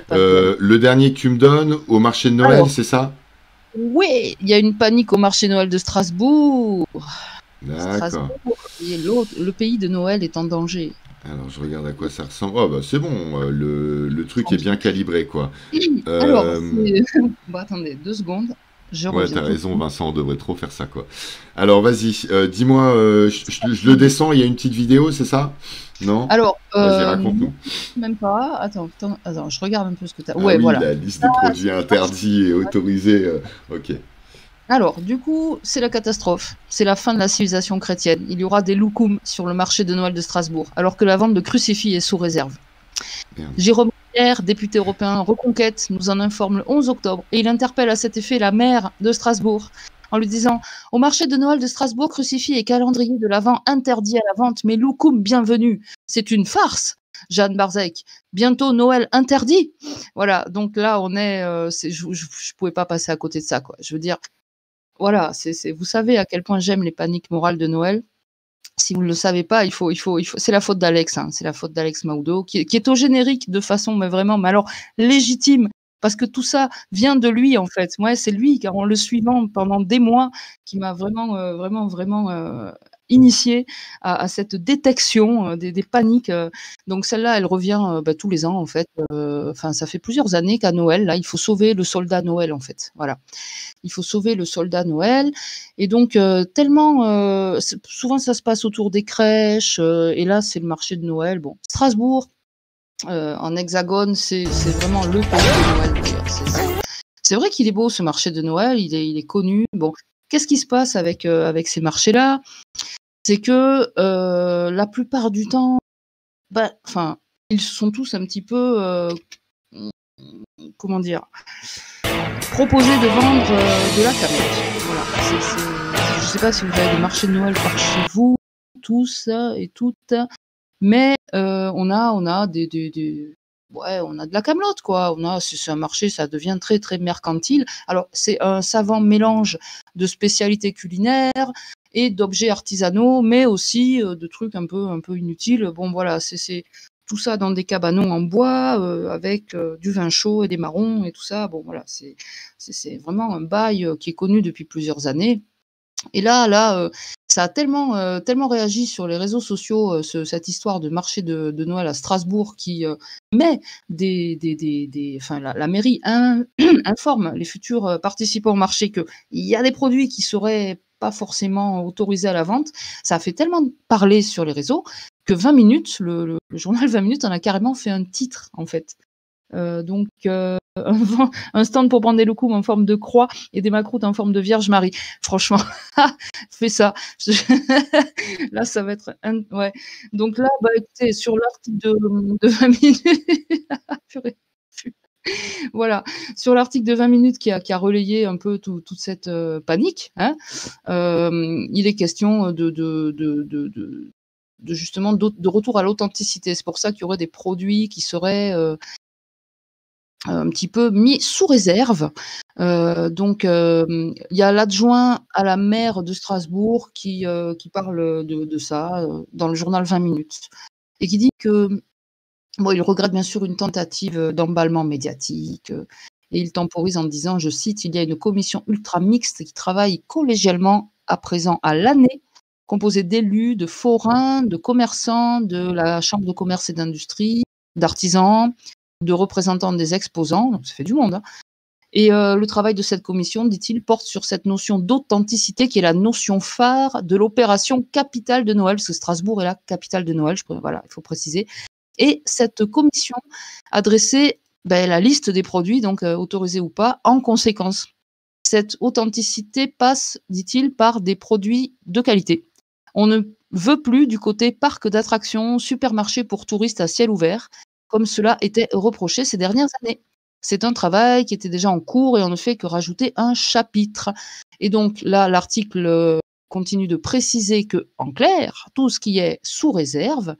Le dernier que tu me donnes au marché de Noël, c'est ça? Oui, il y a une panique au marché de Noël de Strasbourg. D'accord. Et le pays de Noël est en danger. Alors, je regarde à quoi ça ressemble. Oh, bah, c'est bon, le truc est bien calibré, quoi. Alors, bon, attendez, 2 secondes. Ouais, t'as raison, Vincent, on devrait trop faire ça, quoi. Alors, vas-y, dis-moi, je le descends, il y a une petite vidéo, c'est ça? Non? Alors, vas-y, raconte-nous. Même pas. Attends, je regarde un peu ce que t'as. Ah Ouais, oui, voilà. La liste des produits interdits et autorisés. Ok. Alors, du coup, c'est la catastrophe. C'est la fin de la civilisation chrétienne. Il y aura des loukoums sur le marché de Noël de Strasbourg, alors que la vente de crucifix est sous réserve. Merde. Jérôme Pierre, député européen Reconquête, nous en informe le 11 octobre et il interpelle à cet effet la maire de Strasbourg en lui disant « Au marché de Noël de Strasbourg, crucifix et calendrier de l'Avent interdits à la vente, mais loukoum bienvenue. C'est une farce !» Jeanne Barzec, bientôt Noël interdit. Voilà, donc là, on est, je pouvais pas passer à côté de ça, quoi. Je veux dire, voilà, vous savez à quel point j'aime les paniques morales de Noël. Si vous ne le savez pas, c'est la faute d'Alex, hein, c'est la faute d'Alex Maudo, qui est au générique de façon, mais alors légitime, parce que tout ça vient de lui, en fait. Moi, c'est lui, car en le suivant pendant des mois, qui m'a vraiment initié à cette détection des paniques. Donc celle-là, elle revient tous les ans, en fait. Enfin, ça fait plusieurs années qu'à Noël, là, il faut sauver le soldat Noël, en fait. Voilà. Il faut sauver le soldat Noël. Et donc, souvent, ça se passe autour des crèches. Et là, c'est le marché de Noël. Bon, Strasbourg, en hexagone, c'est vraiment le pays de Noël, d'ailleurs. C'est vrai qu'il est beau, ce marché de Noël. Il est connu. Bon, qu'est-ce qui se passe avec ces marchés-là? C'est que la plupart du temps, ils sont tous un petit peu, comment dire, proposés de vendre de la camelote. Voilà. Je ne sais pas si vous avez des marchés de Noël par chez vous, tous et toutes, mais on a on a de la camelote, quoi. C'est un marché, ça devient très très mercantile. Alors c'est un savant mélange de spécialités culinaires et d'objets artisanaux, mais aussi de trucs un peu inutiles. Bon, voilà, c'est tout ça dans des cabanons en bois, avec du vin chaud et des marrons et tout ça. Bon, voilà, c'est vraiment un bail qui est connu depuis plusieurs années. Et là, ça a tellement réagi sur les réseaux sociaux, cette histoire de marché de Noël à Strasbourg qui met la mairie informe les futurs participants au marché qu'il y a des produits qui seraient pas forcément autorisés à la vente. Ça a fait tellement parler sur les réseaux que 20 minutes, le journal 20 minutes en a carrément fait un titre, en fait. Donc, un stand pour prendre des loukoums en forme de croix et des macroutes en forme de Vierge Marie. Franchement, fais ça. Là, ça va être... Ouais. Donc là, écoutez, sur l'article de 20 minutes... Voilà, sur l'article de 20 minutes qui a relayé un peu toute cette panique, hein, il est question justement de retour à l'authenticité. C'est pour ça qu'il y aurait des produits qui seraient un petit peu mis sous réserve. Donc, il y a l'adjoint à la maire de Strasbourg qui parle de ça dans le journal 20 minutes et qui dit que, bon, il regrette bien sûr une tentative d'emballement médiatique et il temporise en disant, je cite, il y a une commission ultra mixte qui travaille collégialement à présent à l'année, composée d'élus, de forains, de commerçants, de la chambre de commerce et d'industrie, d'artisans, de représentants des exposants, donc ça fait du monde, hein. Et le travail de cette commission, dit-il, porte sur cette notion d'authenticité qui est la notion phare de l'opération capitale de Noël, parce que Strasbourg est la capitale de Noël, voilà, il faut préciser. Et cette commission a dressé la liste des produits, donc autorisés ou pas, en conséquence. Cette authenticité passe, dit-il, par des produits de qualité. On ne veut plus du côté parc d'attractions, supermarché pour touristes à ciel ouvert, comme cela était reproché ces dernières années. C'est un travail qui était déjà en cours et on ne fait que rajouter un chapitre. Et donc là, l'article continue de préciser que, en clair, tout ce qui est sous réserve,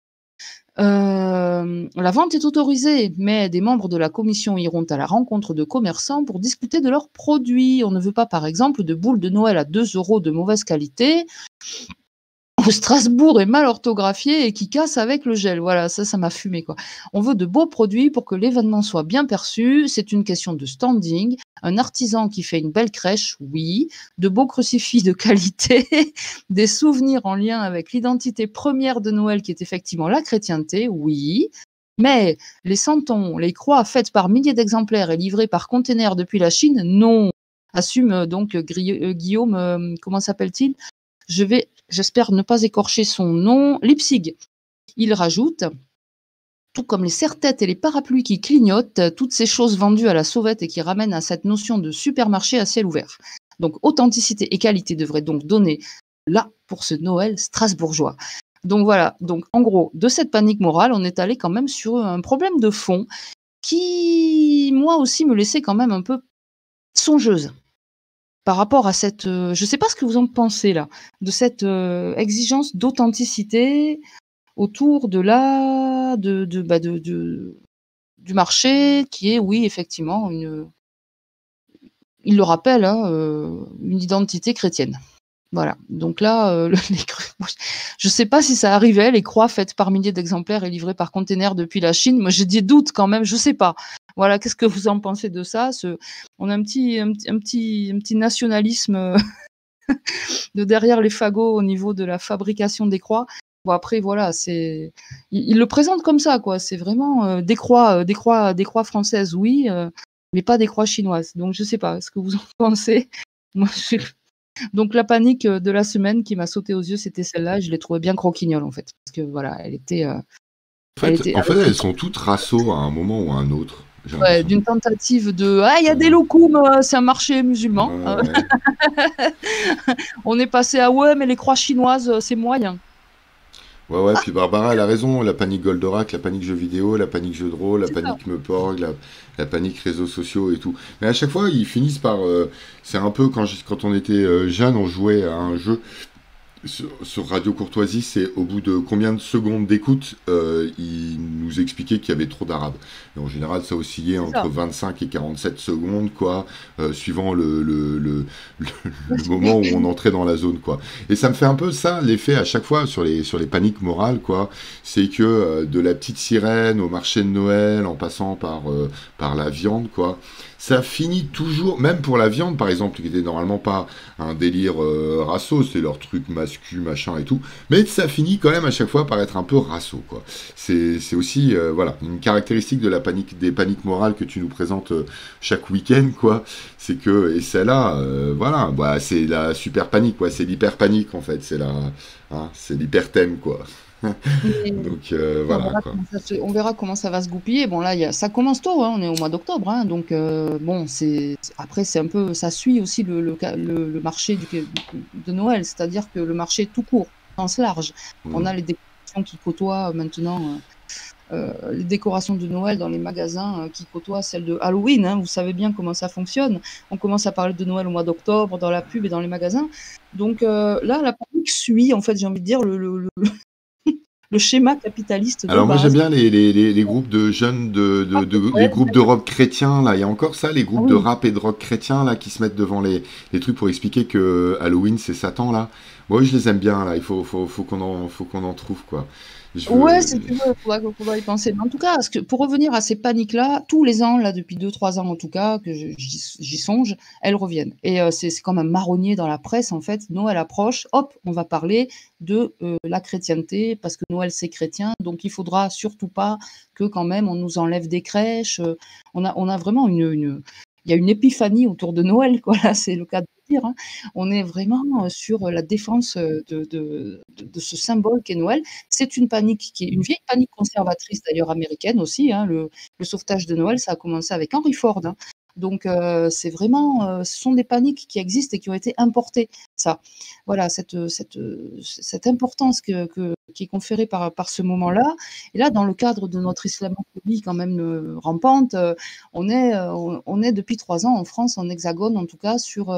la vente est autorisée, mais des membres de la commission iront à la rencontre de commerçants pour discuter de leurs produits. On ne veut pas, par exemple, de boules de Noël à 2 € de mauvaise qualité, où Strasbourg est mal orthographié et qui casse avec le gel. Voilà, ça m'a fumé, quoi. On veut de beaux produits pour que l'événement soit bien perçu. C'est une question de standing. Un artisan qui fait une belle crèche, oui. De beaux crucifix de qualité. Des souvenirs en lien avec l'identité première de Noël, qui est effectivement la chrétienté, oui. Mais les santons, les croix faites par milliers d'exemplaires et livrées par container depuis la Chine, non. Assume donc Guillaume, comment s'appelle-t-il ? J'espère ne pas écorcher son nom, Leipzig. Il rajoute, tout comme les serre-têtes et les parapluies qui clignotent, toutes ces choses vendues à la sauvette et qui ramènent à cette notion de supermarché à ciel ouvert. Donc, authenticité et qualité devraient donc donner là pour ce Noël strasbourgeois. Donc voilà, donc en gros, de cette panique morale, on est allé quand même sur un problème de fond qui, moi aussi, me laissait quand même un peu songeuse. Par rapport à cette, je ne sais pas ce que vous en pensez là, de cette exigence d'authenticité autour de du marché qui est, oui, effectivement, il le rappelle, hein, une identité chrétienne. Voilà. Donc là, je ne sais pas si ça arrivait, les croix faites par milliers d'exemplaires et livrées par container depuis la Chine. Moi, j'ai des doutes quand même, je ne sais pas. Voilà, qu'est-ce que vous en pensez de ça ? On a un petit nationalisme de derrière les fagots au niveau de la fabrication des croix. Bon, après, voilà, il le présente comme ça, quoi. C'est vraiment des croix françaises, oui, mais pas des croix chinoises. Donc, je ne sais pas ce que vous en pensez. Moi, Donc, la panique de la semaine qui m'a sauté aux yeux, c'était celle-là. Je l'ai trouvée bien croquignole, en fait. Parce que, voilà, elle était... En fait, elles sont toutes rasso à un moment ou à un autre. Ouais, d'une tentative de « Ah, il y a des loukoums, c'est un marché musulman. » On est passé à « Ouais, mais les croix chinoises, c'est moyen. » Ouais, puis Barbara, elle a raison. La panique Goldorak, la panique jeux vidéo, la panique jeux de rôle, la panique Meuporg, la panique réseaux sociaux et tout. Mais à chaque fois, ils finissent par... c'est un peu quand on était jeune, on jouait à un jeu sur Radio Courtoisie, c'est au bout de combien de secondes d'écoute, il nous expliquait qu'il y avait trop d'arabes. Et en général, ça oscillait entre 25 et 47 secondes, quoi, suivant le moment où on entrait dans la zone, quoi. Et ça me fait un peu ça, l'effet à chaque fois sur les paniques morales, quoi. C'est que de la petite sirène au marché de Noël, en passant par la viande, quoi. Ça finit toujours, même pour la viande par exemple, qui était normalement pas un délire rasso, c'est leur truc mascu, machin et tout, mais ça finit quand même à chaque fois par être un peu rasso, quoi. C'est aussi, voilà, une caractéristique de des paniques morales que tu nous présentes chaque week-end, quoi. C'est que, et celle-là, voilà, bah, c'est la super panique, quoi. C'est l'hyper panique en fait, c'est l'hyper thème, quoi. Donc voilà. On verra comment ça va se goupiller. Bon là, ça commence tôt, hein, on est au mois d'octobre, hein, donc bon, après c'est un peu, ça suit aussi le marché de Noël, c'est-à-dire que le marché tout court, sens large. On a les décorations qui côtoient maintenant. Les décorations de Noël dans les magasins qui côtoient celles de Halloween, hein, vous savez bien comment ça fonctionne. On commence à parler de Noël au mois d'octobre dans la pub et dans les magasins. Donc là, la panique suit, en fait, j'ai envie de dire, le le schéma capitaliste de Alors moi j'aime base. bien les groupes de jeunes, les Ouais, groupes de rock chrétiens, là, il y a encore ça, les ah groupes de oui. rap et de rock chrétiens, là, qui se mettent devant les trucs pour expliquer que Halloween c'est Satan, là. Moi je les aime bien, là, faut qu'on en trouve, quoi. Je Ouais, veux... si tu veux, faudra y penser. Mais en tout cas, pour revenir à ces paniques-là, tous les ans, là, depuis 2-3 ans en tout cas, que j'y songe, elles reviennent. Et c'est comme un marronnier dans la presse, en fait. Noël approche, hop, on va parler de la chrétienté, parce que Noël, c'est chrétien. Donc, il faudra surtout pas que quand même on nous enlève des crèches. On a vraiment il y a une épiphanie autour de Noël, quoi. Là, c'est le cas de le dire, hein. On est vraiment sur la défense de ce symbole qu'est Noël. C'est une panique qui est une vieille panique conservatrice d'ailleurs américaine aussi, hein, le sauvetage de Noël, ça a commencé avec Henry Ford, hein. Donc c'est vraiment, ce sont des paniques qui existent et qui ont été importées, ça. Voilà, cette importance qui est conférée par ce moment-là. Et là, dans le cadre de notre islamophobie quand même rampante, on est depuis 3 ans en France, en Hexagone en tout cas,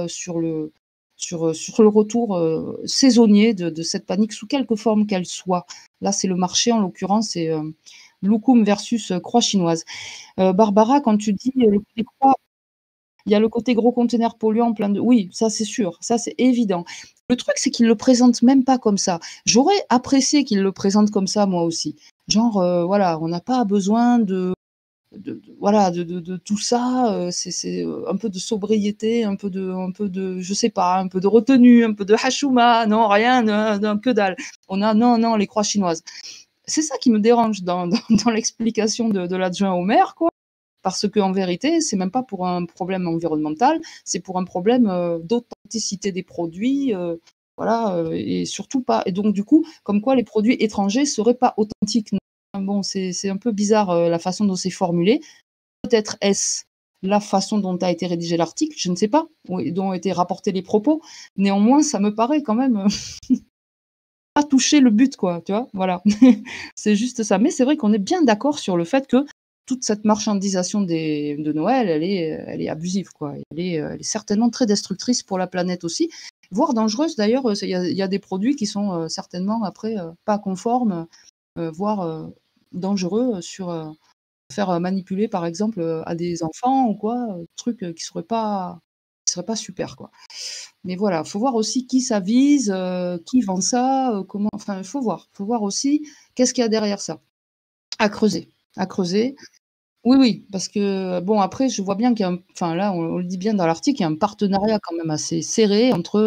sur le retour saisonnier de cette panique, sous quelque forme qu'elle soit. Là, c'est le marché, en l'occurrence, c'est Loukoum versus croix chinoise. Barbara, quand tu dis le côté croix, il y a le côté gros conteneur polluant plein de. Oui, ça c'est sûr, ça c'est évident. Le truc, c'est qu'ils le présentent même pas comme ça. J'aurais apprécié qu'ils le présentent comme ça, moi aussi. Genre, voilà, on n'a pas besoin voilà, de tout ça, c'est un peu de sobriété, un peu de je sais pas, un peu de retenue, un peu de hashouma, non, rien, que dalle. Non, les croix chinoises. C'est ça qui me dérange dans l'explication de l'adjoint au maire, quoi. Parce qu'en vérité, c'est même pas pour un problème environnemental, c'est pour un problème d'authenticité des produits, voilà, et surtout pas. Et donc, du coup, comme quoi les produits étrangers seraient pas authentiques. Bon, c'est un peu bizarre la façon dont c'est formulé. Peut-être est-ce la façon dont a été rédigé l'article, je ne sais pas, dont ont été rapportés les propos. Néanmoins, ça me paraît quand même pas toucher le but, quoi, tu vois, voilà. C'est juste ça. Mais c'est vrai qu'on est bien d'accord sur le fait que toute cette marchandisation de Noël, elle est abusive, quoi. Elle est certainement très destructrice pour la planète aussi, voire dangereuse d'ailleurs. Il y a des produits qui sont certainement après pas conformes, voire dangereux faire manipuler par exemple à des enfants ou quoi, trucs qui seraient pas super, quoi. Mais voilà, faut voir aussi qui ça vise, qui vend ça, comment. Enfin, il faut voir aussi qu'est-ce qu'il y a derrière ça. À creuser, à creuser. Oui, oui, parce que bon, après, je vois bien qu'il y a enfin là, on le dit bien dans l'article, il y a un partenariat quand même assez serré entre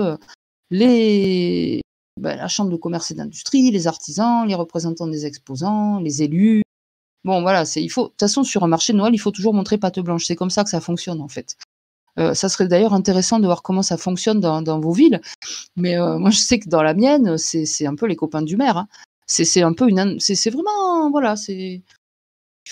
les, la chambre de commerce et d'industrie, les artisans, les représentants des exposants, les élus. Bon, voilà, de toute façon, sur un marché de Noël, il faut toujours montrer patte blanche. C'est comme ça que ça fonctionne, en fait. Ça serait d'ailleurs intéressant de voir comment ça fonctionne dans vos villes. Mais moi, je sais que dans la mienne, c'est un peu les copains du maire, hein. C'est un peu c'est vraiment, voilà, il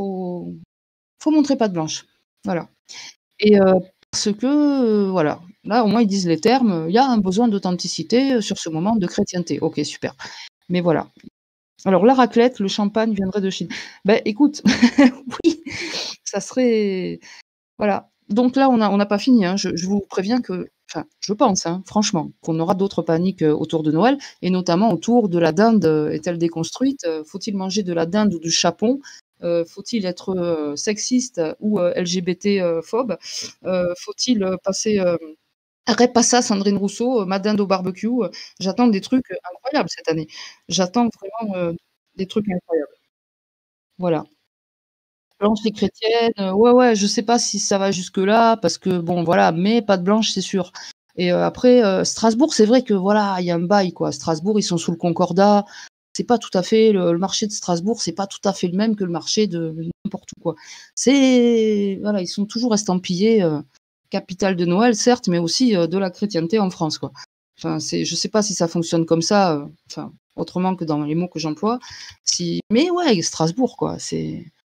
faut montrer patte blanche. Voilà. Et parce que, voilà, là, au moins, ils disent les termes, il y a un besoin d'authenticité sur ce moment de chrétienté. OK, super. Mais voilà. Alors la raclette, le champagne viendrait de Chine. Ben écoute, oui, ça serait voilà. Donc là, on n'a pas fini, hein. Je vous préviens que enfin, je pense, hein, franchement, qu'on aura d'autres paniques, autour de Noël et notamment autour de la dinde, est-elle déconstruite? Faut-il manger de la dinde ou du chapon? Faut-il être, sexiste ou, LGBT, phobe? Faut-il, passer, Repassa Sandrine Rousseau, ma dinde au barbecue, j'attends des trucs, incroyables cette année. J'attends vraiment, des trucs incroyables. Voilà. Blanche et chrétienne, ouais, ouais, je sais pas si ça va jusque-là parce que bon, voilà, mais pâte blanche, c'est sûr. Et après, Strasbourg, c'est vrai que voilà, il y a un bail, quoi. Strasbourg, ils sont sous le concordat. C'est pas tout à fait le marché de Strasbourg, c'est pas tout à fait le même que le marché de n'importe où, quoi. C'est voilà, ils sont toujours estampillés, capitale de Noël, certes, mais aussi, de la chrétienté en France, quoi. Enfin, je sais pas si ça fonctionne comme ça, enfin, autrement que dans les mots que j'emploie. Mais ouais, Strasbourg, quoi, c'est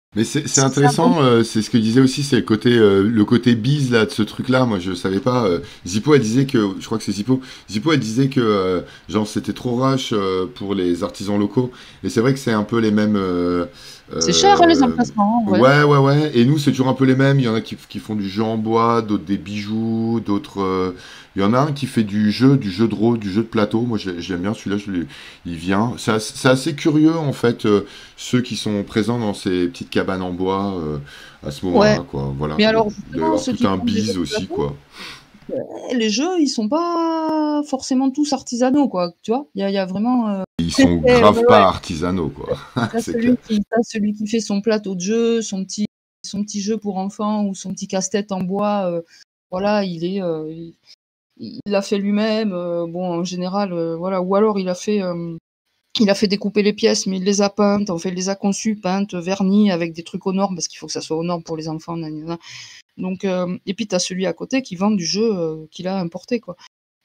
Mais c'est C'est un intéressant, bon c'est ce que disait aussi, c'est le côté bise là de ce truc-là. Moi, je savais pas. Zippo, elle disait que, je crois que c'est Zippo. Zippo, elle disait que genre c'était trop rush pour les artisans locaux. Et c'est vrai que c'est un peu les mêmes. c'est cher, hein, les Euh, emplacements, ouais. ouais, ouais, ouais. Et nous, c'est toujours un peu les mêmes. Il y en a qui font du jeu en bois, d'autres des bijoux, d'autres. Il y en a un qui fait du jeu de rôle, du jeu de plateau. Moi, j'aime bien celui-là. Il vient. C'est assez curieux en fait. Ceux qui sont présents dans ces petites cabanes en bois à ce Ouais. moment-là, quoi. Voilà. Mais alors, Il doit y justement, avoir ceux tout qui un font des jeux bise de aussi, plateau, quoi. les jeux, ils sont pas forcément tous artisanaux, quoi. Tu vois? Il y a vraiment. Ils sont Ouais, grave ouais. pas artisanaux, quoi. C'est clair. T'as celui qui fait son plateau de jeu, son petit jeu pour enfants ou son petit casse-tête en bois. Voilà, il l'a fait lui-même. Bon, en général, voilà. Ou alors il a fait découper les pièces, mais il les a peintes. Enfin, il les a conçues, peintes, vernies, avec des trucs aux normes, parce qu'il faut que ça soit aux normes pour les enfants. Nanana. Donc, et puis t'as celui à côté qui vend du jeu qu'il a importé, quoi.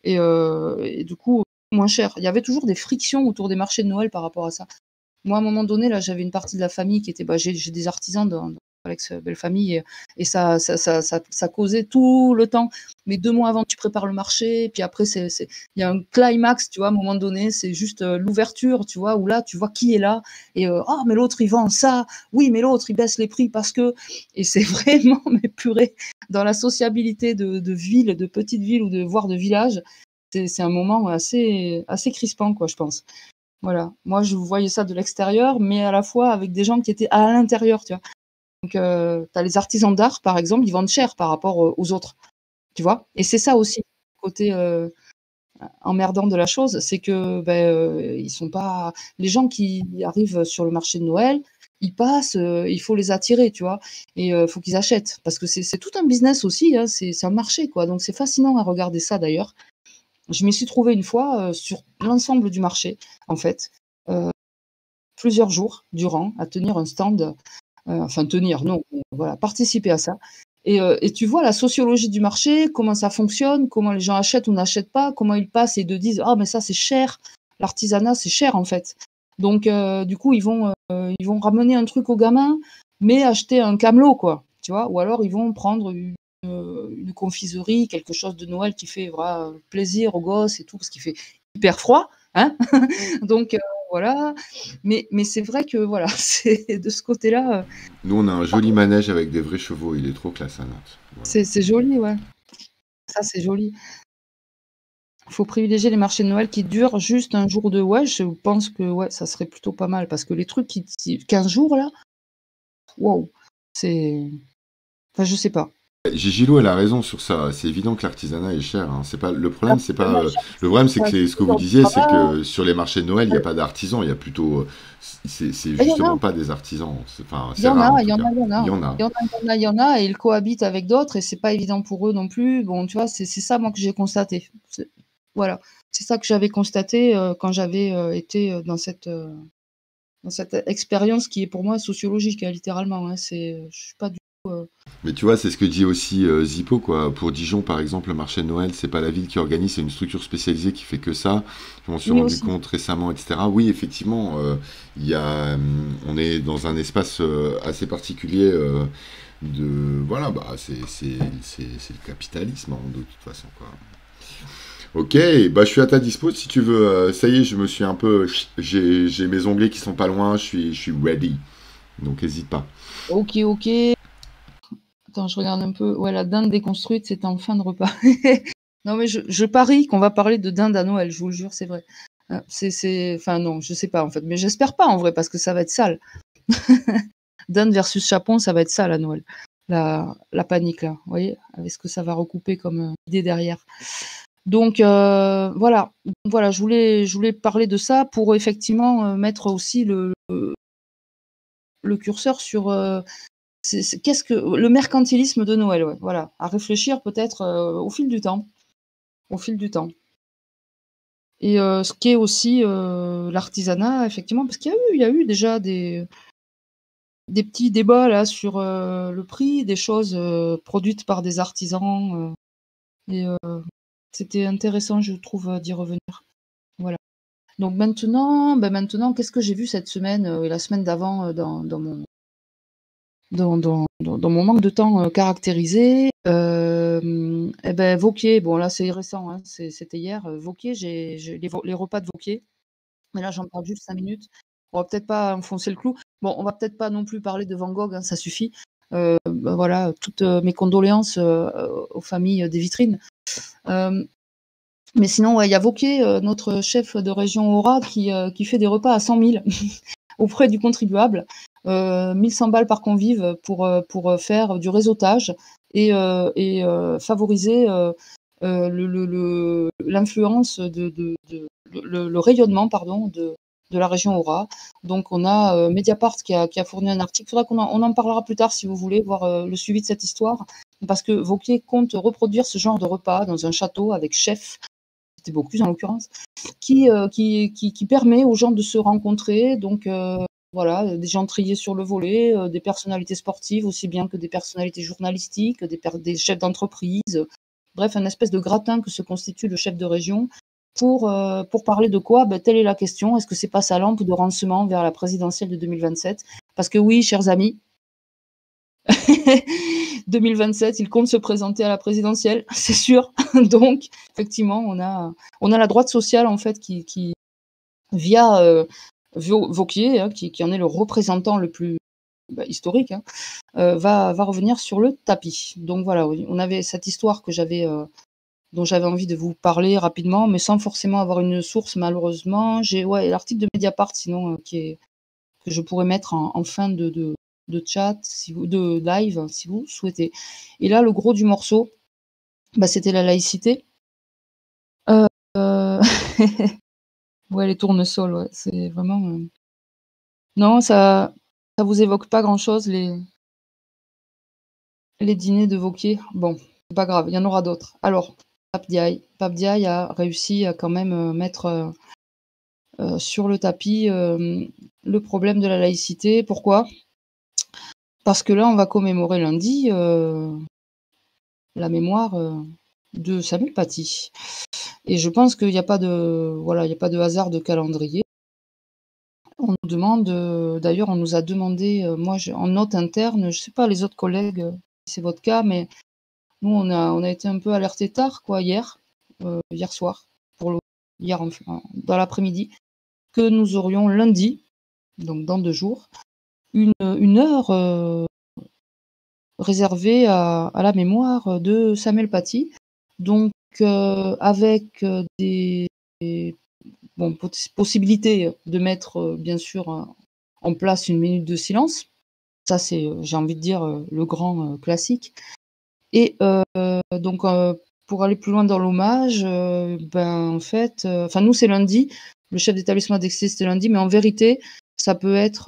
Et du coup, moins cher. Il y avait toujours des frictions autour des marchés de Noël par rapport à ça. Moi, à un moment donné, là, j'avais une partie de la famille qui était, j'ai des artisans dans l'ex-belle famille, et ça causait tout le temps. Mais 2 mois avant, tu prépares le marché, puis après, il y a un climax, tu vois, à un moment donné, c'est juste l'ouverture, tu vois, où là, tu vois qui est là, et ah, mais l'autre, il vend ça, oui, mais l'autre, il baisse les prix parce que, et c'est vraiment, mais purée, dans la sociabilité de villes, de petites villes ou voire de villages, c'est un moment assez crispant, quoi, je pense. Voilà. Moi, je voyais ça de l'extérieur, mais à la fois avec des gens qui étaient à l'intérieur, tu vois. Donc, tu as les artisans d'art, par exemple, ils vendent cher par rapport aux autres, tu vois. Et c'est ça aussi, le côté emmerdant de la chose, c'est que ils sont pas. Les gens qui arrivent sur le marché de Noël, ils passent, il faut les attirer, tu vois. Et il faut qu'ils achètent, parce que c'est tout un business aussi, hein, c'est un marché, quoi. Donc, c'est fascinant à regarder ça, d'ailleurs. Je m'y suis trouvée une fois sur l'ensemble du marché, en fait. Plusieurs jours durant à tenir un stand, enfin tenir, non, voilà, participer à ça. Et tu vois la sociologie du marché, comment ça fonctionne, comment les gens achètent ou n'achètent pas, comment ils passent et de disent ah mais ça c'est cher, l'artisanat c'est cher en fait. Donc du coup ils vont ramener un truc aux gamins, mais acheter un camelot quoi, tu vois, ou alors ils vont prendre une confiserie, quelque chose de Noël qui fait voilà, plaisir aux gosses et tout, parce qu'il fait hyper froid, hein. Donc voilà, mais c'est vrai que voilà, c'est de ce côté-là, Nous, on a un joli manège avec des vrais chevaux. Il est trop classe à Nantes. Voilà. c'est joli, ouais. Ça, c'est joli. Il faut privilégier les marchés de Noël qui durent juste un jour ou deux. Ouais, je pense que ouais, ça serait plutôt pas mal parce que les trucs 15 jours là, waouh, c'est. Enfin, je sais pas. Gigilo, elle a raison sur ça. C'est évident que l'artisanat est cher, hein. C'est pas le problème, c'est pas Absolument, le problème, c'est que c'est ce que vous disiez, c'est voilà. que sur les marchés de Noël, il n'y a pas d'artisans. Il y a plutôt, c'est Il y en justement a. pas des artisans. Enfin, Il y c'est en rare en a, il tout y en cas. a, il y en a. Il y en a. Il y en a, il y en a, il y en a, et ils cohabitent avec d'autres, et c'est pas évident pour eux non plus. Bon, tu vois, c'est ça, moi, que j'ai constaté. Voilà. C'est ça que j'avais constaté quand j'avais été dans cette expérience qui est pour moi sociologique, hein, littéralement. Hein. Je suis pas du tout. Mais tu vois, c'est ce que dit aussi Zippo, quoi. Pour Dijon, par exemple, le marché de Noël, c'est pas la ville qui organise, c'est une structure spécialisée qui fait que ça. Je m'en suis Oui, rendu aussi. compte récemment, etc. Oui, effectivement, il y a, on est dans un espace assez particulier voilà, bah, c'est le capitalisme, hein, de toute façon, quoi. Ok, bah, je suis à ta dispo si tu veux. Ça y est, je me suis un peu, j'ai mes onglets qui sont pas loin, je suis ready. Donc, n'hésite pas. Ok, ok. Attends, je regarde un peu. Ouais, la dinde déconstruite, c'est en fin de repas. Non, mais je parie qu'on va parler de dinde à Noël, je vous le jure, c'est vrai. Enfin, non, je sais pas en fait, mais j'espère pas en vrai, parce que ça va être sale. Dinde versus chapon, ça va être sale à Noël. La panique, là, vous voyez, avec ce que ça va recouper comme idée derrière. Donc, voilà. Voilà, je voulais parler de ça pour effectivement mettre aussi le curseur sur qu'est-ce que le mercantilisme de Noël, ouais, voilà, à réfléchir peut-être au fil du temps. Au fil du temps. Et ce qui est aussi l'artisanat, effectivement, parce qu'il y a eu déjà des petits débats là sur le prix des choses produites par des artisans. Et c'était intéressant, je trouve, d'y revenir. Voilà. Donc maintenant, qu'est-ce que j'ai vu cette semaine et la semaine d'avant dans mon dans mon manque de temps caractérisé. Eh ben, Vauquier, bon là c'est récent, hein, c'était hier. Vauquier, j'ai les repas de Vauquier, mais là j'en parle juste 5 minutes. On va peut-être pas enfoncer le clou. Bon, on va peut-être pas non plus parler de Van Gogh, hein, ça suffit. Ben voilà, toutes mes condoléances aux familles des vitrines. Mais sinon, ouais, il y a Vauquier, notre chef de région Aura, qui fait des repas à 100 000 auprès du contribuable. 1100 balles par convive pour faire du réseautage et favoriser l'influence le rayonnement pardon de la région Aura. Donc on a Mediapart qui a fourni un article. Il faudra on en parlera plus tard si vous voulez voir le suivi de cette histoire, parce que Vauquier compte reproduire ce genre de repas dans un château avec chef, c'était Bocuse en l'occurrence, qui permet aux gens de se rencontrer. Donc voilà, des gens triés sur le volet, des personnalités sportives aussi bien que des personnalités journalistiques, des chefs d'entreprise, bref, un espèce de gratin que se constitue le chef de région pour parler de quoi? Ben, telle est la question. Est-ce que c'est pas sa lampe de rancement vers la présidentielle de 2027? Parce que oui, chers amis, 2027, il compte se présenter à la présidentielle, c'est sûr. Donc, effectivement, on a la droite sociale en fait qui via Vauquier, hein, qui en est le représentant le plus historique, hein, va revenir sur le tapis. Donc voilà, oui, on avait cette histoire dont j'avais envie de vous parler rapidement, mais sans forcément avoir une source malheureusement. J'ai l'article de Mediapart sinon que je pourrais mettre en fin de chat, de live, si vous souhaitez. Et là, le gros du morceau, c'était la laïcité. Ouais, les tournesols, ouais, c'est vraiment... Non, ça vous évoque pas grand-chose, les dîners de Vauquier. Bon, c'est pas grave, il y en aura d'autres. Alors, Pape Diaye a réussi à quand même mettre sur le tapis le problème de la laïcité. Pourquoi? Parce que là, on va commémorer lundi la mémoire de Samuel Paty. Et je pense qu'il n'y a pas de hasard de calendrier. On nous demande, d'ailleurs, on nous a demandé, moi, en note interne, je ne sais pas les autres collègues si c'est votre cas, mais nous, on a été un peu alertés tard, quoi, hier soir, dans l'après-midi, que nous aurions lundi, donc dans 2 jours, une heure réservée à la mémoire de Samuel Paty. Donc, avec des possibilités de mettre, bien sûr, en place une minute de silence. Ça, c'est, j'ai envie de dire, le grand classique. Et donc, pour aller plus loin dans l'hommage, en fait, nous, c'est lundi. Le chef d'établissement d'Excès, c'était lundi, mais en vérité, ça pouvait être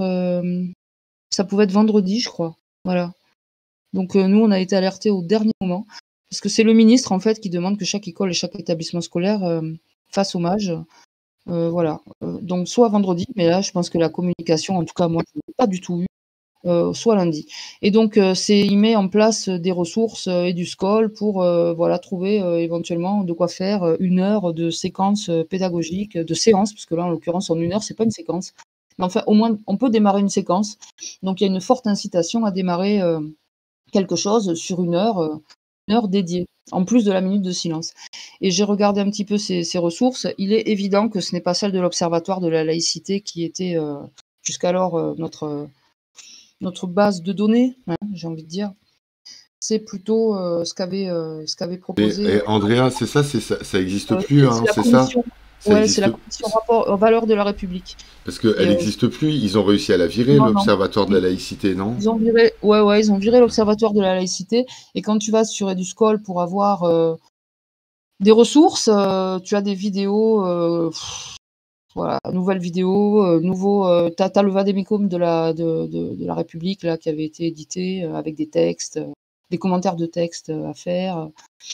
vendredi, je crois. Voilà. Donc, nous, on a été alertés au dernier moment, parce que c'est le ministre, en fait, qui demande que chaque école et chaque établissement scolaire fasse hommage. Voilà. Donc, soit vendredi, mais là, je pense que la communication, en tout cas, moi, je n'ai pas du tout eu, soit lundi. Et donc, il met en place des ressources et du SCOL pour trouver éventuellement de quoi faire 1 heure de séquence pédagogique, de séance, parce que là, en l'occurrence, en 1 heure, c'est pas une séquence. Mais enfin, au moins, on peut démarrer une séquence. Donc, il y a une forte incitation à démarrer quelque chose sur 1 heure dédiée, en plus de la minute de silence. Et j'ai regardé un petit peu ces ressources. Il est évident que ce n'est pas celle de l'Observatoire de la laïcité qui était jusqu'alors notre base de données, hein, j'ai envie de dire. C'est plutôt ce qu'avait proposé. Et Andrea, c'est ça, ça n'existe plus, hein, c'est ça? Oui, c'est la commission rapport aux valeurs de la République. Parce qu'elle n'existe plus, ils ont réussi à la virer, l'Observatoire de la laïcité, non? Ils ont viré, ils ont viré l'Observatoire de la laïcité, et quand tu vas sur EduScol pour avoir des ressources, tu as des vidéos, nouvelles vidéos, t'as le Vademecum de la République là, qui avait été édité avec des textes, des commentaires de textes à faire.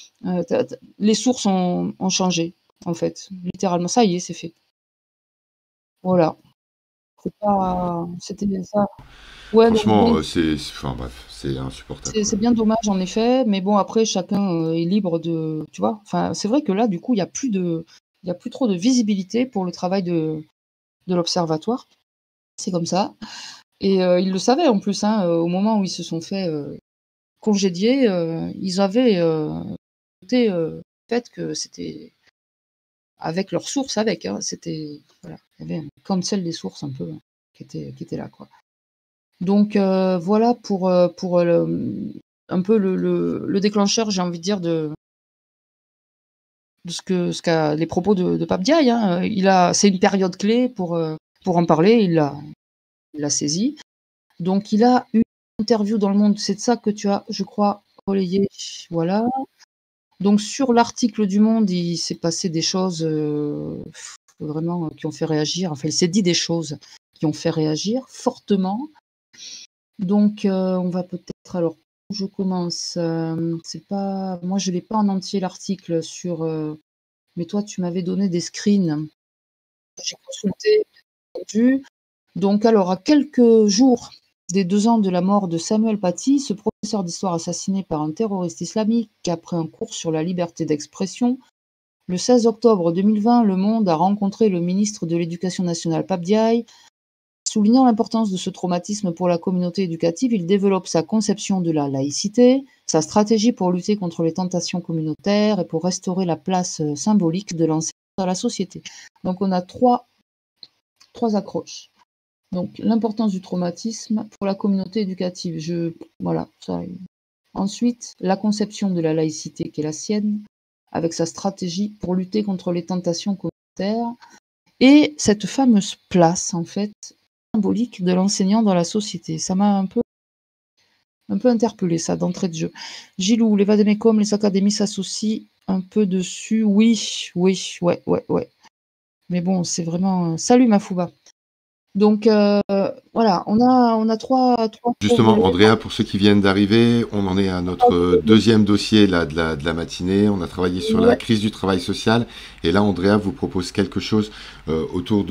Les sources ont changé. En fait, littéralement, ça y est, c'est fait. Voilà. C'était ça. Ouais, franchement, c'est insupportable. C'est bien dommage, en effet, mais bon, après, chacun est libre de, tu vois. Enfin, c'est vrai que là, du coup, il y a plus trop de visibilité pour le travail de l'Observatoire. C'est comme ça. Et ils le savaient en plus, hein, au moment où ils se sont fait congédier, ils avaient noté le fait que c'était avec leurs sources, hein, c'était voilà, il y avait un cancel des sources un peu qui était là, quoi. Donc voilà pour un peu le déclencheur, j'ai envie de dire, de ce qu'a les propos de Pape Diaye, hein. C'est une période clé pour en parler, il l'a saisi. Donc il a une interview dans Le Monde, c'est de ça que tu as, je crois, relayé, voilà. Donc sur l'article du Monde, il s'est passé des choses vraiment qui ont fait réagir. Enfin, il s'est dit des choses qui ont fait réagir fortement. Donc on va peut-être, alors où je commence, c'est pas, moi je l'ai pas en entier l'article sur, mais toi tu m'avais donné des screens. J'ai consulté, vu. Donc alors à quelques jours des 2 ans de la mort de Samuel Paty, ce professeur d'histoire assassiné par un terroriste islamique après un cours sur la liberté d'expression, le 16 octobre 2020, Le Monde a rencontré le ministre de l'Éducation nationale Pape Diaye. Soulignant l'importance de ce traumatisme pour la communauté éducative, il développe sa conception de la laïcité, sa stratégie pour lutter contre les tentations communautaires et pour restaurer la place symbolique de l'enseignement dans la société. Donc on a trois accroches. Donc l'importance du traumatisme pour la communauté éducative. Voilà, ça. Ensuite, la conception de la laïcité qui est la sienne, avec sa stratégie pour lutter contre les tentations communautaires, et cette fameuse place, en fait, symbolique de l'enseignant dans la société. Ça m'a un peu interpellé, ça, d'entrée de jeu. Gilou, les vadémécum, les académies s'associent un peu dessus. Oui, ouais. Mais bon, c'est vraiment... Salut, Mafouba. Donc, voilà, on a trois Justement, volets. Andrea, pour ceux qui viennent d'arriver, on en est à notre deuxième dossier là, de la matinée. On a travaillé sur la crise du travail social. Et là, Andrea vous propose quelque chose autour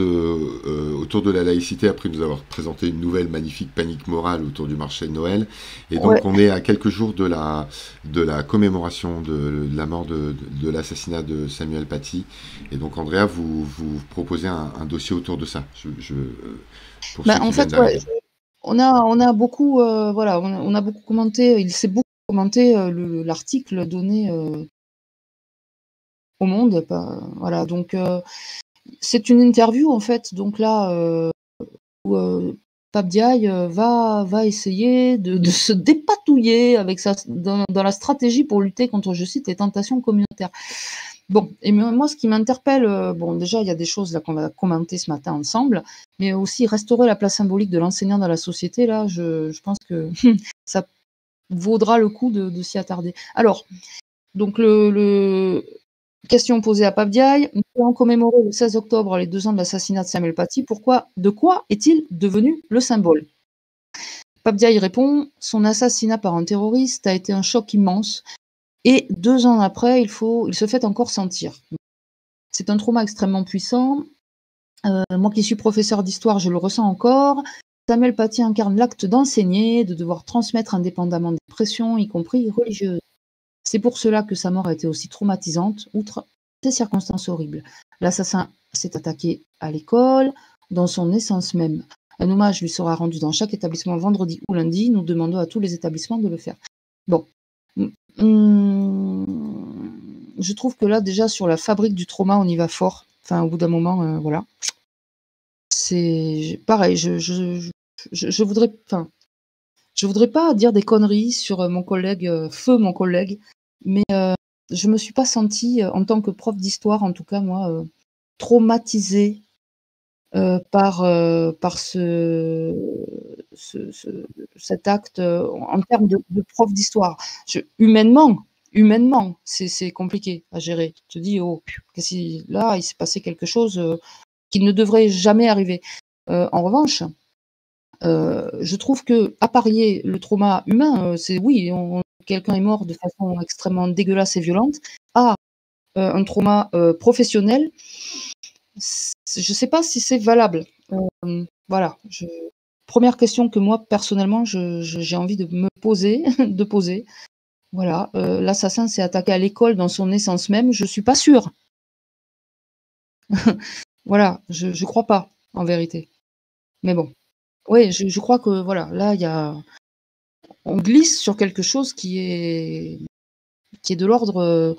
de la laïcité, après nous avoir présenté une nouvelle magnifique panique morale autour du marché de Noël. Et donc, on est à quelques jours de la commémoration de la mort de l'assassinat de Samuel Paty. Et donc, Andrea, vous proposez un dossier autour de ça. En fait, ouais, on a beaucoup, voilà, on a beaucoup commenté, il s'est beaucoup commenté l'article donné au Monde. Voilà, donc c'est une interview en fait, donc là où Pape Diaye va essayer de se dépatouiller avec dans la stratégie pour lutter contre, je cite, les tentations communautaires. Bon, et moi, ce qui m'interpelle, bon, déjà, il y a des choses là qu'on va commenter ce matin ensemble, mais aussi restaurer la place symbolique de l'enseignant dans la société, là, je pense que ça vaudra le coup de s'y attarder. Alors, donc, question posée à Pape Diaye, nous allons commémorer le 16 octobre les 2 ans de l'assassinat de Samuel Paty. De quoi est-il devenu le symbole? Pape Diaye répond, son assassinat par un terroriste a été un choc immense. Et 2 ans après, il se fait encore sentir. C'est un trauma extrêmement puissant. Moi qui suis professeur d'histoire, je le ressens encore. Samuel Paty incarne l'acte d'enseigner, de devoir transmettre indépendamment des pressions, y compris religieuses. C'est pour cela que sa mort a été aussi traumatisante, outre ces circonstances horribles. L'assassin s'est attaqué à l'école, dans son essence même. Un hommage lui sera rendu dans chaque établissement vendredi ou lundi. Nous demandons à tous les établissements de le faire. Bon. Je trouve que là, déjà, sur la fabrique du trauma, on y va fort. Enfin, au bout d'un moment, voilà. C'est pareil, je voudrais pas dire des conneries sur mon collègue, mon collègue, mais je me suis pas sentie, en tant que prof d'histoire, en tout cas, moi, traumatisée par cet acte en termes de prof d'histoire. Humainement, c'est compliqué à gérer. Tu te dis, oh, là, il s'est passé quelque chose qui ne devrait jamais arriver. En revanche, je trouve que à parier le trauma humain, c'est oui, quelqu'un est mort de façon extrêmement dégueulasse et violente, un trauma professionnel, je ne sais pas si c'est valable. Voilà. Première question que moi, personnellement, j'ai envie de me poser, Voilà. L'assassin s'est attaqué à l'école dans son essence même. Je ne suis pas sûre. Voilà. Je ne crois pas, en vérité. Mais bon. ouais, je crois que voilà, là, on glisse sur quelque chose qui est de l'ordre,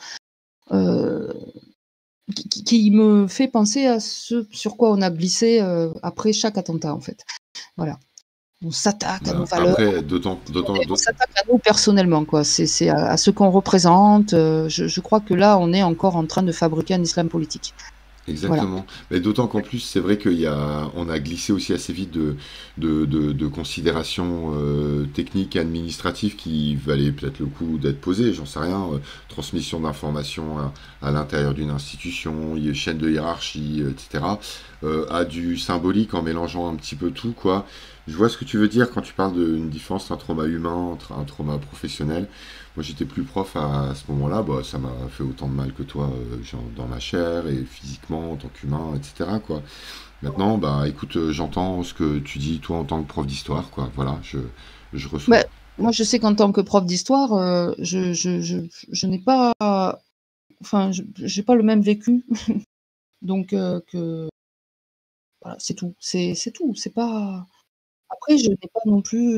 qui me fait penser à ce sur quoi on a glissé, après chaque attentat, en fait. Voilà. On s'attaque à nos valeurs. Après, On s'attaque à nous personnellement, quoi. C'est à ce qu'on représente. Je crois que là, on est encore en train de fabriquer un islam politique. Voilà. Exactement. Mais d'autant qu'en plus, c'est vrai on a glissé aussi assez vite de considérations techniques et administratives qui valaient peut-être le coup d'être posées, j'en sais rien. Transmission d'informations à l'intérieur d'une institution, chaîne de hiérarchie, etc. À du symbolique en mélangeant un petit peu tout, quoi. Je vois ce que tu veux dire quand tu parles d'une différence entre un trauma humain, entre un trauma professionnel. Moi, j'étais plus prof à ce moment-là. Bah, ça m'a fait autant de mal que toi, genre dans ma chair et physiquement en tant qu'humain, etc., quoi. Maintenant, bah, écoute, j'entends ce que tu dis, toi, en tant que prof d'histoire, quoi. Voilà, je reçois. Bah, moi, je sais qu'en tant que prof d'histoire, je n'ai pas, enfin, j'ai pas le même vécu, donc que voilà, c'est tout. C'est tout. C'est pas. Après, je n'ai pas non plus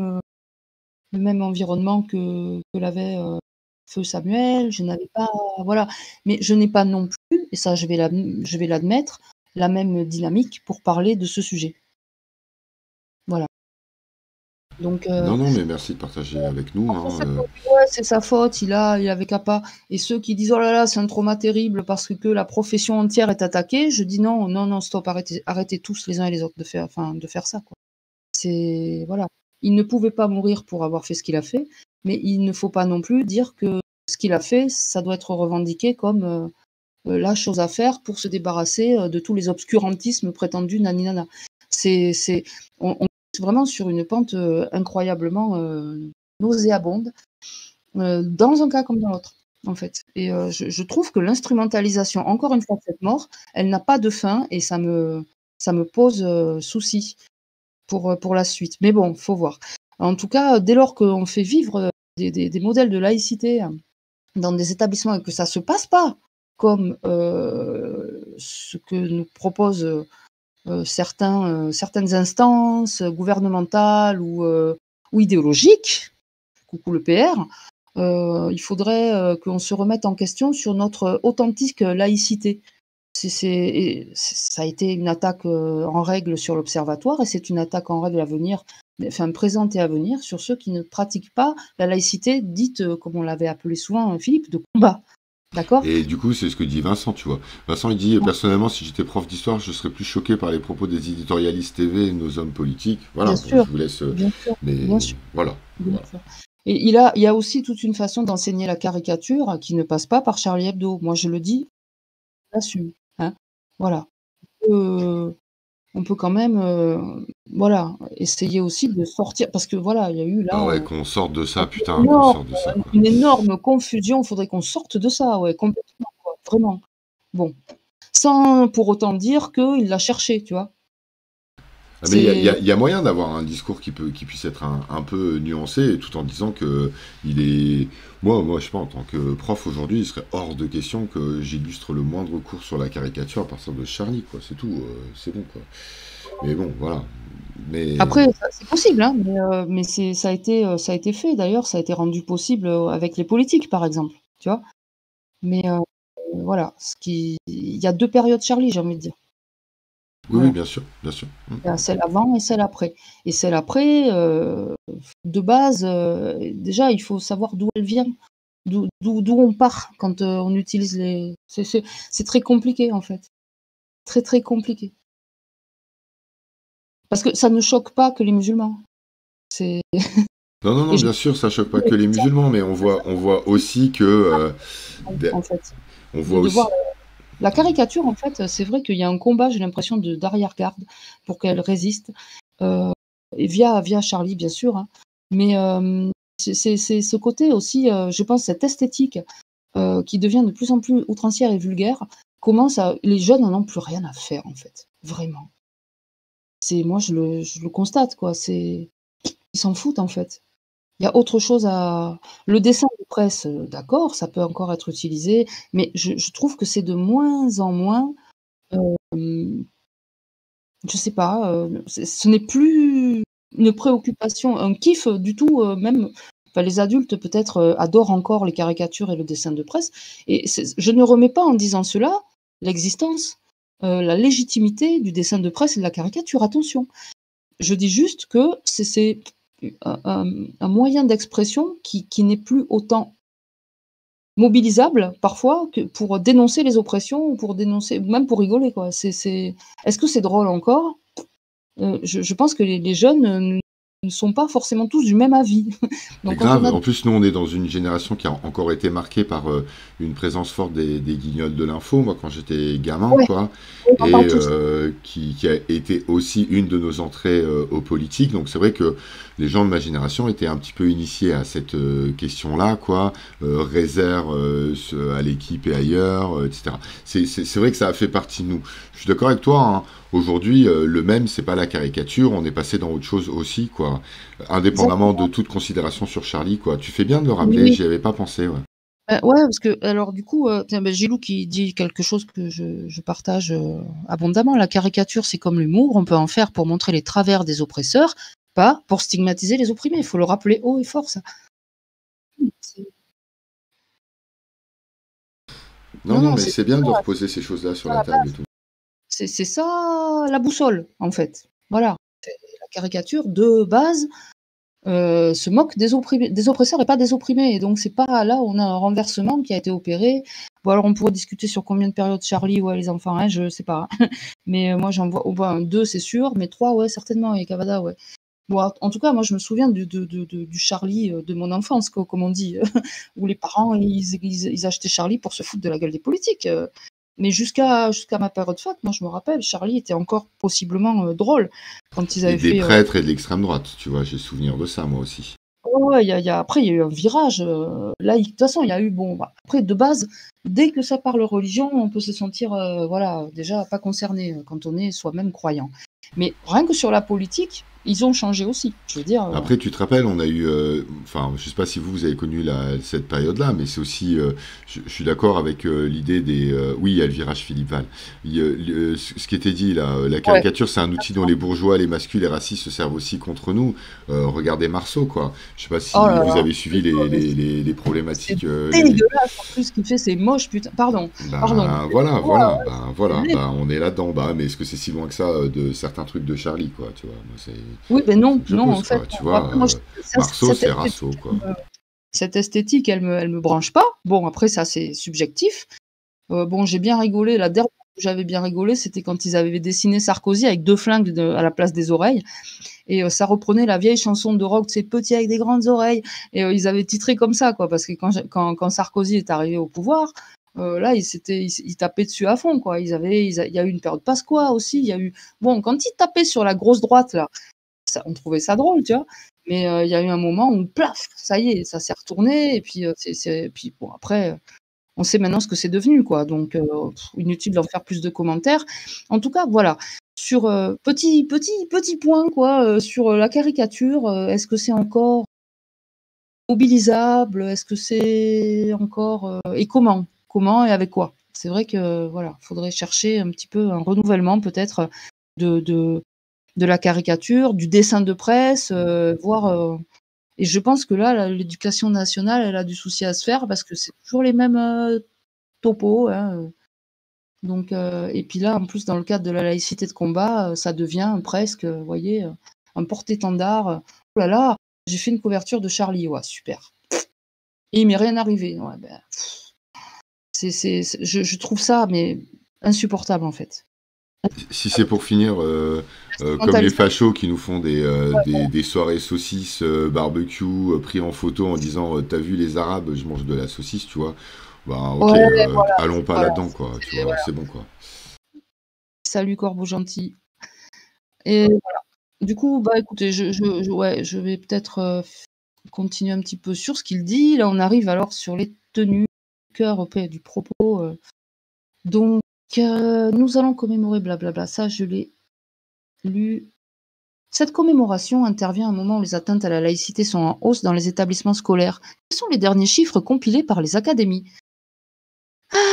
le même environnement que l'avait feu Samuel. Je n'avais pas, voilà. Mais je n'ai pas non plus, et ça, je vais l'admettre, la même dynamique pour parler de ce sujet. Voilà. Donc, Non, non, mais merci de partager avec nous. après, ouais, c'est sa faute, il avait qu'à pas. Et ceux qui disent oh là là, c'est un trauma terrible parce que la profession entière est attaquée, je dis non, non, non, stop, arrêtez tous les uns et les autres de faire ça, quoi. C'est voilà. Il ne pouvait pas mourir pour avoir fait ce qu'il a fait, mais il ne faut pas non plus dire que ce qu'il a fait, ça doit être revendiqué comme la chose à faire pour se débarrasser de tous les obscurantismes prétendus naninana. On est vraiment sur une pente incroyablement nauséabonde, dans un cas comme dans l'autre, en fait. Et je trouve que l'instrumentalisation, encore une fois, de cette mort, elle n'a pas de fin et ça me pose souci pour la suite. Mais bon, faut voir. En tout cas, dès lors qu'on fait vivre des modèles de laïcité dans des établissements et que ça se passe pas comme ce que nous proposent certaines instances gouvernementales ou idéologiques, coucou le PR, il faudrait qu'on se remette en question sur notre authentique laïcité. Ça a été une attaque en règle sur l'Observatoire et c'est une attaque en règle à venir, enfin présente et à venir, sur ceux qui ne pratiquent pas la laïcité dite, comme on l'avait appelé souvent, Philippe, de combat. D'accord ? Et du coup, c'est ce que dit Vincent, tu vois. Vincent, il dit, personnellement, si j'étais prof d'histoire, je serais plus choqué par les propos des éditorialistes TV et nos hommes politiques. Voilà, Bien bon, sûr, je vous laisse... bien sûr, mais bien sûr. voilà. Bien Voilà. sûr. Et il y a aussi toute une façon d'enseigner la caricature qui ne passe pas par Charlie Hebdo. Moi, je le dis, j'assume, hein. Voilà. On peut quand même, voilà, essayer aussi de sortir parce que voilà, il y a eu Ah là, ouais, qu'on sorte de ça, putain, qu'on sorte de ça, quoi. une énorme confusion. Il faudrait qu'on sorte de ça, ouais, complètement, quoi, vraiment. Bon, sans pour autant dire qu'il l'a cherché, tu vois. Ah, mais C'est il y a moyen d'avoir un discours qui puisse être un peu nuancé, tout en disant que il est... Moi, je sais pas, en tant que prof aujourd'hui, il serait hors de question que j'illustre le moindre cours sur la caricature à partir de Charlie, quoi. C'est tout, c'est bon, quoi. Mais bon, voilà. Mais... Après, c'est possible, hein, mais ça a été fait d'ailleurs, ça a été rendu possible avec les politiques, par exemple, tu vois. Mais voilà, il y a deux périodes Charlie, j'ai envie de dire. Oui, Voilà. oui, bien sûr, bien sûr. Il y a celle avant et celle après. Et celle après, de base, déjà, il faut savoir d'où elle vient, d'où on part quand on utilise les. C'est très compliqué en fait, très très compliqué. Parce que ça ne choque pas que les musulmans. C'est. Non, non, non, bien sûr, ça choque pas que les musulmans, mais on voit aussi que... en fait. on voit aussi... La caricature, en fait, c'est vrai qu'il y a un combat, j'ai l'impression, d'arrière-garde pour qu'elle résiste. Et via Charlie, bien sûr. Hein. Mais c'est ce côté aussi, je pense, cette esthétique qui devient de plus en plus outrancière et vulgaire. Les jeunes n'en ont plus rien à faire, en fait. Vraiment. Moi, je le constate, quoi. Ils s'en foutent, en fait. Il y a autre chose à... Le dessin de presse, d'accord, ça peut encore être utilisé, mais je trouve que c'est de moins en moins je sais pas, ce n'est plus une préoccupation, un kiff du tout, même. Enfin, les adultes peut-être adorent encore les caricatures et le dessin de presse. Et je ne remets pas en disant cela l'existence, la légitimité du dessin de presse et de la caricature. Attention. Je dis juste que c'est un moyen d'expression qui n'est plus autant mobilisable parfois que pour dénoncer les oppressions ou pour dénoncer, même pour rigoler, quoi. Est-ce que c'est drôle encore? Je pense que les jeunes ne sont pas forcément tous du même avis. C'est grave. En plus, nous, on est dans une génération qui a encore été marquée par une présence forte des guignols de l'info, moi, quand j'étais gamin, Ouais. quoi. On Et parle tous. qui a été aussi une de nos entrées aux politiques. Donc, c'est vrai que les gens de ma génération étaient un petit peu initiés à cette question-là, quoi. Réserve à l'équipe et ailleurs, etc. C'est vrai que ça a fait partie de nous. Je suis d'accord avec toi, hein. Aujourd'hui, le même, c'est pas la caricature, on est passé dans autre chose aussi, quoi. Indépendamment de toute considération sur Charlie, quoi. Tu fais bien de le rappeler, Oui. j'y avais pas pensé, ouais. Ouais, parce que, alors, du coup, tiens, Gilou qui dit quelque chose que je partage abondamment. La caricature, c'est comme l'humour, on peut en faire pour montrer les travers des oppresseurs, pas pour stigmatiser les opprimés. Il faut le rappeler haut et fort, ça. Non, mais c'est c'est bien de ça, reposer ces choses-là sur ça la la table et base. tout. C'est ça la boussole, en fait. Voilà. La caricature, de base, se moque des oppresseurs et pas des opprimés. Et donc, c'est pas là où on a un renversement qui a été opéré. Bon, alors, on pourrait discuter sur combien de périodes Charlie, ouais, les enfants, hein, je sais pas. Mais moi, au moins 2, c'est sûr, mais 3, ouais, certainement, et Cavada, ouais. Bon, en tout cas, moi, je me souviens du Charlie de mon enfance, comme on dit, où les parents, ils achetaient Charlie pour se foutre de la gueule des politiques. Mais jusqu'à ma période fac, moi, je me rappelle, Charlie était encore possiblement drôle quand ils Et avaient des fait. prêtres et de l'extrême droite, tu vois, j'ai souvenir de ça, moi aussi. Ouais, après, il y a eu un virage. Là, de toute façon, il y a eu. Bon, bah, après, de base, dès que ça parle religion, on peut se sentir, voilà, déjà pas concerné quand on est soi-même croyant. Mais rien que sur la politique, ils ont changé aussi. Je veux dire. Après, tu te rappelles, on a eu, enfin, je sais pas si vous avez connu cette période-là, mais c'est aussi, je suis d'accord avec l'idée des, oui, il y a le virage Philippe Val. Ce qui était dit là, la caricature, c'est un outil dont les bourgeois, les masculins, les racistes se servent aussi contre nous. Regardez Marceau, quoi. Je sais pas si Oh là vous là. avez suivi les problématiques. C'est dégueulasse en plus ce qu'il fait, c'est moche, putain. Pardon. Voilà, on est là-dedans. Bah, mais est-ce que c'est si loin que ça de certains trucs de Charlie, quoi, tu vois, moi, c'est. Oui, mais non, Je non, pose, en fait. quoi, tu vois, Marceau, c'est Rasso, quoi. Cette esthétique, elle me branche pas. Bon, après, ça, c'est subjectif. Bon, j'ai bien rigolé. La dernière fois où j'avais bien rigolé, c'était quand ils avaient dessiné Sarkozy avec 2 flingues à la place des oreilles. Et ça reprenait la vieille chanson de rock, c'est petit avec des grandes oreilles. Et ils avaient titré comme ça, quoi, parce que quand Sarkozy est arrivé au pouvoir, là, il tapait dessus à fond, quoi. Il y a eu une période Pasqua aussi. Il y a eu, bon, quand il tapait sur la grosse droite, là, on trouvait ça drôle, tu vois. Mais il y a eu un moment où, plaf, ça y est, ça s'est retourné. Et puis, puis bon, après, on sait maintenant ce que c'est devenu, quoi. Donc, inutile d'en faire plus de commentaires. En tout cas, voilà. Sur petit point, quoi, sur la caricature, est-ce que c'est encore mobilisable? Est-ce que c'est encore. Et comment? Comment et avec quoi? C'est vrai que, voilà, il faudrait chercher un petit peu un renouvellement, peut-être, de la caricature, du dessin de presse, voire. Et je pense que là, l'éducation nationale, elle a du souci à se faire parce que c'est toujours les mêmes topos, hein. Donc, et puis là, en plus, dans le cadre de la laïcité de combat, ça devient presque, vous voyez, un porte-étendard. Oh là là, j'ai fait une couverture de Charlie, ouais, super. Et il m'est rien arrivé. Ouais, ben, je trouve ça, mais insupportable, en fait. Si c'est pour finir comme les fachos qui nous font des soirées saucisses, barbecue, pris en photo en disant t'as vu les Arabes, je mange de la saucisse, tu vois. Bah ok, Ouais, voilà, allons pas voilà, là-dedans, quoi. Tu vois, voilà. c'est bon, quoi. Salut Corbeau gentil. Et voilà. Du coup, bah écoutez, je vais peut-être continuer un petit peu sur ce qu'il dit. Là, on arrive alors sur les tenues, cœur du propos. Donc, nous allons commémorer blablabla. Ça, je l'ai lu. Cette commémoration intervient à un moment où les atteintes à la laïcité sont en hausse dans les établissements scolaires. Quels sont les derniers chiffres compilés par les académies?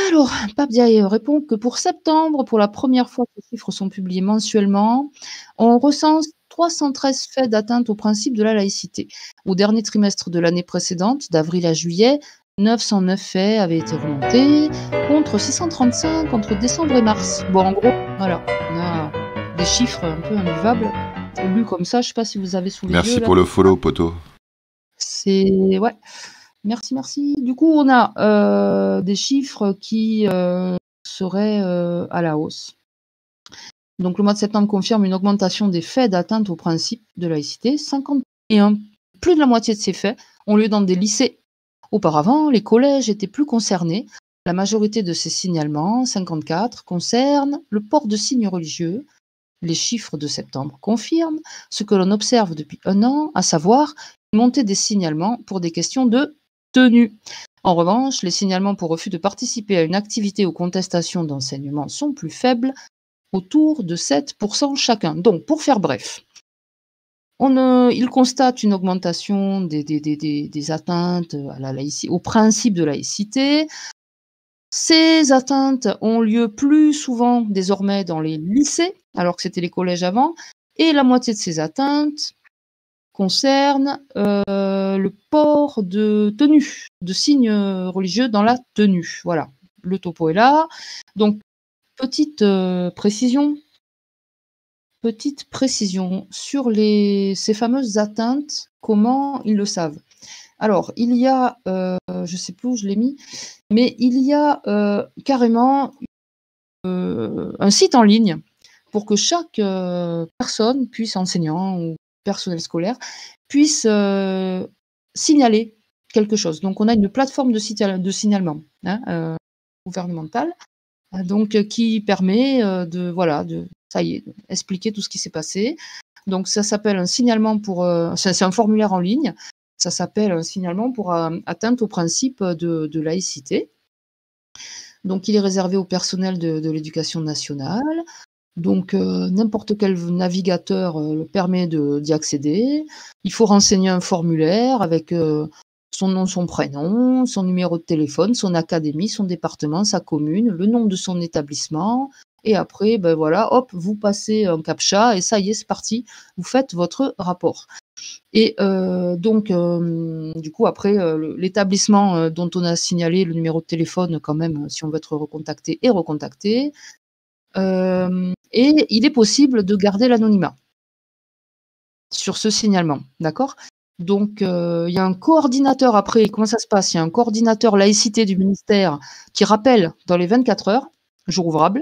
Alors, Pape Diaye répond que pour septembre, pour la première fois que les chiffres sont publiés mensuellement, on recense 313 faits d'atteinte au principe de la laïcité. Au dernier trimestre de l'année précédente, d'avril à juillet, 909 faits avaient été remontés, contre 635 entre décembre et mars. Bon, en gros, voilà, on a des chiffres un peu imbuvables. Lus comme ça, je ne sais pas si vous avez sous les yeux. Merci là. pour le follow, poto. C'est... Ouais. Merci, merci. Du coup, on a des chiffres qui seraient à la hausse. Donc, le mois de septembre confirme une augmentation des faits d'atteinte au principe de laïcité. 51, plus de la moitié de ces faits ont lieu dans des lycées. Auparavant, les collèges étaient plus concernés. La majorité de ces signalements, 54, concernent le port de signes religieux. Les chiffres de septembre confirment ce que l'on observe depuis un an, à savoir une montée des signalements pour des questions de tenue. En revanche, les signalements pour refus de participer à une activité ou contestation d'enseignement sont plus faibles, autour de 7% chacun. Donc, pour faire bref, il constate une augmentation des atteintes à la laïcité, au principe de laïcité. Ces atteintes ont lieu plus souvent désormais dans les lycées, alors que c'était les collèges avant, et la moitié de ces atteintes concerne le port de tenue, de signes religieux dans la tenue. Voilà, le topo est là. Donc, petite précision sur ces fameuses atteintes, comment ils le savent. Alors, il y a, je ne sais plus où je l'ai mis, mais il y a carrément un site en ligne pour que chaque personne, puisse enseignant ou personnel scolaire, puisse signaler quelque chose. Donc, on a une plateforme de signalement gouvernementale, donc qui permet ça y est, expliquer tout ce qui s'est passé. Donc, ça s'appelle un signalement pour... c'est un formulaire en ligne. Ça s'appelle un signalement pour atteinte au principe de laïcité. Donc, il est réservé au personnel de l'éducation nationale. Donc, n'importe quel navigateur le permet d'y accéder. Il faut renseigner un formulaire avec son nom, son prénom, son numéro de téléphone, son académie, son département, sa commune, le nom de son établissement. Et après, ben voilà, hop, vous passez un CAPTCHA et ça y est, c'est parti. Vous faites votre rapport. Et donc, du coup, après, l'établissement dont on a signalé le numéro de téléphone, quand même, si on veut être recontacté, est recontacté. Et il est possible de garder l'anonymat sur ce signalement, d'accord? Donc, il y a un coordinateur après, comment ça se passe? Il y a un coordinateur laïcité du ministère qui rappelle dans les 24 heures, jour ouvrable.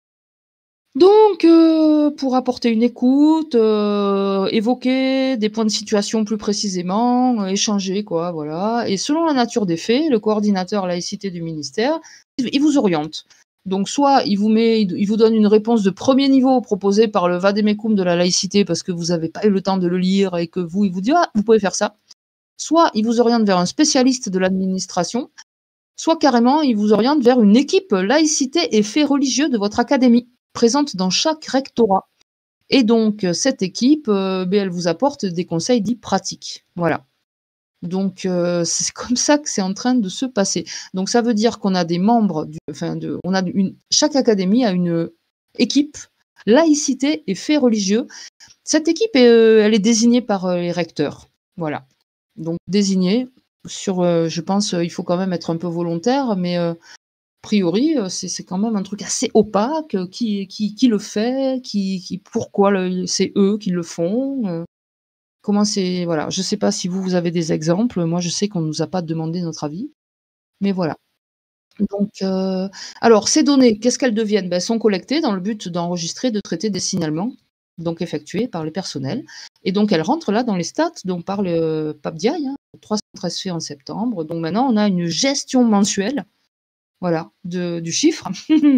Donc, pour apporter une écoute, évoquer des points de situation plus précisément, échanger, quoi, voilà. Et selon la nature des faits, le coordinateur laïcité du ministère, il vous oriente. Donc, soit il vous donne une réponse de premier niveau proposée par le vademecum de la laïcité parce que vous n'avez pas eu le temps de le lire et que il vous dit « Ah, vous pouvez faire ça ». Soit il vous oriente vers un spécialiste de l'administration, soit carrément il vous oriente vers une équipe laïcité et faits religieux de votre académie, présente dans chaque rectorat. Et donc, cette équipe, elle vous apporte des conseils dits pratiques. Voilà. Donc, c'est comme ça que c'est en train de se passer. Donc, ça veut dire qu'on a des membres, chaque académie a une équipe laïcité et faits religieux. Cette équipe, elle est désignée par les recteurs. Voilà. Donc, désignée je pense, il faut quand même être un peu volontaire, mais a priori, c'est quand même un truc assez opaque. Qui le fait, pourquoi c'est eux qui le font. Comment c'est, voilà, je ne sais pas si vous avez des exemples. Moi, je sais qu'on ne nous a pas demandé notre avis, mais voilà. Donc, alors, ces données, qu'est-ce qu'elles deviennent? Elles sont collectées dans le but d'enregistrer, de traiter des signalements, donc effectués par le personnel. Et donc, elles rentrent là dans les stats dont parle Pape Diaye, 313 faits en septembre. Donc maintenant, on a une gestion mensuelle, voilà, du chiffre.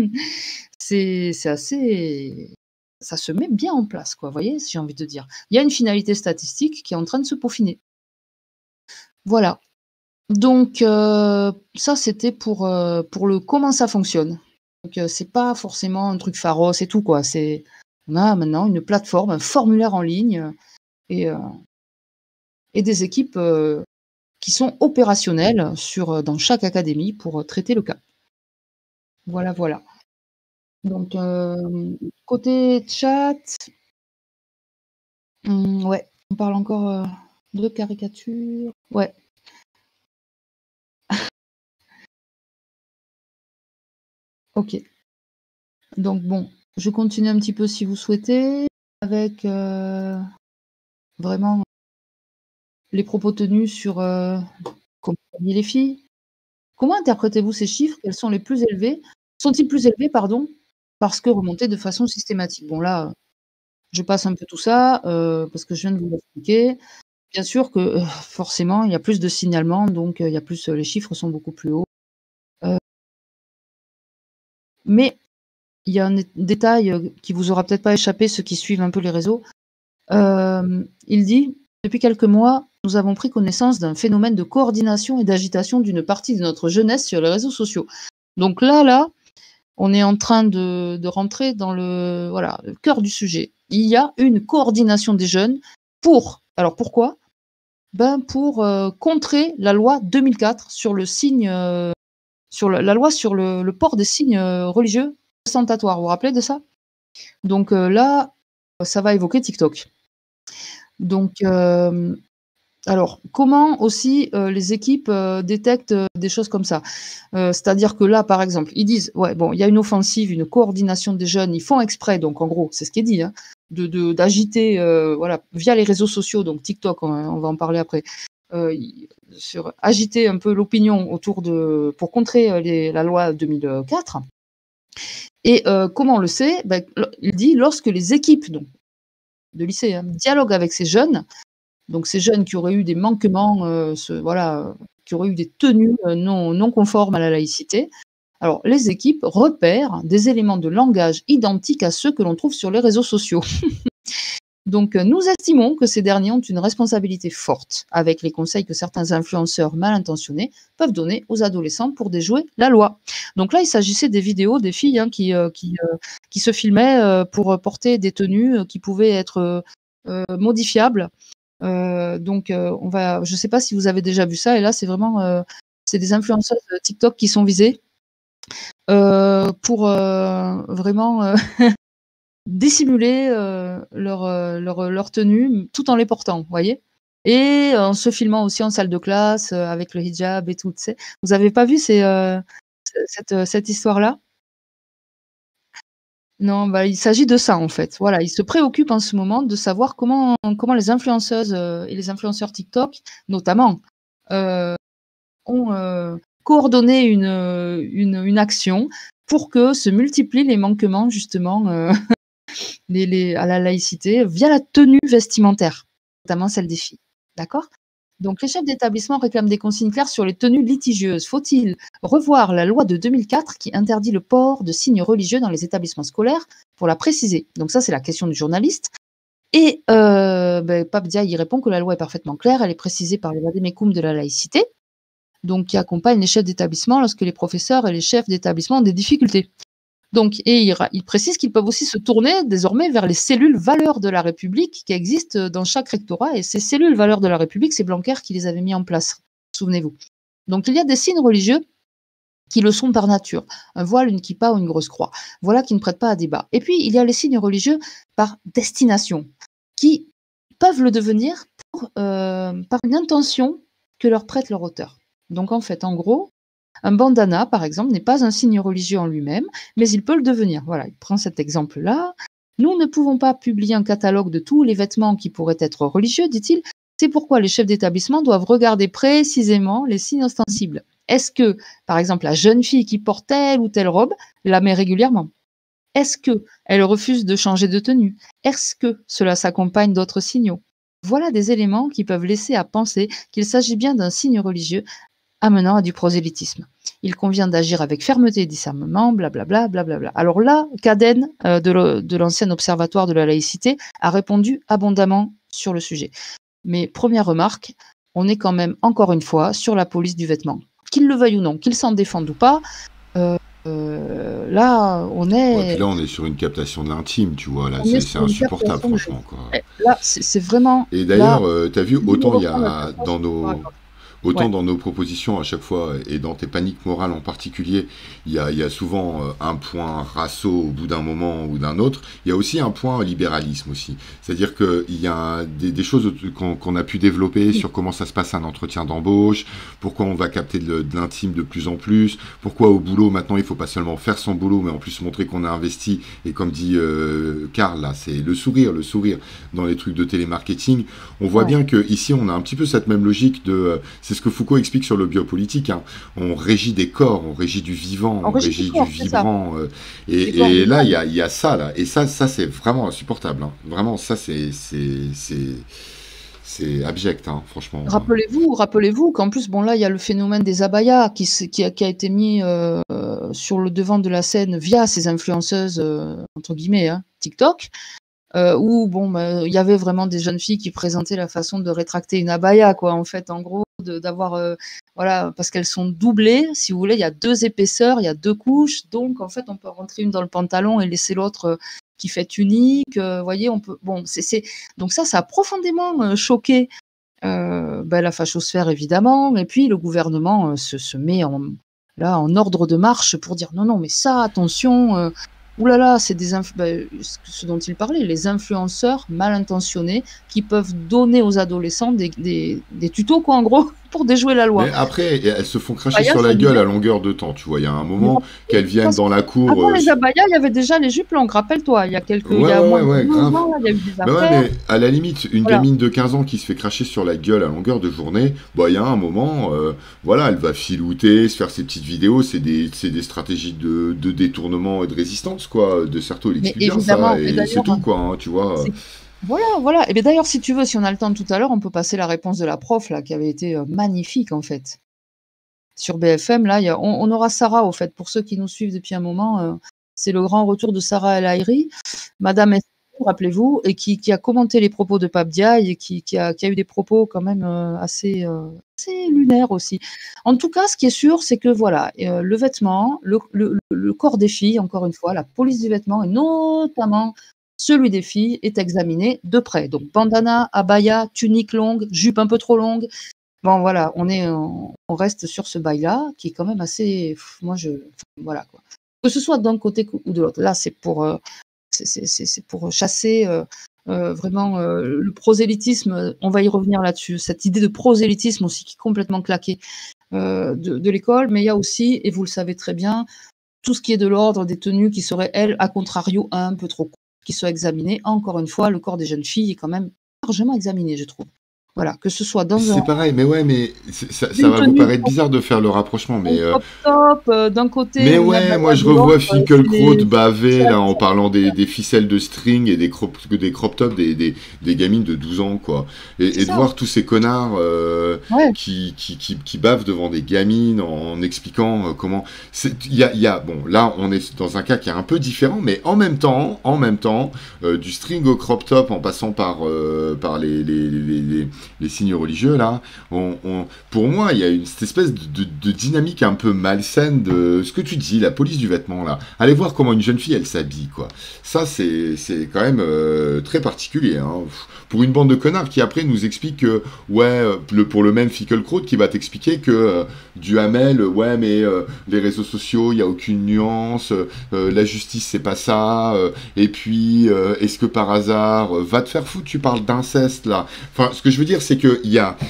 C'est assez... Ça se met bien en place, quoi, vous voyez, si j'ai envie de dire. Il y a une finalité statistique qui est en train de se peaufiner. Voilà. Donc, ça, c'était pour le comment ça fonctionne. Donc, c'est pas forcément un truc pharos et tout, quoi. On a maintenant une plateforme, un formulaire en ligne et des équipes qui sont opérationnelles dans chaque académie pour traiter le cas. Voilà, voilà. Donc, côté chat, ouais, on parle encore de caricature. Ouais. Ok. Donc bon, je continue un petit peu si vous souhaitez, avec vraiment les propos tenus sur comment habiller les filles. Comment interprétez-vous ces chiffres? Quels sont les plus élevés? Sont-ils plus élevés, pardon, parce que remontés de façon systématique? Bon là, je passe un peu tout ça, parce que je viens de vous l'expliquer. Bien sûr que, forcément, il y a plus de signalements, donc il y a plus, les chiffres sont beaucoup plus hauts. Mais il y a un détail, qui vous aura peut-être pas échappé, ceux qui suivent un peu les réseaux. Il dit: «Depuis quelques mois, nous avons pris connaissance d'un phénomène de coordination et d'agitation d'une partie de notre jeunesse sur les réseaux sociaux». Donc là, on est en train de rentrer dans le cœur du sujet. Il y a une coordination des jeunes alors pourquoi? Ben, pour, contrer la loi 2004 sur le signe, sur la loi sur le port des signes, religieux ostentatoires. Vous vous rappelez de ça? Donc, là, ça va évoquer TikTok. Donc, alors, comment aussi, les équipes, détectent, des choses comme ça? C'est-à-dire que là, par exemple, ils disent: «Ouais, bon, il y a une offensive, une coordination des jeunes, ils font exprès», donc en gros, c'est ce qui est dit, hein, d'agiter, voilà, via les réseaux sociaux, donc TikTok, on va en parler après, agiter un peu l'opinion pour contrer la loi 2004. Et comment on le sait? Ben, il dit: «Lorsque les équipes», donc de lycée, hein, dialoguent avec ces jeunes, donc ces jeunes qui auraient eu des manquements, qui auraient eu des tenues non conformes à la laïcité. Alors, les équipes repèrent des éléments de langage identiques à ceux que l'on trouve sur les réseaux sociaux. Donc, nous estimons que ces derniers ont une responsabilité forte avec les conseils que certains influenceurs mal intentionnés peuvent donner aux adolescents pour déjouer la loi. Donc là, il s'agissait des vidéos des filles, hein, qui se filmaient pour porter des tenues qui pouvaient être modifiables. Donc, je ne sais pas si vous avez déjà vu ça, et là, c'est vraiment c'est des influenceuses TikTok qui sont visées pour vraiment dissimuler leur tenue tout en les portant, vous voyez? Et en se filmant aussi en salle de classe avec le hijab et tout, tu sais. Vous avez pas vu cette histoire-là? Non, bah, il s'agit de ça, en fait. Voilà, ils se préoccupent en ce moment de savoir comment les influenceuses, et les influenceurs TikTok, notamment, ont coordonné une action pour que se multiplient les manquements justement, à la laïcité via la tenue vestimentaire, notamment celle des filles. D'accord? Donc les chefs d'établissement réclament des consignes claires sur les tenues litigieuses. Faut-il revoir la loi de 2004 qui interdit le port de signes religieux dans les établissements scolaires pour la préciser? Donc ça, c'est la question du journaliste. Et Pape Dia y répond que la loi est parfaitement claire, elle est précisée par le vade-mecum de la laïcité, donc qui accompagne les chefs d'établissement lorsque les professeurs et les chefs d'établissement ont des difficultés. Donc, et il précise qu'ils peuvent aussi se tourner désormais vers les cellules valeurs de la République qui existent dans chaque rectorat. Et ces cellules valeurs de la République, c'est Blanquer qui les avait mis en place, souvenez-vous. Donc, il y a des signes religieux qui le sont par nature. Un voile, une kippa ou une grosse croix. Voilà qui ne prêtent pas à débat. Et puis, il y a les signes religieux par destination, qui peuvent le devenir par une intention que leur prête leur auteur. Donc, en fait, en gros, un bandana, par exemple, n'est pas un signe religieux en lui-même, mais il peut le devenir. Voilà, il prend cet exemple-là. Nous ne pouvons pas publier un catalogue de tous les vêtements qui pourraient être religieux, dit-il. C'est pourquoi les chefs d'établissement doivent regarder précisément les signes ostensibles. Est-ce que, par exemple, la jeune fille qui porte telle ou telle robe la met régulièrement? Est-ce qu'elle refuse de changer de tenue? Est-ce que cela s'accompagne d'autres signaux? Voilà des éléments qui peuvent laisser à penser qu'il s'agit bien d'un signe religieux amenant à du prosélytisme. Il convient d'agir avec fermeté et discernement, blablabla, blablabla. Alors là, Caden, de l'ancien observatoire de la laïcité, a répondu abondamment sur le sujet. Mais première remarque, on est quand même, encore une fois, sur la police du vêtement. Qu'il le veuille ou non, qu'il s'en défende ou pas, là, on est... Ouais, puis là, on est sur une captation de l'intime, tu vois. Là, c'est insupportable, franchement. Quoi. Là, c'est vraiment... Et d'ailleurs, t'as vu, autant il y a dans nos... autant Ouais. dans nos propositions à chaque fois, et dans tes paniques morales en particulier, il y a souvent un point rasso au bout d'un moment ou d'un autre. Il y a aussi un point libéralisme aussi. C'est-à-dire qu'il y a des choses qu'on a pu développer sur comment ça se passe un entretien d'embauche, pourquoi on va capter de l'intime de plus en plus, pourquoi au boulot maintenant il faut pas seulement faire son boulot, mais en plus montrer qu'on a investi. Et comme dit Karl, là, c'est le sourire dans les trucs de télémarketing. On voit bien que ici on a un petit peu cette même logique de, c'est ce que Foucault explique sur le biopolitique, hein. On régit des corps, on régit du vivant, on régit du vibrant, et là il y a ça là, et ça c'est vraiment insupportable, hein. Vraiment ça c'est abject, hein, franchement. Rappelez-vous qu'en plus, bon là, il y a le phénomène des abayas qui a été mis sur le devant de la scène via ces influenceuses, entre guillemets, hein, TikTok, où bon, il y avait vraiment des jeunes filles qui présentaient la façon de rétracter une abaya, quoi, en fait, en gros, d'avoir, voilà, parce qu'elles sont doublées, si vous voulez, il y a 2 épaisseurs, il y a 2 couches, donc en fait, on peut rentrer une dans le pantalon et laisser l'autre qui fait unique, voyez, on peut, bon, donc ça a profondément choqué la fachosphère, évidemment, et puis le gouvernement se met en ordre de marche pour dire non, mais ça, attention, oulala, c'est ce dont il parlait, les influenceurs mal intentionnés qui peuvent donner aux adolescents des tutos, quoi, en gros, pour déjouer la loi. Mais après, elles se font cracher sur la gueule à longueur de temps, tu vois. Il y a un moment qu'elles viennent dans la cour. Avant les abayas, il y avait déjà les jupes longues, rappelle-toi. Il y a quelques. Ouais, il y a moins ouais, de 2 grave. ans, il y a eu des Bah affaires. ouais, mais à la limite, une Voilà. gamine de 15 ans qui se fait cracher sur la gueule à longueur de journée, bah il y a un moment, voilà, elle va filouter, se faire ses petites vidéos, c'est des stratégies de détournement et de résistance, quoi. De Certeau, il Mais explique bien évidemment, ça, et et c'est d'ailleurs, tout, quoi, hein, tu vois. Voilà. Et bien d'ailleurs, si tu veux, si on a le temps tout à l'heure, on peut passer la réponse de la prof, là, qui avait été magnifique, en fait. Sur BFM, là, on aura Sarah, au fait, pour ceux qui nous suivent depuis un moment, c'est le grand retour de Sarah El Haïry, Madame S, rappelez-vous, et qui a commenté les propos de Pape Diaye et qui a eu des propos quand même assez lunaires aussi. En tout cas, ce qui est sûr, c'est que voilà, le vêtement, le corps des filles, encore une fois, la police du vêtement, et notamment celui des filles, est examiné de près. Donc bandana, abaya, tunique longue, jupe un peu trop longue. Bon, voilà, on reste sur ce bail-là, qui est quand même assez. Voilà, quoi. Que ce soit d'un côté ou de l'autre. Là, c'est pour chasser vraiment le prosélytisme. On va y revenir là-dessus. Cette idée de prosélytisme aussi qui est complètement claquée de l'école. Mais il y a aussi, et vous le savez très bien, tout ce qui est de l'ordre des tenues qui seraient, elles, à contrario, un peu trop courtes, qui soient examinées. Encore une fois, le corps des jeunes filles est quand même largement examiné, je trouve. Voilà, que ce soit dans C'est pareil, mais ouais, mais ça va vous paraître bizarre de faire le rapprochement, mais top d'un côté. mais ouais, moi je revois Finkielkraut baver là en parlant des ficelles de string et des crop tops des gamines de 12 ans, quoi. Et de voir tous ces connards qui bavent devant des gamines en expliquant comment. Il y a bon, là on est dans un cas qui est un peu différent, mais en même temps, du string au crop top en passant par les signes religieux, là, pour moi, il y a cette espèce de dynamique un peu malsaine de ce que tu dis, la police du vêtement, là. Allez voir comment une jeune fille, elle s'habille, quoi. Ça, c'est quand même très particulier, hein. Pour une bande de connards qui, après, nous explique que, ouais, pour le même Finkielkraut qui va t'expliquer que Duhamel, ouais, mais les réseaux sociaux, il n'y a aucune nuance, la justice, c'est pas ça, et puis, est-ce que par hasard, va te faire foutre, tu parles d'inceste, là. Enfin, ce que je veux dire, c'est que il y a,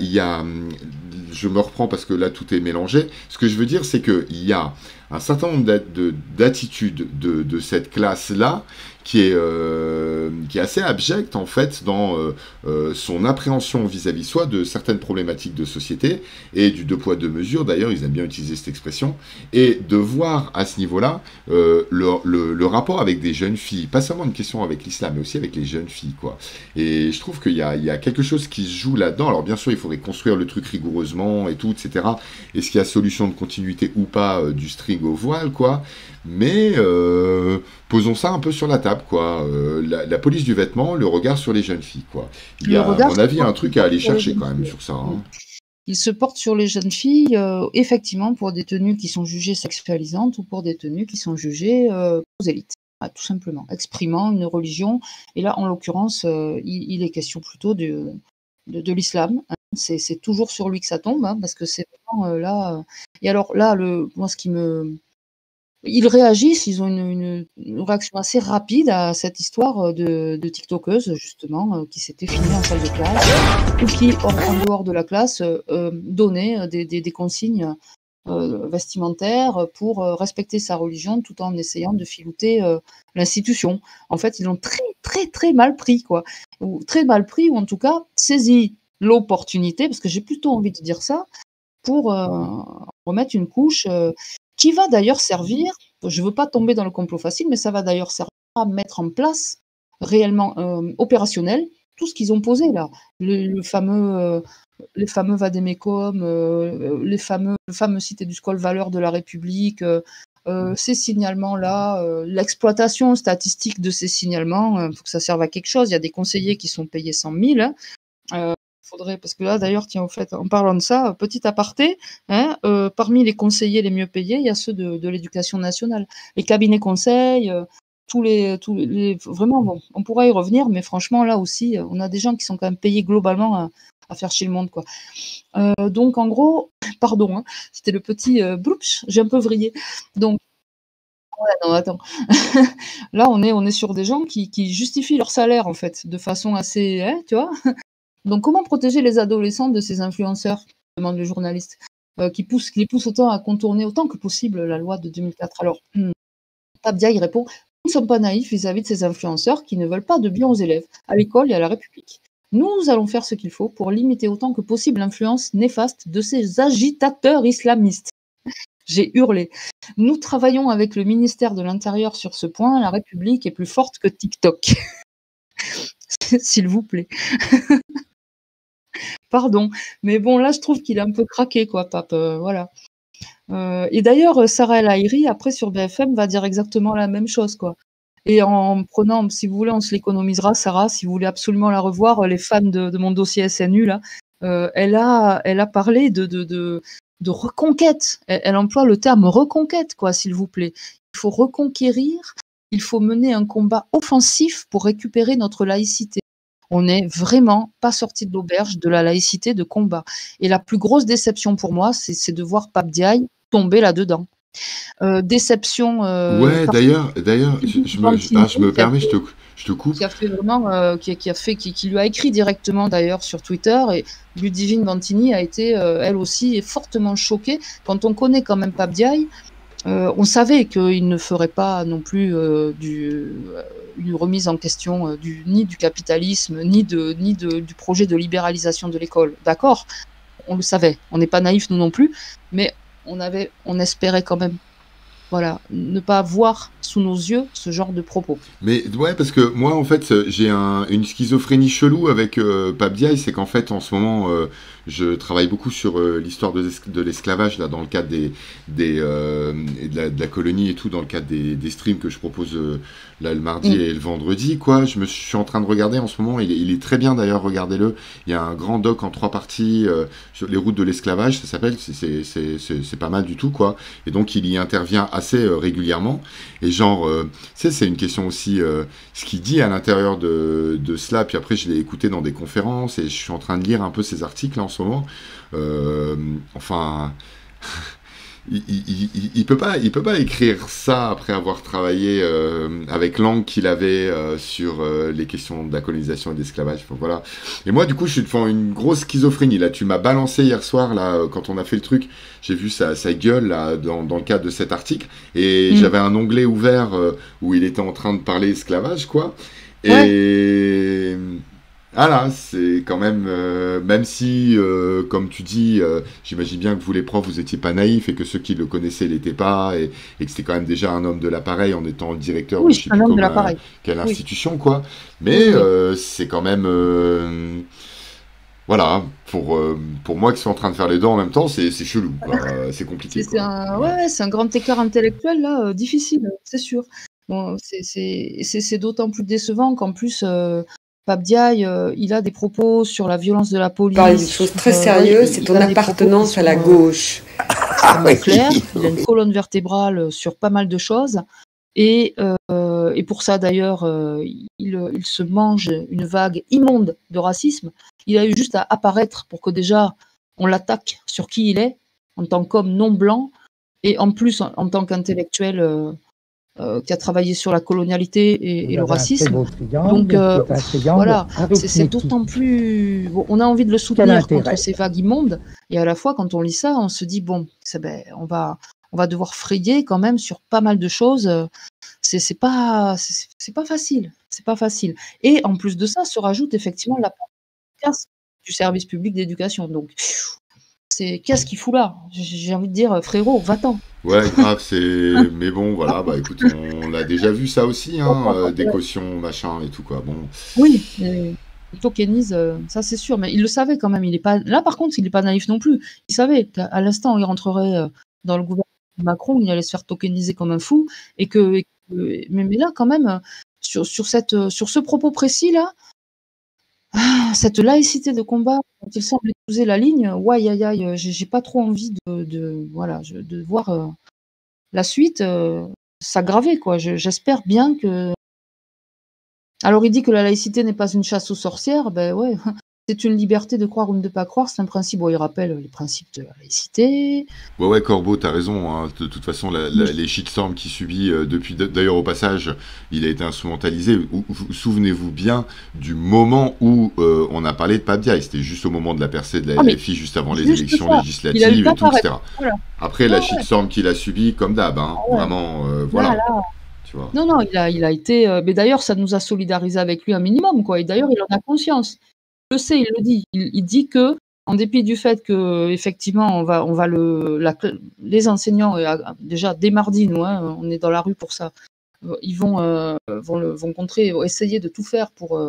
je me reprends parce que là tout est mélangé. Ce que je veux dire, c'est que il y a un certain nombre d'attitudes de cette classe-là qui est assez abjecte en fait dans son appréhension vis-à-vis soit de certaines problématiques de société et du 2 poids 2 mesures, d'ailleurs ils aiment bien utiliser cette expression, et de voir à ce niveau-là le rapport avec des jeunes filles, pas seulement une question avec l'islam mais aussi avec les jeunes filles, quoi. Et je trouve qu'il y a quelque chose qui se joue là-dedans. Alors bien sûr il faudrait construire le truc rigoureusement et tout, etc. Est-ce qu'il y a solution de continuité ou pas du string au voile, quoi. Mais posons ça un peu sur la table, quoi. La police du vêtement, le regard sur les jeunes filles, quoi. Il y a, à mon avis, un truc à aller chercher quand même sur ça. Hein. Il se porte sur les jeunes filles, effectivement, pour des tenues qui sont jugées sexualisantes ou pour des tenues qui sont jugées prosélytes, tout simplement, exprimant une religion. Et là, en l'occurrence, il est question plutôt de l'islam, c'est toujours sur lui que ça tombe, hein, parce que c'est vraiment là. Et alors là, moi, ils réagissent, ils ont une réaction assez rapide à cette histoire de TikTokeuse, justement, qui s'était filmée en salle de classe, ou qui, en dehors de la classe, donnait des consignes vestimentaires pour respecter sa religion tout en essayant de filouter l'institution. En fait, ils l'ont très, très, très mal pris, quoi. Ou très mal pris, ou en tout cas, saisi l'opportunité, parce que j'ai plutôt envie de dire ça, pour remettre une couche qui va d'ailleurs servir, je ne veux pas tomber dans le complot facile, mais ça va d'ailleurs servir à mettre en place réellement opérationnel tout ce qu'ils ont posé là. Les fameux vadémécum, le fameux site du Scol Valeurs de la République, ces signalements-là, l'exploitation statistique de ces signalements, il faut que ça serve à quelque chose. Il y a des conseillers qui sont payés 100 000. Faudrait, parce que là, d'ailleurs, tiens, au fait, en parlant de ça, petit aparté, hein, parmi les conseillers les mieux payés, il y a ceux de l'éducation nationale. Les cabinets conseils, vraiment, bon, on pourra y revenir, mais franchement, là aussi, on a des gens qui sont quand même payés globalement à faire chier le monde, quoi. Donc, en gros, pardon, hein, c'était le petit bloups, j'ai un peu vrillé. Donc, ouais, non, attends. Là, on est sur des gens qui justifient leur salaire, en fait, de façon assez, hein, tu vois. Donc, comment protéger les adolescents de ces influenceurs, demande le journaliste, qui les poussent autant à contourner autant que possible la loi de 2004. Alors, Pape Diaye répond: nous ne sommes pas naïfs vis-à-vis de ces influenceurs qui ne veulent pas de bien aux élèves, à l'école et à la République. Nous allons faire ce qu'il faut pour limiter autant que possible l'influence néfaste de ces agitateurs islamistes. J'ai hurlé. Nous travaillons avec le ministère de l'Intérieur sur ce point. La République est plus forte que TikTok. S'il vous plaît. Pardon, mais bon, là, je trouve qu'il a un peu craqué, quoi, Pape, voilà. Et d'ailleurs, Sarah El Haïry, après, sur BFM, va dire exactement la même chose, quoi. Et en prenant, si vous voulez, on se l'économisera, Sarah, si vous voulez absolument la revoir, les fans de mon dossier SNU, là, elle a parlé de reconquête. Elle emploie le terme reconquête, quoi, s'il vous plaît. Il faut reconquérir, il faut mener un combat offensif pour récupérer notre laïcité. On n'est vraiment pas sorti de l'auberge de la laïcité de combat. Et la plus grosse déception pour moi, c'est de voir Pape Diaye tomber là-dedans. Déception. Ouais, d'ailleurs, je me permets, je te coupe. Qui a fait vraiment, qui lui a écrit directement d'ailleurs sur Twitter, et Ludivine Vantini a été elle aussi fortement choquée. Quand on connaît quand même Pape Diaye, on savait qu'il ne ferait pas non plus une remise en question ni du capitalisme, ni du projet de libéralisation de l'école. D'accord, on le savait. On n'est pas naïfs, nous non plus, mais on espérait quand même, voilà, ne pas voir sous nos yeux ce genre de propos. Mais ouais, parce que moi, en fait, j'ai une schizophrénie chelou avec Pape Diaye, c'est qu'en fait, en ce moment, je travaille beaucoup sur l'histoire de l'esclavage, là, dans le cadre de la colonie et tout, dans le cadre des streams que je propose là le mardi et le vendredi, quoi. Je suis en train de regarder en ce moment, il est très bien d'ailleurs, regardez-le. Il y a un grand doc en 3 parties sur les routes de l'esclavage, ça s'appelle, c'est pas mal du tout, quoi. Et donc, il y intervient assez régulièrement. Et genre, tu sais, c'est une question aussi, ce qu'il dit à l'intérieur de cela, puis après je l'ai écouté dans des conférences, et je suis en train de lire un peu ses articles là, en ce moment. Enfin, il peut pas écrire ça après avoir travaillé avec l'angle qu'il avait sur les questions de la colonisation et d'esclavage. Enfin, voilà. Et moi, du coup, je suis devant une grosse schizophrénie. Là, tu m'as balancé hier soir, là, quand on a fait le truc, j'ai vu sa gueule là, dans le cadre de cet article, et j'avais un onglet ouvert où il était en train de parler esclavage, quoi. Et voilà, c'est quand même, même si, comme tu dis, j'imagine bien que vous les profs, vous étiez pas naïfs, et que ceux qui le connaissaient l'étaient pas, et que c'était quand même déjà un homme de l'appareil en étant le directeur de je sais plus quelle institution, quoi. Mais c'est quand même, voilà, pour moi qui suis en train de faire les deux en même temps, c'est chelou, quoi. C'est compliqué. C'est un grand écart intellectuel là, difficile, c'est sûr. Bon, c'est d'autant plus décevant qu'en plus, Pape Diaye, il a des propos sur la violence de la police. Parler des choses très sérieuses, c'est ton appartenance à la gauche. Clair, il a une colonne vertébrale sur pas mal de choses. Et pour ça, d'ailleurs, il se mange une vague immonde de racisme. Il a eu juste à apparaître pour que déjà on l'attaque sur qui il est, en tant qu'homme non blanc, et en plus en tant qu'intellectuel qui a travaillé sur la colonialité et le racisme. Donc voilà, c'est d'autant plus... Bon, on a envie de le soutenir contre ces vagues immondes, et à la fois quand on lit ça, on se dit, bon, on va devoir frayer quand même sur pas mal de choses. C'est pas facile, c'est pas facile. Et en plus de ça, se rajoute effectivement la casse du service public d'éducation. Donc, qu'est-ce qu'il fout là? J'ai envie de dire, frérot, va-t'en. Ouais, grave, mais bon, voilà, bah écoute, on l'a déjà vu ça aussi, hein, des cautions, machin et tout, quoi. Bon. Oui, il tokenise, ça c'est sûr, mais il le savait quand même. Il est pas... Là, par contre, il n'est pas naïf non plus. Il savait qu'à l'instant où il rentrerait dans le gouvernement Macron, il allait se faire tokeniser comme un fou, mais là, quand même, sur ce propos précis-là, cette laïcité de combat, quand il semble épouser la ligne, ouais, aïe, aïe, j'ai pas trop envie de voir la suite s'aggraver, quoi. J'espère bien que... Alors, il dit que la laïcité n'est pas une chasse aux sorcières, ben ouais, c'est une liberté de croire ou de ne pas croire, c'est un principe. Bon, il rappelle les principes de la laïcité. Ouais, Corbeau, t'as raison, hein. De toute façon, les shitstorms qu'il subit depuis... D'ailleurs, au passage, il a été instrumentalisé. Souvenez-vous bien du moment où on a parlé de Pape Diaye. C'était juste au moment de la percée de la LFI, juste avant les élections législatives et tout, etc. Voilà. Après, la shitstorm qu'il a subie, comme d'hab, hein. Vraiment, voilà. Tu vois. Non, il a été... mais d'ailleurs, ça nous a solidarisé avec lui un minimum, quoi. Et d'ailleurs, il en a conscience. Il le sait, il le dit. Il dit que, en dépit du fait que effectivement, les enseignants, déjà dès mardi, nous, hein, on est dans la rue pour ça. Ils vont contrer, essayer de tout faire pour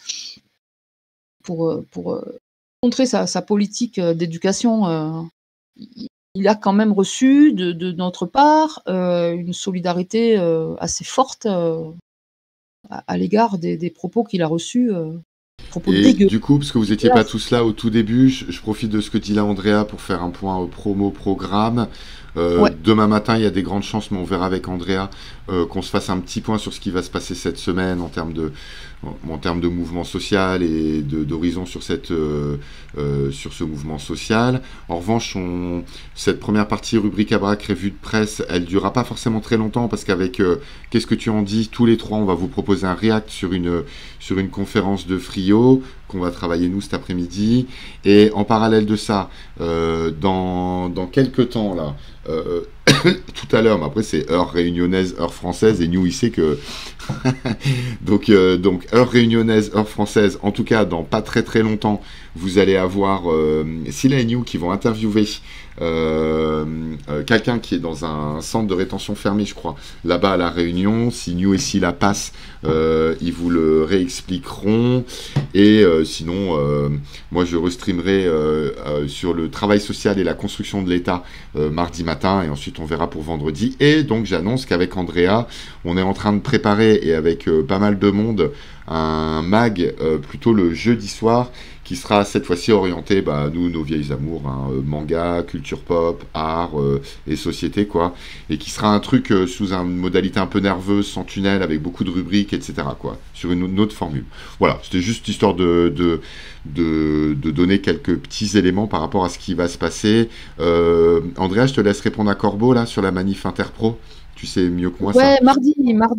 contrer sa politique d'éducation. Il a quand même reçu de notre part une solidarité assez forte à l'égard des propos qu'il a reçus. Et du coup, parce que vous n'étiez pas tous là au tout début, je profite de ce que dit là Andrea pour faire un point promo-programme. Demain matin, il y a des grandes chances, mais on verra avec Andrea, qu'on se fasse un petit point sur ce qui va se passer cette semaine en termes de mouvement social et d'horizon sur ce mouvement social. En revanche, cette première partie rubrique à braque, revue de presse, elle ne durera pas forcément très longtemps parce qu'avec Qu'est-ce que tu en dis, tous les trois, on va vous proposer un react sur une conférence de Frio qu'on va travailler nous cet après-midi. Et en parallèle de ça, dans quelques temps là, tout à l'heure, mais après c'est heure réunionnaise, heure française, et nous il sait que donc heure réunionnaise, heure française, en tout cas dans pas très très longtemps, vous allez avoir Scylla et New qui vont interviewer quelqu'un qui est dans un centre de rétention fermé, je crois, là-bas à La Réunion. Si New et Scylla passent, ils vous le réexpliqueront. Et sinon, moi je restreamerai sur le travail social et la construction de l'État mardi matin, et ensuite on verra pour vendredi. Et donc j'annonce qu'avec Andrea, on est en train de préparer, et avec pas mal de monde, un mag plutôt le jeudi soir, qui sera cette fois-ci orienté, nous, nos vieilles amours, hein, manga, culture pop, art et société, quoi. Et qui sera un truc sous une modalité un peu nerveuse, sans tunnel, avec beaucoup de rubriques, etc., quoi. Sur une autre formule. Voilà, c'était juste histoire de donner quelques petits éléments par rapport à ce qui va se passer. Andrea, je te laisse répondre à Corbeau, là, sur la manif Interpro. Tu sais mieux que moi, ça. Ouais, mardi,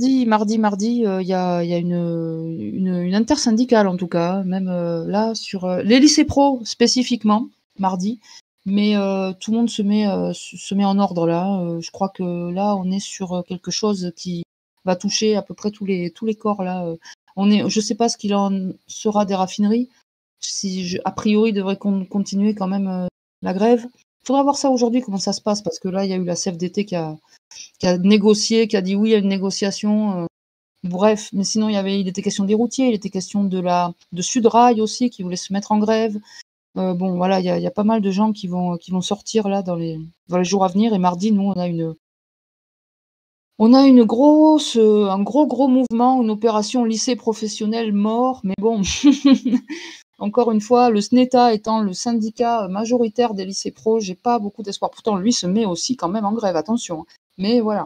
il y a une intersyndicale, en tout cas, même là, sur les lycées pro, spécifiquement, mardi. Mais tout le monde se met en ordre, là. Je crois que là, on est sur quelque chose qui va toucher à peu près tous les corps, là. Je sais pas ce qu'il en sera des raffineries. A priori, devrait continuer quand même la grève. Il faudra voir ça aujourd'hui, comment ça se passe, parce que là, il y a eu la CFDT qui a négocié, qui a dit oui à une négociation. Bref, mais sinon, il était question des routiers, il était question de Sudrail aussi, qui voulait se mettre en grève. Bon, voilà, il y a pas mal de gens qui vont sortir là dans les jours à venir. Et mardi, nous, on a un gros mouvement, une opération lycée professionnel mort. Mais bon, encore une fois, le SNETA étant le syndicat majoritaire des lycées pro, j'ai pas beaucoup d'espoir. Pourtant, lui se met aussi quand même en grève, attention. Mais voilà,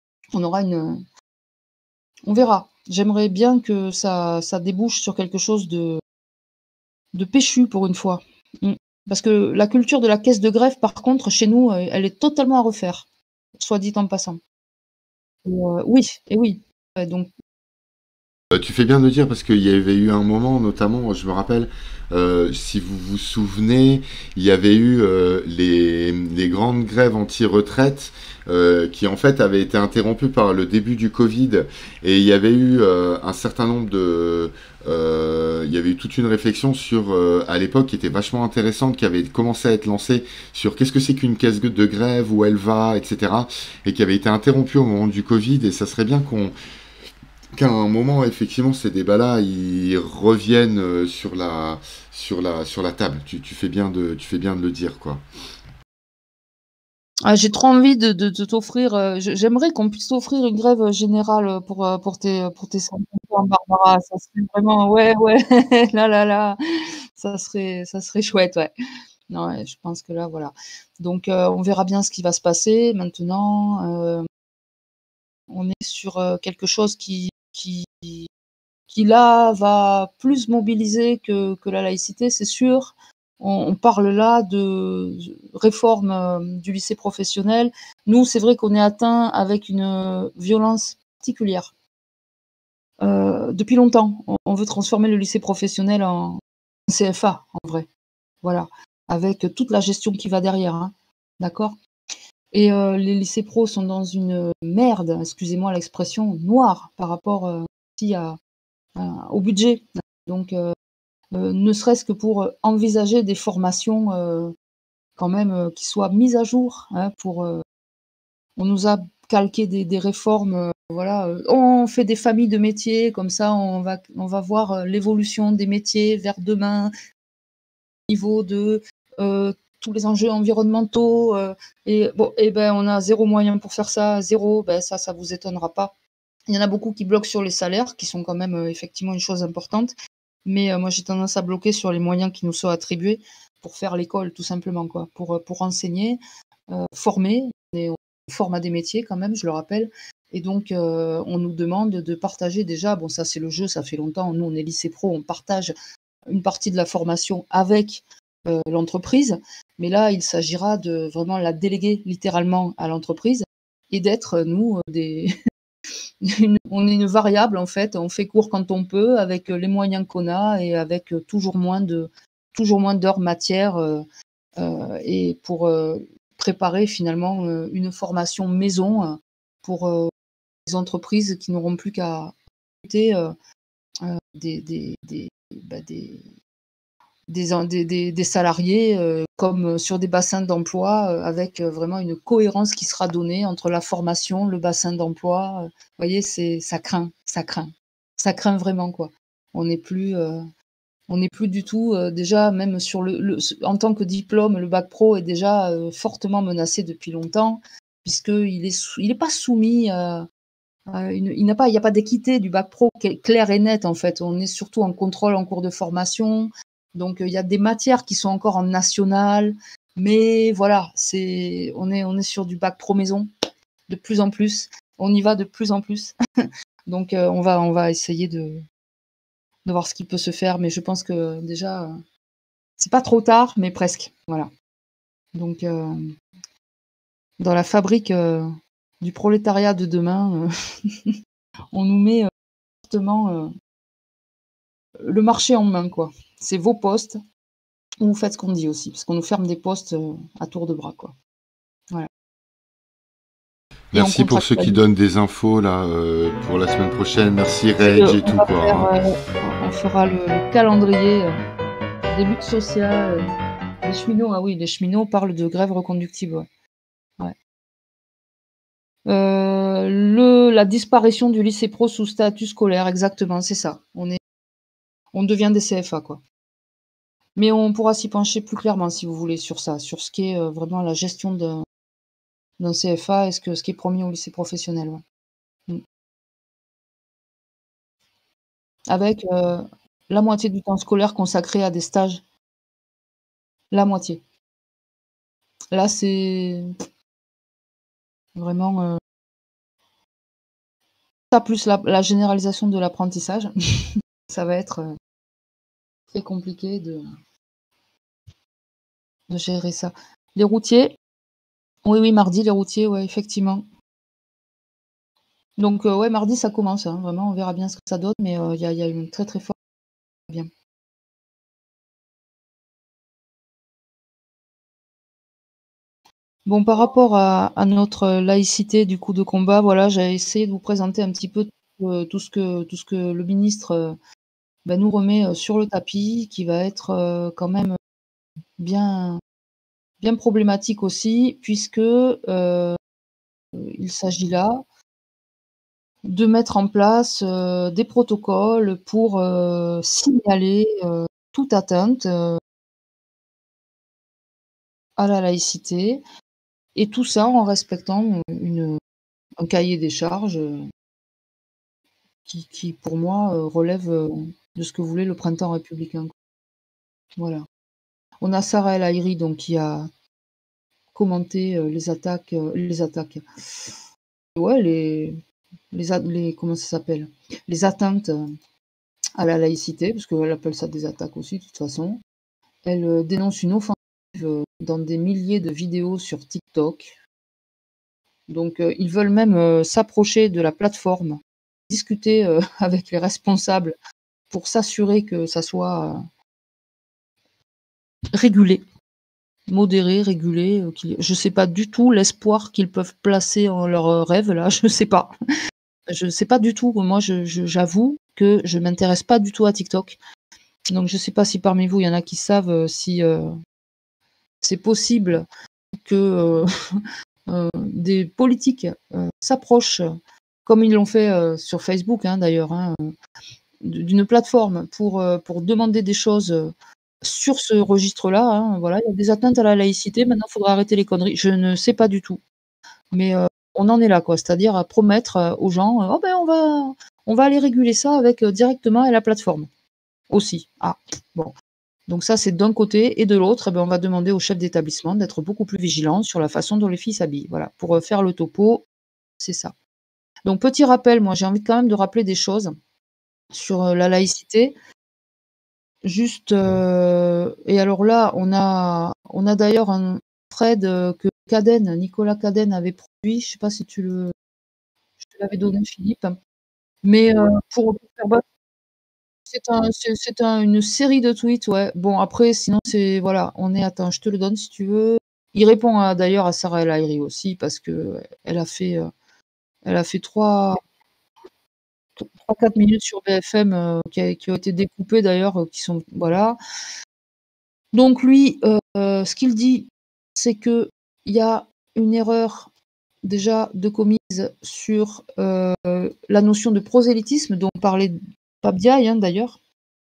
on verra. J'aimerais bien que ça débouche sur quelque chose de péchu pour une fois. Parce que la culture de la caisse de grève, par contre, chez nous, elle est totalement à refaire, soit dit en passant. Oui, et oui. Donc, Tu fais bien de le dire parce qu'il y avait eu un moment, notamment, je me rappelle, si vous vous souvenez, il y avait eu les grandes grèves anti-retraite qui en fait avaient été interrompues par le début du Covid et il y avait eu un certain nombre de... il y avait eu toute une réflexion sur, à l'époque, qui était vachement intéressante, qui avait commencé à être lancée sur qu'est-ce que c'est qu'une caisse de grève, où elle va, etc. et qui avait été interrompue au moment du Covid et ça serait bien qu'à un moment, effectivement, ces débats-là, ils reviennent sur la table. Tu fais bien de le dire, quoi. j'ai trop envie de t'offrir. J'aimerais qu'on puisse t'offrir une grève générale pour tes 50 ans, Barbara. Ça serait vraiment, ouais, là, ça serait chouette, ouais. Non, ouais, je pense que là, voilà. Donc, on verra bien ce qui va se passer. Maintenant, on est sur quelque chose qui là va plus mobiliser que la laïcité, c'est sûr. On parle là de réforme du lycée professionnel. Nous, c'est vrai qu'on est atteint avec une violence particulière. Depuis longtemps, on veut transformer le lycée professionnel en CFA, en vrai. Voilà, avec toute la gestion qui va derrière, hein. D'accord? Et les lycées pro sont dans une merde, excusez-moi l'expression, noire par rapport aussi au budget. Donc, ne serait-ce que pour envisager des formations quand même qui soient mises à jour. Hein, on nous a calqué des réformes. Voilà, on fait des familles de métiers, comme ça on va voir l'évolution des métiers vers demain, au niveau de tous les enjeux environnementaux. Et bon, ben on a zéro moyen pour faire ça, zéro. Ben ça vous étonnera pas. Il y en a beaucoup qui bloquent sur les salaires, qui sont quand même effectivement une chose importante. Mais moi, j'ai tendance à bloquer sur les moyens qui nous sont attribués pour faire l'école, tout simplement, quoi. Pour enseigner, former. On forme à des métiers quand même, je le rappelle. Et donc, on nous demande de partager déjà. Bon, ça, c'est le jeu, ça fait longtemps. Nous, on est lycée pro, on partage une partie de la formation avec l'entreprise. Mais là, il s'agira de vraiment la déléguer littéralement à l'entreprise et d'être, nous, on est une variable en fait, on fait court quand on peut avec les moyens qu'on a et avec toujours moins d'heures matière et pour préparer finalement une formation maison pour les entreprises qui n'auront plus qu'à recruter des salariés comme sur des bassins d'emploi avec vraiment une cohérence qui sera donnée entre la formation, le bassin d'emploi. Vous voyez, ça craint vraiment, quoi. On n'est plus du tout déjà, même sur en tant que diplôme, le bac pro est déjà fortement menacé depuis longtemps puisqu'il est pas soumis il n'y a pas d'équité du bac pro clair et net en fait. On est surtout en contrôle en cours de formation. Donc il y a des matières qui sont encore en national, mais voilà, on est sur du bac pro maison de plus en plus. On y va de plus en plus. Donc on va essayer de voir ce qui peut se faire, mais je pense que déjà c'est pas trop tard, mais presque. Voilà. Donc dans la fabrique du prolétariat de demain, on nous met fortement le marché en main, quoi. C'est vos postes, vous faites ce qu'on dit aussi, parce qu'on nous ferme des postes à tour de bras, quoi. Voilà. Merci pour ceux qui donnent des infos là pour la semaine prochaine. Merci Reg et tout, quoi. On fera le calendrier des luttes sociales. Les cheminots, ah oui, les cheminots parlent de grève reconductible, ouais. La disparition du lycée pro sous statut scolaire, exactement, c'est ça. On devient des CFA, quoi. Mais on pourra s'y pencher plus clairement, si vous voulez, sur ça, sur ce qui est vraiment la gestion d'un CFA et ce qui est promis au lycée professionnel. Ouais. Avec la moitié du temps scolaire consacré à des stages. La moitié. Là, c'est vraiment ça plus la généralisation de l'apprentissage. Ça va être très compliqué de gérer ça. Les routiers, oui, mardi, les routiers, ouais, effectivement. Donc, ouais, mardi, ça commence, hein, vraiment, on verra bien ce que ça donne, mais il y a une très, très forte bien. Bon, par rapport à notre laïcité du coup de combat, voilà, j'ai essayé de vous présenter un petit peu tout ce que le ministre nous remet sur le tapis, qui va être quand même bien, bien problématique aussi, puisque il s'agit là de mettre en place des protocoles pour signaler toute atteinte à la laïcité, et tout ça en respectant un cahier des charges qui pour moi relève de ce que voulait le printemps républicain. Voilà. On a Sarah El Haïry donc qui a commenté les attaques, ouais, les comment ça s'appelle? Les atteintes à la laïcité, parce qu'elle appelle ça des attaques aussi de toute façon. Elle dénonce une offensive dans des milliers de vidéos sur TikTok. Donc ils veulent même s'approcher de la plateforme, discuter avec les responsables pour s'assurer que ça soit régulé, modéré, régulé. Je sais pas du tout l'espoir qu'ils peuvent placer en leurs rêves là, je sais pas. Je sais pas du tout. Moi, j'avoue que je m'intéresse pas du tout à TikTok. Donc je sais pas si parmi vous, il y en a qui savent si c'est possible que des politiques s'approchent, comme ils l'ont fait sur Facebook d'ailleurs, d'une plateforme pour demander des choses sur ce registre-là. Voilà, il y a des atteintes à la laïcité, maintenant il faudra arrêter les conneries. Je ne sais pas du tout. Mais on en est là, quoi. C'est-à-dire à promettre aux gens, oh ben on va aller réguler ça avec directement à la plateforme aussi. Ah, bon. Donc ça, c'est d'un côté, et de l'autre, on va demander au chef d'établissement d'être beaucoup plus vigilant sur la façon dont les filles s'habillent. Voilà, pour faire le topo, c'est ça. Donc petit rappel, moi j'ai envie quand même de rappeler des choses sur la laïcité. Juste, et alors là, on a d'ailleurs un thread que Nicolas Cadenne avait produit, je sais pas si je te l'avais donné Philippe, mais pour faire c'est une série de tweets, ouais. Bon après sinon c'est voilà, attends, je te le donne si tu veux. Il répond d'ailleurs à Sarah El Haïry aussi parce que elle a fait 3-4 minutes sur BFM qui ont été découpées d'ailleurs, qui sont voilà. Donc lui, ce qu'il dit, c'est qu'il y a une erreur déjà de commise sur la notion de prosélytisme dont parlait Pape Diaye d'ailleurs.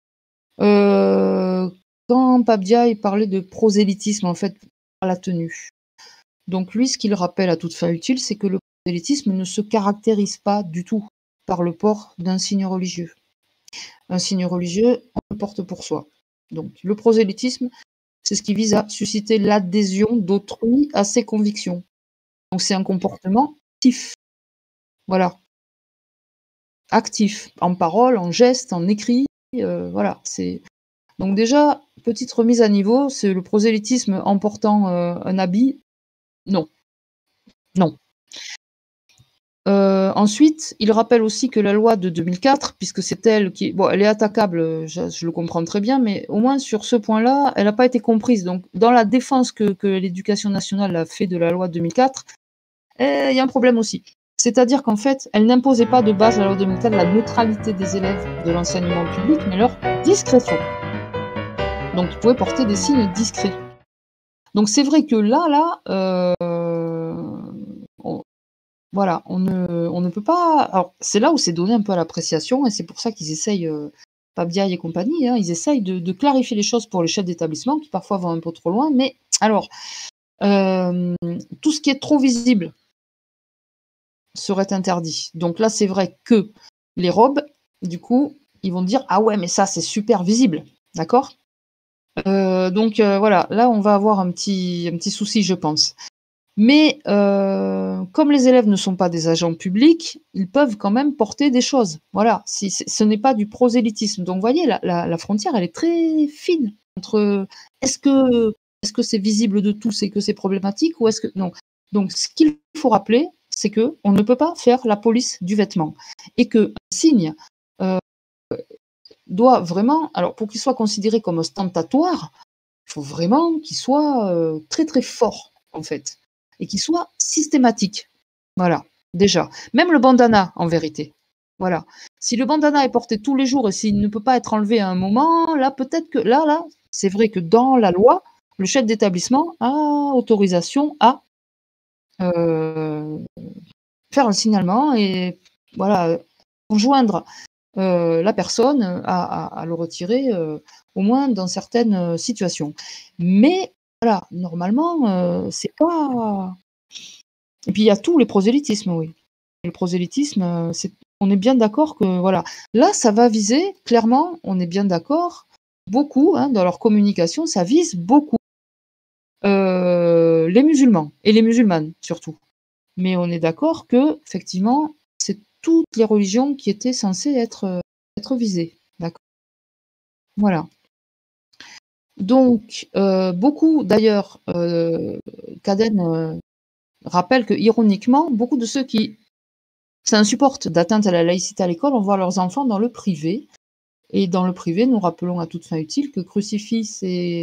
Quand Pape Diaye parlait de prosélytisme, en fait, par la tenue. Donc lui, ce qu'il rappelle à toute fin utile, c'est que le prosélytisme ne se caractérise pas du tout par le port d'un signe religieux. Un signe religieux, on le porte pour soi. Donc le prosélytisme, c'est ce qui vise à susciter l'adhésion d'autrui à ses convictions. Donc c'est un comportement actif. Voilà. Actif, en parole, en geste, en écrit, voilà. Donc déjà, petite remise à niveau, c'est le prosélytisme en portant un habit. Non. Non. Ensuite, il rappelle aussi que la loi de 2004, puisque c'est elle qui... Bon, elle est attaquable, je le comprends très bien, mais au moins sur ce point-là, elle n'a pas été comprise. Donc, dans la défense que l'Éducation nationale a fait de la loi de 2004, il y a un problème aussi. C'est-à-dire qu'en fait, elle n'imposait pas de base à la loi de 2004 la neutralité des élèves de l'enseignement public, mais leur discrétion. Donc, ils pouvaient porter des signes discrets. Donc, c'est vrai que là, voilà, on ne peut pas... Alors, c'est là où c'est donné un peu à l'appréciation, et c'est pour ça qu'ils essayent, Pape Diaye et compagnie, ils essayent de clarifier les choses pour les chefs d'établissement, qui parfois vont un peu trop loin, mais alors, tout ce qui est trop visible serait interdit. Donc là, c'est vrai que les robes, du coup, ils vont dire « Ah ouais, mais ça, c'est super visible », d'accord ? Donc voilà, là, on va avoir un petit souci, je pense. Mais comme les élèves ne sont pas des agents publics, ils peuvent quand même porter des choses. Voilà, ce n'est pas du prosélytisme. Donc, vous voyez, la frontière, elle est très fine entre est-ce que c'est visible de tous et que c'est problématique ou est-ce que non. Donc, ce qu'il faut rappeler, c'est que on ne peut pas faire la police du vêtement et qu'un signe doit vraiment, alors pour qu'il soit considéré comme ostentatoire, il faut vraiment qu'il soit très très fort en fait et qu'il soit systématique. Voilà, déjà. Même le bandana en vérité. Voilà. Si le bandana est porté tous les jours et s'il ne peut pas être enlevé à un moment, là peut-être que là, c'est vrai que dans la loi, le chef d'établissement a autorisation à faire un signalement et voilà, enjoindre la personne à le retirer au moins dans certaines situations. Mais voilà, normalement, c'est pas. Et puis il y a tous les prosélytismes, oui. Le prosélytisme, on est bien d'accord que voilà. Là, ça va viser, clairement, on est bien d'accord, beaucoup, hein, dans leur communication, ça vise beaucoup les musulmans et les musulmanes surtout. Mais on est d'accord que, effectivement, c'est toutes les religions qui étaient censées être visées. D'accord. Voilà. Donc, beaucoup, d'ailleurs, Caden rappelle que, ironiquement, beaucoup de ceux qui s'insupportent d'atteinte à la laïcité à l'école vont voir leurs enfants dans le privé. Et dans le privé, nous rappelons à toute fin utile que crucifix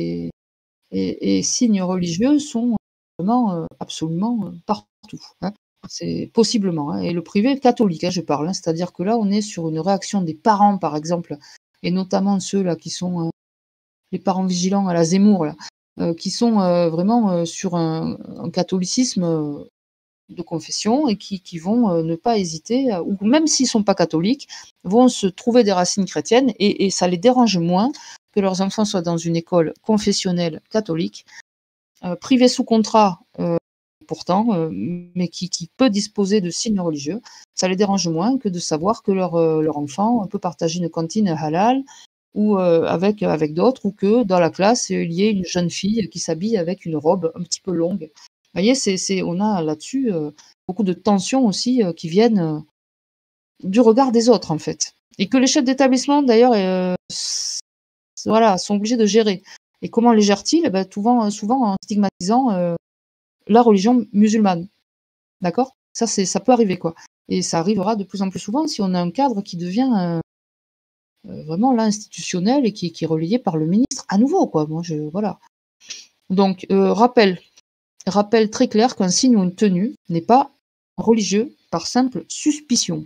et signes religieux sont vraiment absolument partout. Hein. C'est possiblement. Hein. Et le privé catholique, hein, je parle. Hein, c'est-à-dire que là, on est sur une réaction des parents, par exemple, et notamment ceux-là qui sont les parents vigilants à la Zemmour, là, qui sont vraiment sur un catholicisme de confession et qui vont ne pas hésiter, ou même s'ils ne sont pas catholiques, vont se trouver des racines chrétiennes et ça les dérange moins que leurs enfants soient dans une école confessionnelle catholique, privée sous contrat pourtant, mais qui peut disposer de signes religieux. Ça les dérange moins que de savoir que leur enfant peut partager une cantine halal ou avec d'autres, ou que dans la classe, il y ait une jeune fille qui s'habille avec une robe un petit peu longue. Vous voyez, on a là-dessus beaucoup de tensions aussi qui viennent du regard des autres, en fait. Et que les chefs d'établissement, d'ailleurs, voilà, sont obligés de gérer. Et comment les gèrent-ils? Souvent en stigmatisant la religion musulmane. D'accord? Ça peut arriver, quoi. Et ça arrivera de plus en plus souvent si on a un cadre qui devient vraiment là institutionnel et qui est relayé par le ministre à nouveau, quoi. Voilà. Donc, rappel très clair qu'un signe ou une tenue n'est pas religieux par simple suspicion.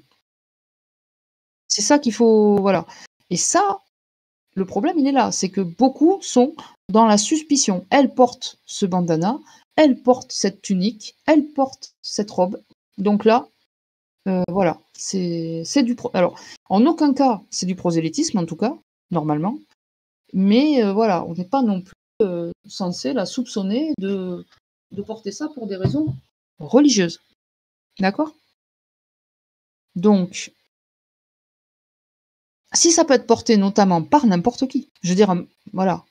C'est ça qu'il faut, voilà. Et ça, le problème, il est là, c'est que beaucoup sont dans la suspicion. Elle porte ce bandana, elle porte cette tunique, elle porte cette robe. Donc là, voilà, c'est du alors, en aucun cas, c'est du prosélytisme, en tout cas, normalement. Mais voilà, on n'est pas non plus censé la soupçonner de porter ça pour des raisons religieuses. D'accord? Donc, si ça peut être porté notamment par n'importe qui, je veux dire, voilà.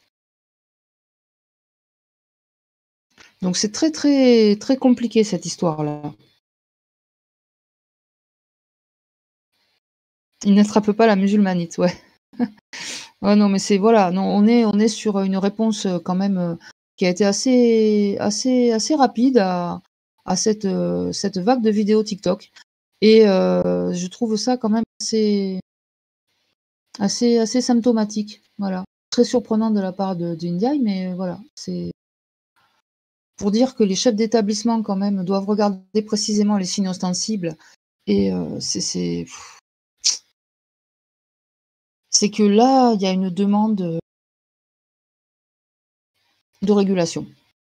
Donc c'est très très très compliqué cette histoire-là. Il n'attrape pas la musulmanite, ouais. Ouais, non, mais c'est voilà, non, on est sur une réponse quand même qui a été assez rapide à cette vague de vidéos TikTok. Et je trouve ça quand même assez symptomatique. Voilà. Très surprenant de la part d'Indiaï, mais voilà, c'est pour dire que les chefs d'établissement quand même doivent regarder précisément les signes ostensibles. Et c'est que là, il y a une demande de régulation.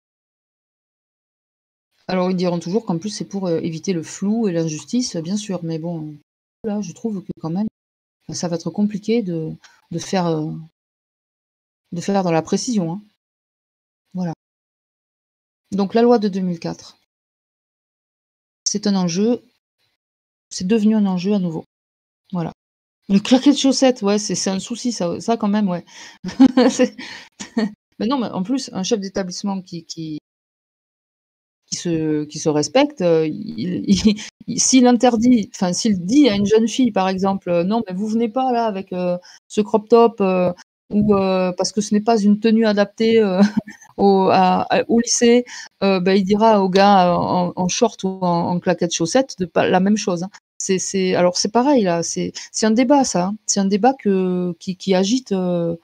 Alors, ils diront toujours qu'en plus, c'est pour éviter le flou et l'injustice, bien sûr. Mais bon, là, je trouve que quand même, ça va être compliqué de faire dans la précision. Hein. Voilà. Donc, la loi de 2004, c'est un enjeu. C'est devenu un enjeu à nouveau. Voilà. Le claquet de chaussettes, ouais, c'est un souci, ça quand même, ouais. Mais non, mais en plus, un chef d'établissement qui qui se respecte, s'il interdit, enfin s'il dit à une jeune fille par exemple, non mais vous venez pas là avec ce crop top ou parce que ce n'est pas une tenue adaptée au lycée, il dira au gars en short ou en claquettes chaussettes la même chose. Hein. Alors c'est pareil là, c'est un débat ça. Hein. C'est un débat qui agite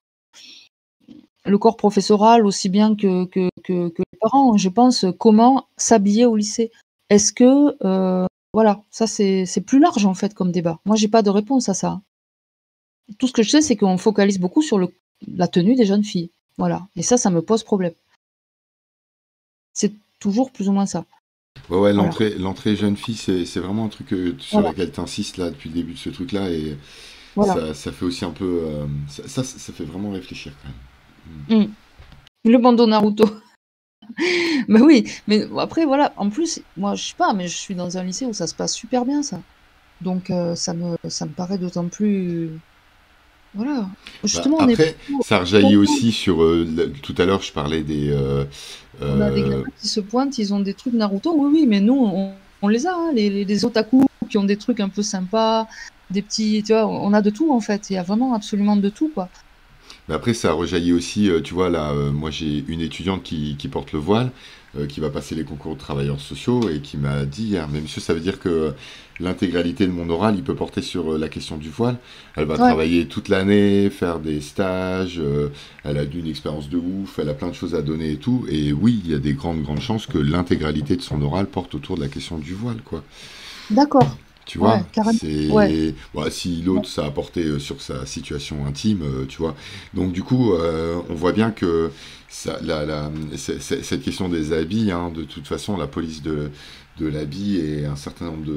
le corps professoral aussi bien que les parents. Je pense comment s'habiller au lycée. Est-ce que voilà, ça c'est plus large en fait comme débat. Moi j'ai pas de réponse à ça. Tout ce que je sais, c'est qu'on focalise beaucoup sur la tenue des jeunes filles. Voilà. Et ça me pose problème. C'est toujours plus ou moins ça. Ouais, Voilà. l'entrée jeune fille, c'est vraiment un truc sur laquelle tu insistes là depuis le début de ce truc-là. Et Voilà. ça fait aussi un peu. Ça fait vraiment réfléchir quand même. Le bandeau Naruto. Bah oui, mais après voilà, en plus, moi je sais pas, mais je suis dans un lycée où ça se passe super bien ça. Donc ça me paraît d'autant plus. Voilà. Justement, on est Après, plutôt ça rejaillit aussi sur. Tout à l'heure, je parlais des. on a des gamins qui se pointent, ils ont des trucs Naruto, oui, mais nous on les a, hein, les otaku qui ont des trucs un peu sympas, des petits, tu vois, on a de tout en fait, il y a vraiment absolument de tout quoi. Mais après, ça rejaillit aussi, tu vois, là, moi j'ai une étudiante qui porte le voile, qui va passer les concours de travailleurs sociaux et qui m'a dit hier, mais monsieur, ça veut dire que l'intégralité de mon oral, il peut porter sur la question du voile. Elle va travailler toute l'année, faire des stages, elle a eu une expérience de ouf, elle a plein de choses à donner et tout. Et oui, il y a des grandes chances que l'intégralité de son oral porte autour de la question du voile, quoi. D'accord. Tu vois, carrément. Si l'autre ça a porté sur sa situation intime, tu vois. Donc du coup, on voit bien que cette question des habits, hein, de toute façon, la police de l'habit et un certain nombre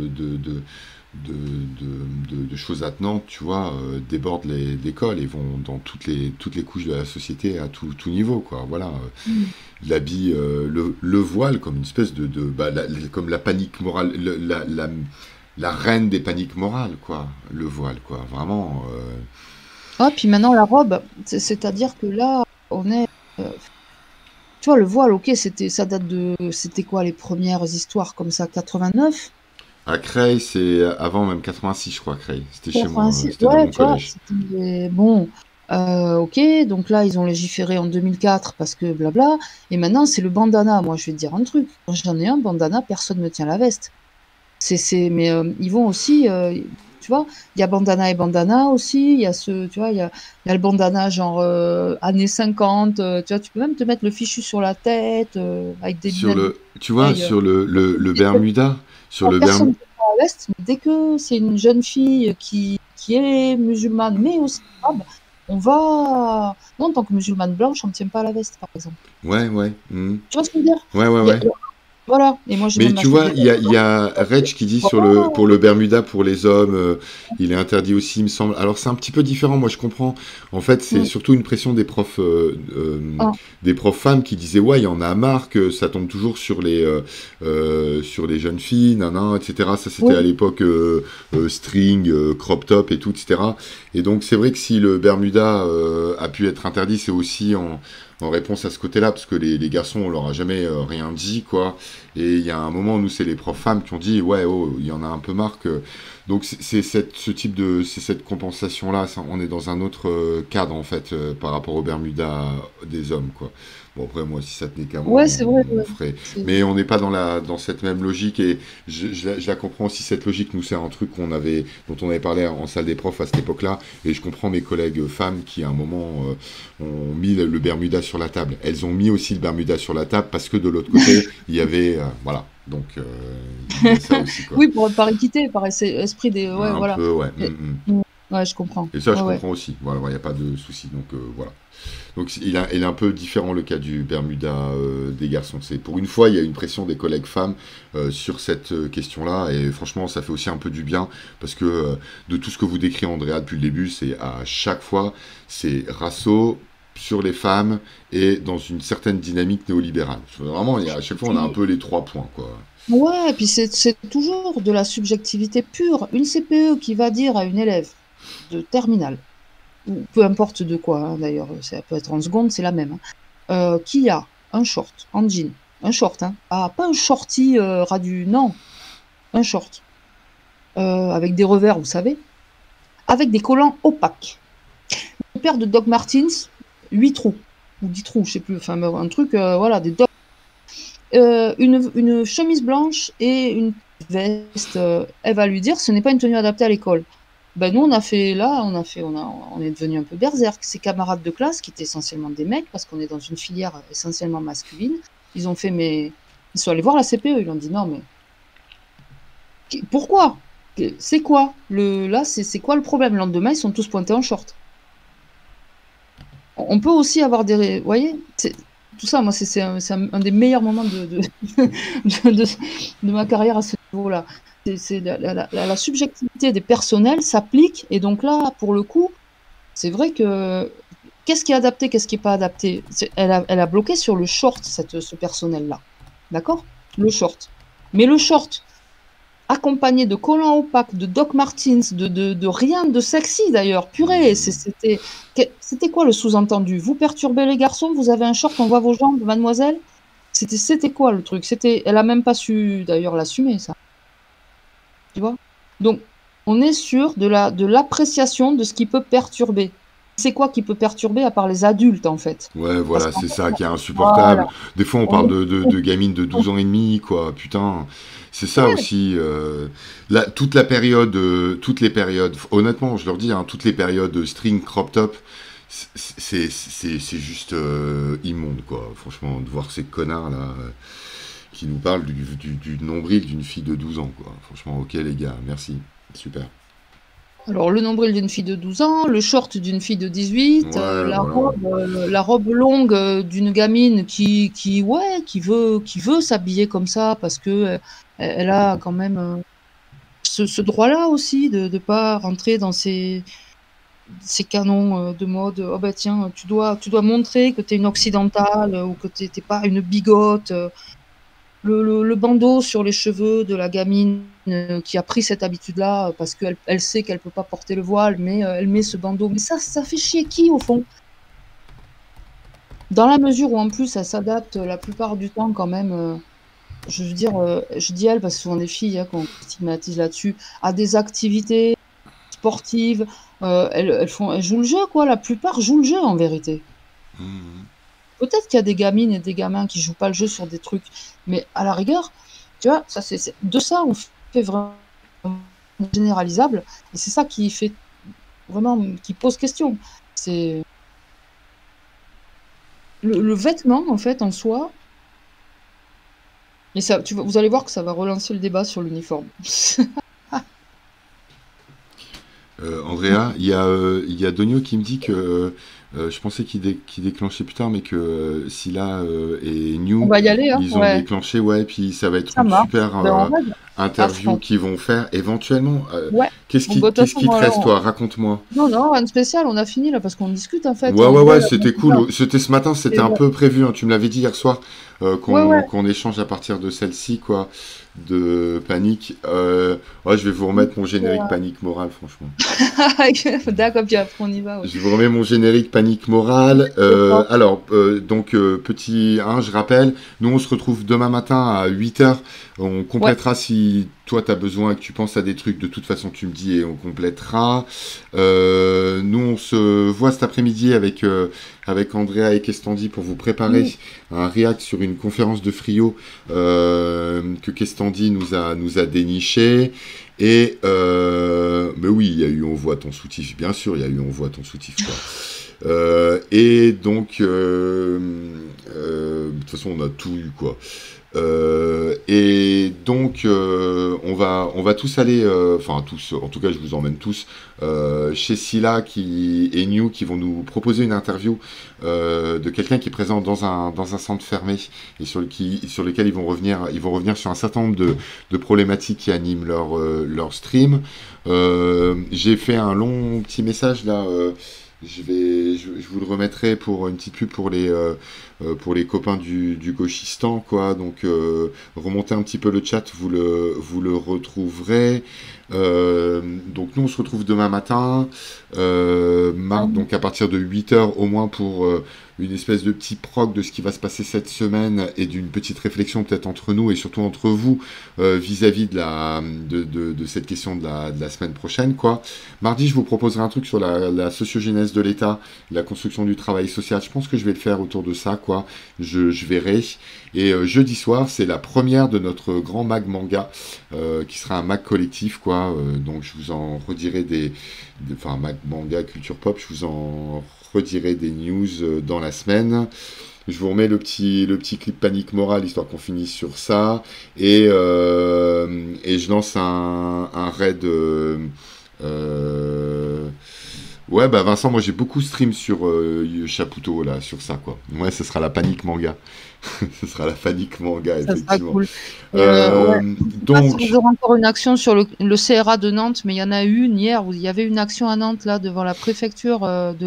de choses attenantes, tu vois, débordent l'école et vont dans toutes les couches de la société à tout niveau, quoi. Voilà. L'habit, le voile comme une espèce comme la panique morale, la reine des paniques morales, quoi, le voile, quoi, vraiment. Ah, puis maintenant la robe, c'est-à-dire que là, on est. Tu vois, le voile, ok, c'était quoi les premières histoires comme ça, 89? À Creil, c'est avant même 86, je crois, Creil. C'était chez moi, 86, c'était dans mon tu vois, collège. bon, ok, donc là ils ont légiféré en 2004 parce que blabla, et maintenant c'est le bandana. Moi je vais te dire un truc, quand j'en ai un bandana, personne ne me tient la veste. Mais ils vont aussi, tu vois, il y a bandana et bandana aussi, il y a tu vois, il y a le bandana genre années 50, tu vois, tu peux même te mettre le fichu sur la tête avec des lunettes. Tu vois, sur le Bermuda, Personne ne tient la veste, mais dès que c'est une jeune fille qui est musulmane, mais aussi arabe, on va. Non, en tant que musulmane blanche, on ne tient pas la veste, par exemple. Ouais. Tu vois ce que je veux dire? Ouais. Voilà. Et moi, j'ai Mais même tu acheté vois, des- il y a Reg qui dit pour le Bermuda pour les hommes, il est interdit aussi, il me semble. Alors c'est un petit peu différent, moi je comprends. En fait, c'est surtout une pression des profs femmes qui disaient ouais, il y en a marre que ça tombe toujours sur les jeunes filles, etc. Ça c'était à l'époque string, crop top et tout, etc. Et donc c'est vrai que si le Bermuda a pu être interdit, c'est aussi en réponse à ce côté-là, parce que les garçons, on leur a jamais rien dit, quoi. Et il y a un moment, nous, c'est les profs femmes qui ont dit, ouais, oh, il y en a un peu marre que... Donc c'est cette compensation-là, on est dans un autre cadre, en fait, par rapport au Bermuda des hommes, quoi. Bon, après, moi, si ça tenait qu'à moi, Ouais, c'est vrai. on ferait... Mais on n'est pas dans cette même logique, et je la comprends aussi, cette logique. Nous, c'est un truc dont on avait parlé en salle des profs à cette époque-là, et je comprends mes collègues femmes qui, à un moment, ont mis le Bermuda sur la table. Elles ont mis aussi le Bermuda sur la table, parce que de l'autre côté, il y avait... voilà. Donc, il y a ça aussi, quoi. Oui, par équité, par esprit des. Ouais, voilà. Un peu, ouais. Ouais, je comprends. Et ça, je Ouais, comprends aussi. Voilà, il n'y a pas de souci. Donc, voilà. Donc, il est un peu différent le cas du Bermuda des garçons. C'est pour une fois, il y a une pression des collègues femmes sur cette question-là. Et franchement, ça fait aussi un peu du bien. Parce que de tout ce que vous décrivez, Andrea, depuis le début, c'est à chaque fois, c'est Rasso sur les femmes et dans une certaine dynamique néolibérale. Vraiment, à chaque fois, on a un peu les 3 points, quoi. Ouais, et puis c'est toujours de la subjectivité pure. Une CPE qui va dire à une élève de terminale, ou peu importe de quoi, hein, d'ailleurs, ça peut être en seconde, c'est la même, hein, qui a un short en jean, Un short, hein. Ah, pas un shorty radu, non. Un short. Avec des revers, vous savez. Avec des collants opaques. Une paire de Doc Martens, 8 trous. Ou 10 trous, je sais plus. Enfin, un truc, voilà, des Doc. Une chemise blanche et une veste. Elle va lui dire, ce n'est pas une tenue adaptée à l'école. Ben nous, on est devenu un peu berserk. Ses camarades de classe, qui étaient essentiellement des mecs, parce qu'on est dans une filière essentiellement masculine, ils ont fait, mais ils sont allés voir la CPE, ils ont dit non, mais pourquoi? C'est quoi c'est quoi le problème? Le lendemain, ils sont tous pointés en short. On peut aussi avoir des, vous voyez, tout ça, moi, c'est un des meilleurs moments de ma carrière à ce niveau-là. C'est la subjectivité des personnels s'applique, et donc là, pour le coup, c'est vrai que qu'est-ce qui est adapté, qu'est-ce qui n'est pas adapté? Elle a bloqué sur le short, ce personnel-là. D'accord? Le short. Mais le short, accompagné de collants opaques, de Doc Martens, de rien de sexy d'ailleurs, purée, c'était quoi le sous-entendu? Vous perturbez les garçons, vous avez un short, on voit vos jambes, mademoiselle? C'était quoi le truc? Elle a même pas su d'ailleurs l'assumer, ça. Tu vois? Donc, on est sur de l'appréciation de ce qui peut perturber. C'est quoi qui peut perturber à part les adultes, en fait? Ouais, voilà, c'est ça qui est insupportable. Voilà. Des fois, on parle de gamines de 12 ans et demi, quoi. Putain, c'est ça aussi. Toutes les périodes, honnêtement, je leur dis, hein, toutes les périodes string crop top, c'est juste immonde, quoi. Franchement, de voir ces connards là qui nous parlent du nombril d'une fille de 12 ans, quoi. Franchement, ok les gars, merci, super. Alors, le nombril d'une fille de 12 ans, le short d'une fille de 18, Ouais, la robe longue d'une gamine qui veut s'habiller comme ça parce que elle a quand même ce droit-là aussi de pas rentrer dans ces canons de mode. Oh bah tiens, tu dois montrer que tu es une occidentale ou que tu n'es pas une bigote. Le bandeau sur les cheveux de la gamine qui a pris cette habitude-là parce qu'elle sait qu'elle peut pas porter le voile, mais elle met ce bandeau. Mais ça fait chier qui, au fond? Dans la mesure où, en plus, elle s'adapte la plupart du temps quand même, je veux dire, je dis elle parce que ce sont des filles hein, qu'on stigmatise là-dessus, à des activités sportives. Elles jouent le jeu, quoi. La plupart jouent le jeu, en vérité. Peut-être qu'il y a des gamines et des gamins qui jouent pas le jeu sur des trucs, mais à la rigueur, tu vois, de ça on fait vraiment généralisable, et c'est ça qui fait vraiment, qui pose question. C'est le vêtement en fait en soi, et ça, vous allez voir que ça va relancer le débat sur l'uniforme. Andrea, il y a Donio qui me dit que je pensais qu'il déclenchait plus tard, mais que Scylla et New, On va y aller, hein, ils ont ouais. déclenché, ouais, puis ça va être Ça une marche. super Ben, on va interview fond. qu'ils vont faire éventuellement. Ouais. Qu'est-ce Bon, qui bah, de toute te façon, reste, on- toi? Raconte-moi. Non, rien de spécial, on a fini là parce qu'on discute en fait. Ouais, c'était cool. C'était ce matin, c'était Et un ouais. peu prévu, hein. Tu me l'avais dit hier soir, Ouais. qu'on échange à partir de celle-ci, quoi, de Panique. Ouais, je vais vous remettre mon générique Panique Morale, franchement. D'accord, puis après on y va. Ouais. Je vous remets mon générique Panique Morale. Donc, petit 1, je rappelle, nous on se retrouve demain matin à 8h. On complétera si toi tu as besoin et que tu penses à des trucs. De toute façon, tu me dis et on complétera. Nous on se voit cet après-midi avec Andrea et Kestandi pour vous préparer un react sur une conférence de Frio que Kestandi nous a déniché. Et mais oui, il y a eu On voit ton soutif, bien sûr, il y a eu On voit ton soutif, quoi. Et donc de toute façon on a tout eu, quoi. Et donc on va tous aller, enfin tous, en tout cas je vous emmène tous chez Scylla et New qui vont nous proposer une interview de quelqu'un qui est présent dans un centre fermé et sur lequel ils vont revenir sur un certain nombre de problématiques qui animent leur stream. J'ai fait un long petit message là. Je vous le remettrai pour une petite pub pour pour les copains du Gauchistan, quoi. Donc, remontez un petit peu le chat, vous le retrouverez. Donc, nous, on se retrouve demain matin, donc à partir de 8h au moins pour une espèce de petit proc de ce qui va se passer cette semaine et d'une petite réflexion peut-être entre nous et surtout entre vous vis-à-vis de cette question de la semaine prochaine, quoi. Mardi, je vous proposerai un truc sur la sociogénèse de l'État, la construction du travail social. Je pense que je vais le faire autour de ça, quoi. Je verrai. Et jeudi soir, c'est la première de notre grand mag manga, qui sera un mag collectif, quoi. Donc je vous en redirai enfin mag manga culture pop, je vous en redirai des news dans la semaine. Je vous remets le petit clip panique morale, histoire qu'on finisse sur ça. Et je lance un raid... Ouais, bah Vincent, moi j'ai beaucoup stream sur Chapoutot, là, sur ça, quoi. Ouais, ce sera la panique manga. Ce sera la panique manga, Ça effectivement. sera cool. Donc... Vous aurez encore une action sur le CRA de Nantes, mais il y en a une hier où il y avait une action à Nantes, là, devant la préfecture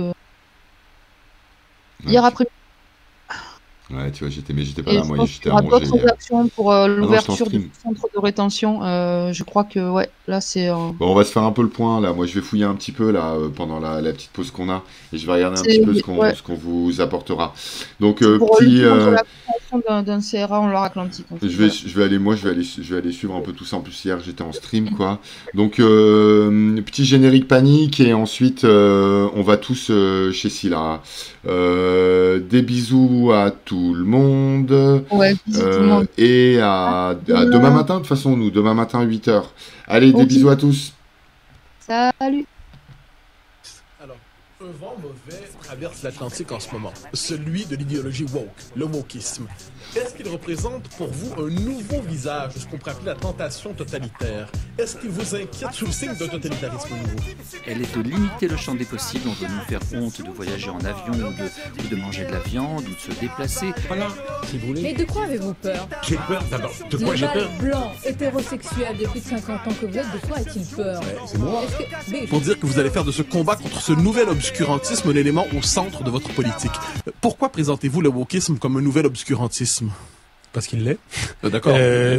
hier après. Ouais, tu vois, j'étais pas Et là, je moi, pense j'étais qu'il y à aura manger. d'autres actions pour l'ouverture stream. du centre de rétention. Je crois que, ouais, là, c'est... Bon, on va se faire un peu le point, là. Moi, je vais fouiller un petit peu, là, pendant la petite pause qu'on a. Et je vais regarder un petit peu ce qu'on vous apportera. Donc, pour lutter contre la création d'un CRA en Loire-Atlantique. je vais aller suivre un peu tout ça. En plus, hier, j'étais en stream, quoi. Donc, petit générique panique. Et ensuite, on va tous chez Scylla. Des bisous à tout le monde. Ouais, bisous tout le monde. Et à demain matin, de toute façon, nous. Demain matin, 8h. Allez, des bisous à tous. Salut. Alors, un vent mauvais traverse l'Atlantique en ce moment, celui de l'idéologie woke, le wokisme. Est-ce qu'il représente pour vous un nouveau visage de ce qu'on pourrait appeler la tentation totalitaire? Est-ce qu'il vous inquiète sous le signe d'un totalitarisme nouveau? Elle est de limiter le champ des possibles. On veut nous faire honte de voyager en avion ou de manger de la viande ou de se déplacer. Voilà, si vous voulez. Mais de quoi avez-vous peur? J'ai peur d'abord. De quoi j'ai peur? Blanc, hétérosexuel, depuis 50 ans que vous êtes, de quoi a-t-il peur? C'est moi. Pour dire que vous allez faire de ce combat contre ce nouvel obscurantisme un élément au centre de votre politique. Pourquoi présentez-vous le wokisme comme un nouvel obscurantisme? Parce qu'il l'est. D'accord.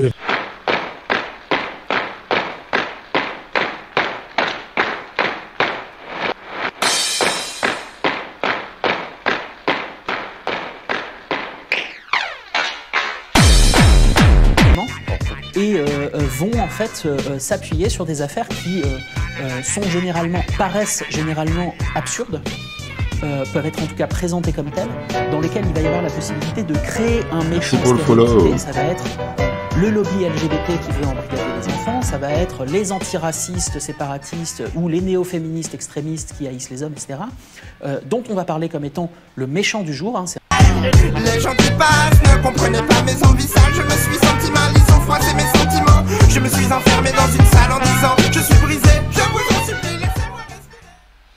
Et vont en fait s'appuyer sur des affaires qui paraissent généralement absurdes, peuvent être en tout cas présentées comme telles, dans lesquelles il va y avoir la possibilité de créer un méchant stéréotypé. Ça va être le lobby LGBT qui veut embrigader les enfants, ça va être les antiracistes séparatistes ou les néo-féministes extrémistes qui haïssent les hommes, etc., dont on va parler comme étant le méchant du jour. Les gens qui passent ne comprenaient pas mes envies sales. Je me suis senti mal, ils ont froissé mes sentiments. Je me suis enfermé dans une salle en disant je suis brisé, je vous en supplie, laissez-moi respirer.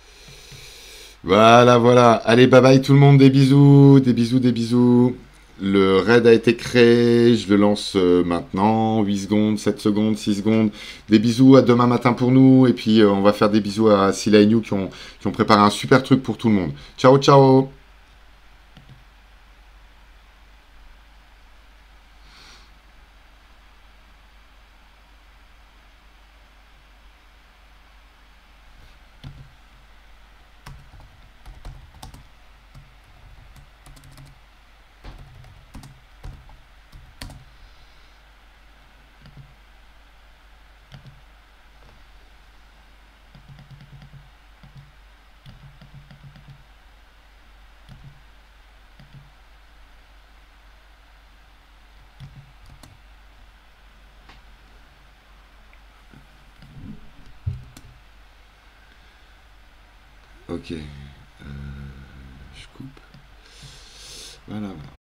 Voilà. Allez, bye bye tout le monde, des bisous. Le raid a été créé, je le lance maintenant, 8 secondes, 7 secondes, 6 secondes. Des bisous à demain matin pour nous, et puis on va faire des bisous à Scylla et New qui ont préparé un super truc pour tout le monde. Ciao, ciao. Ok, je coupe. Voilà.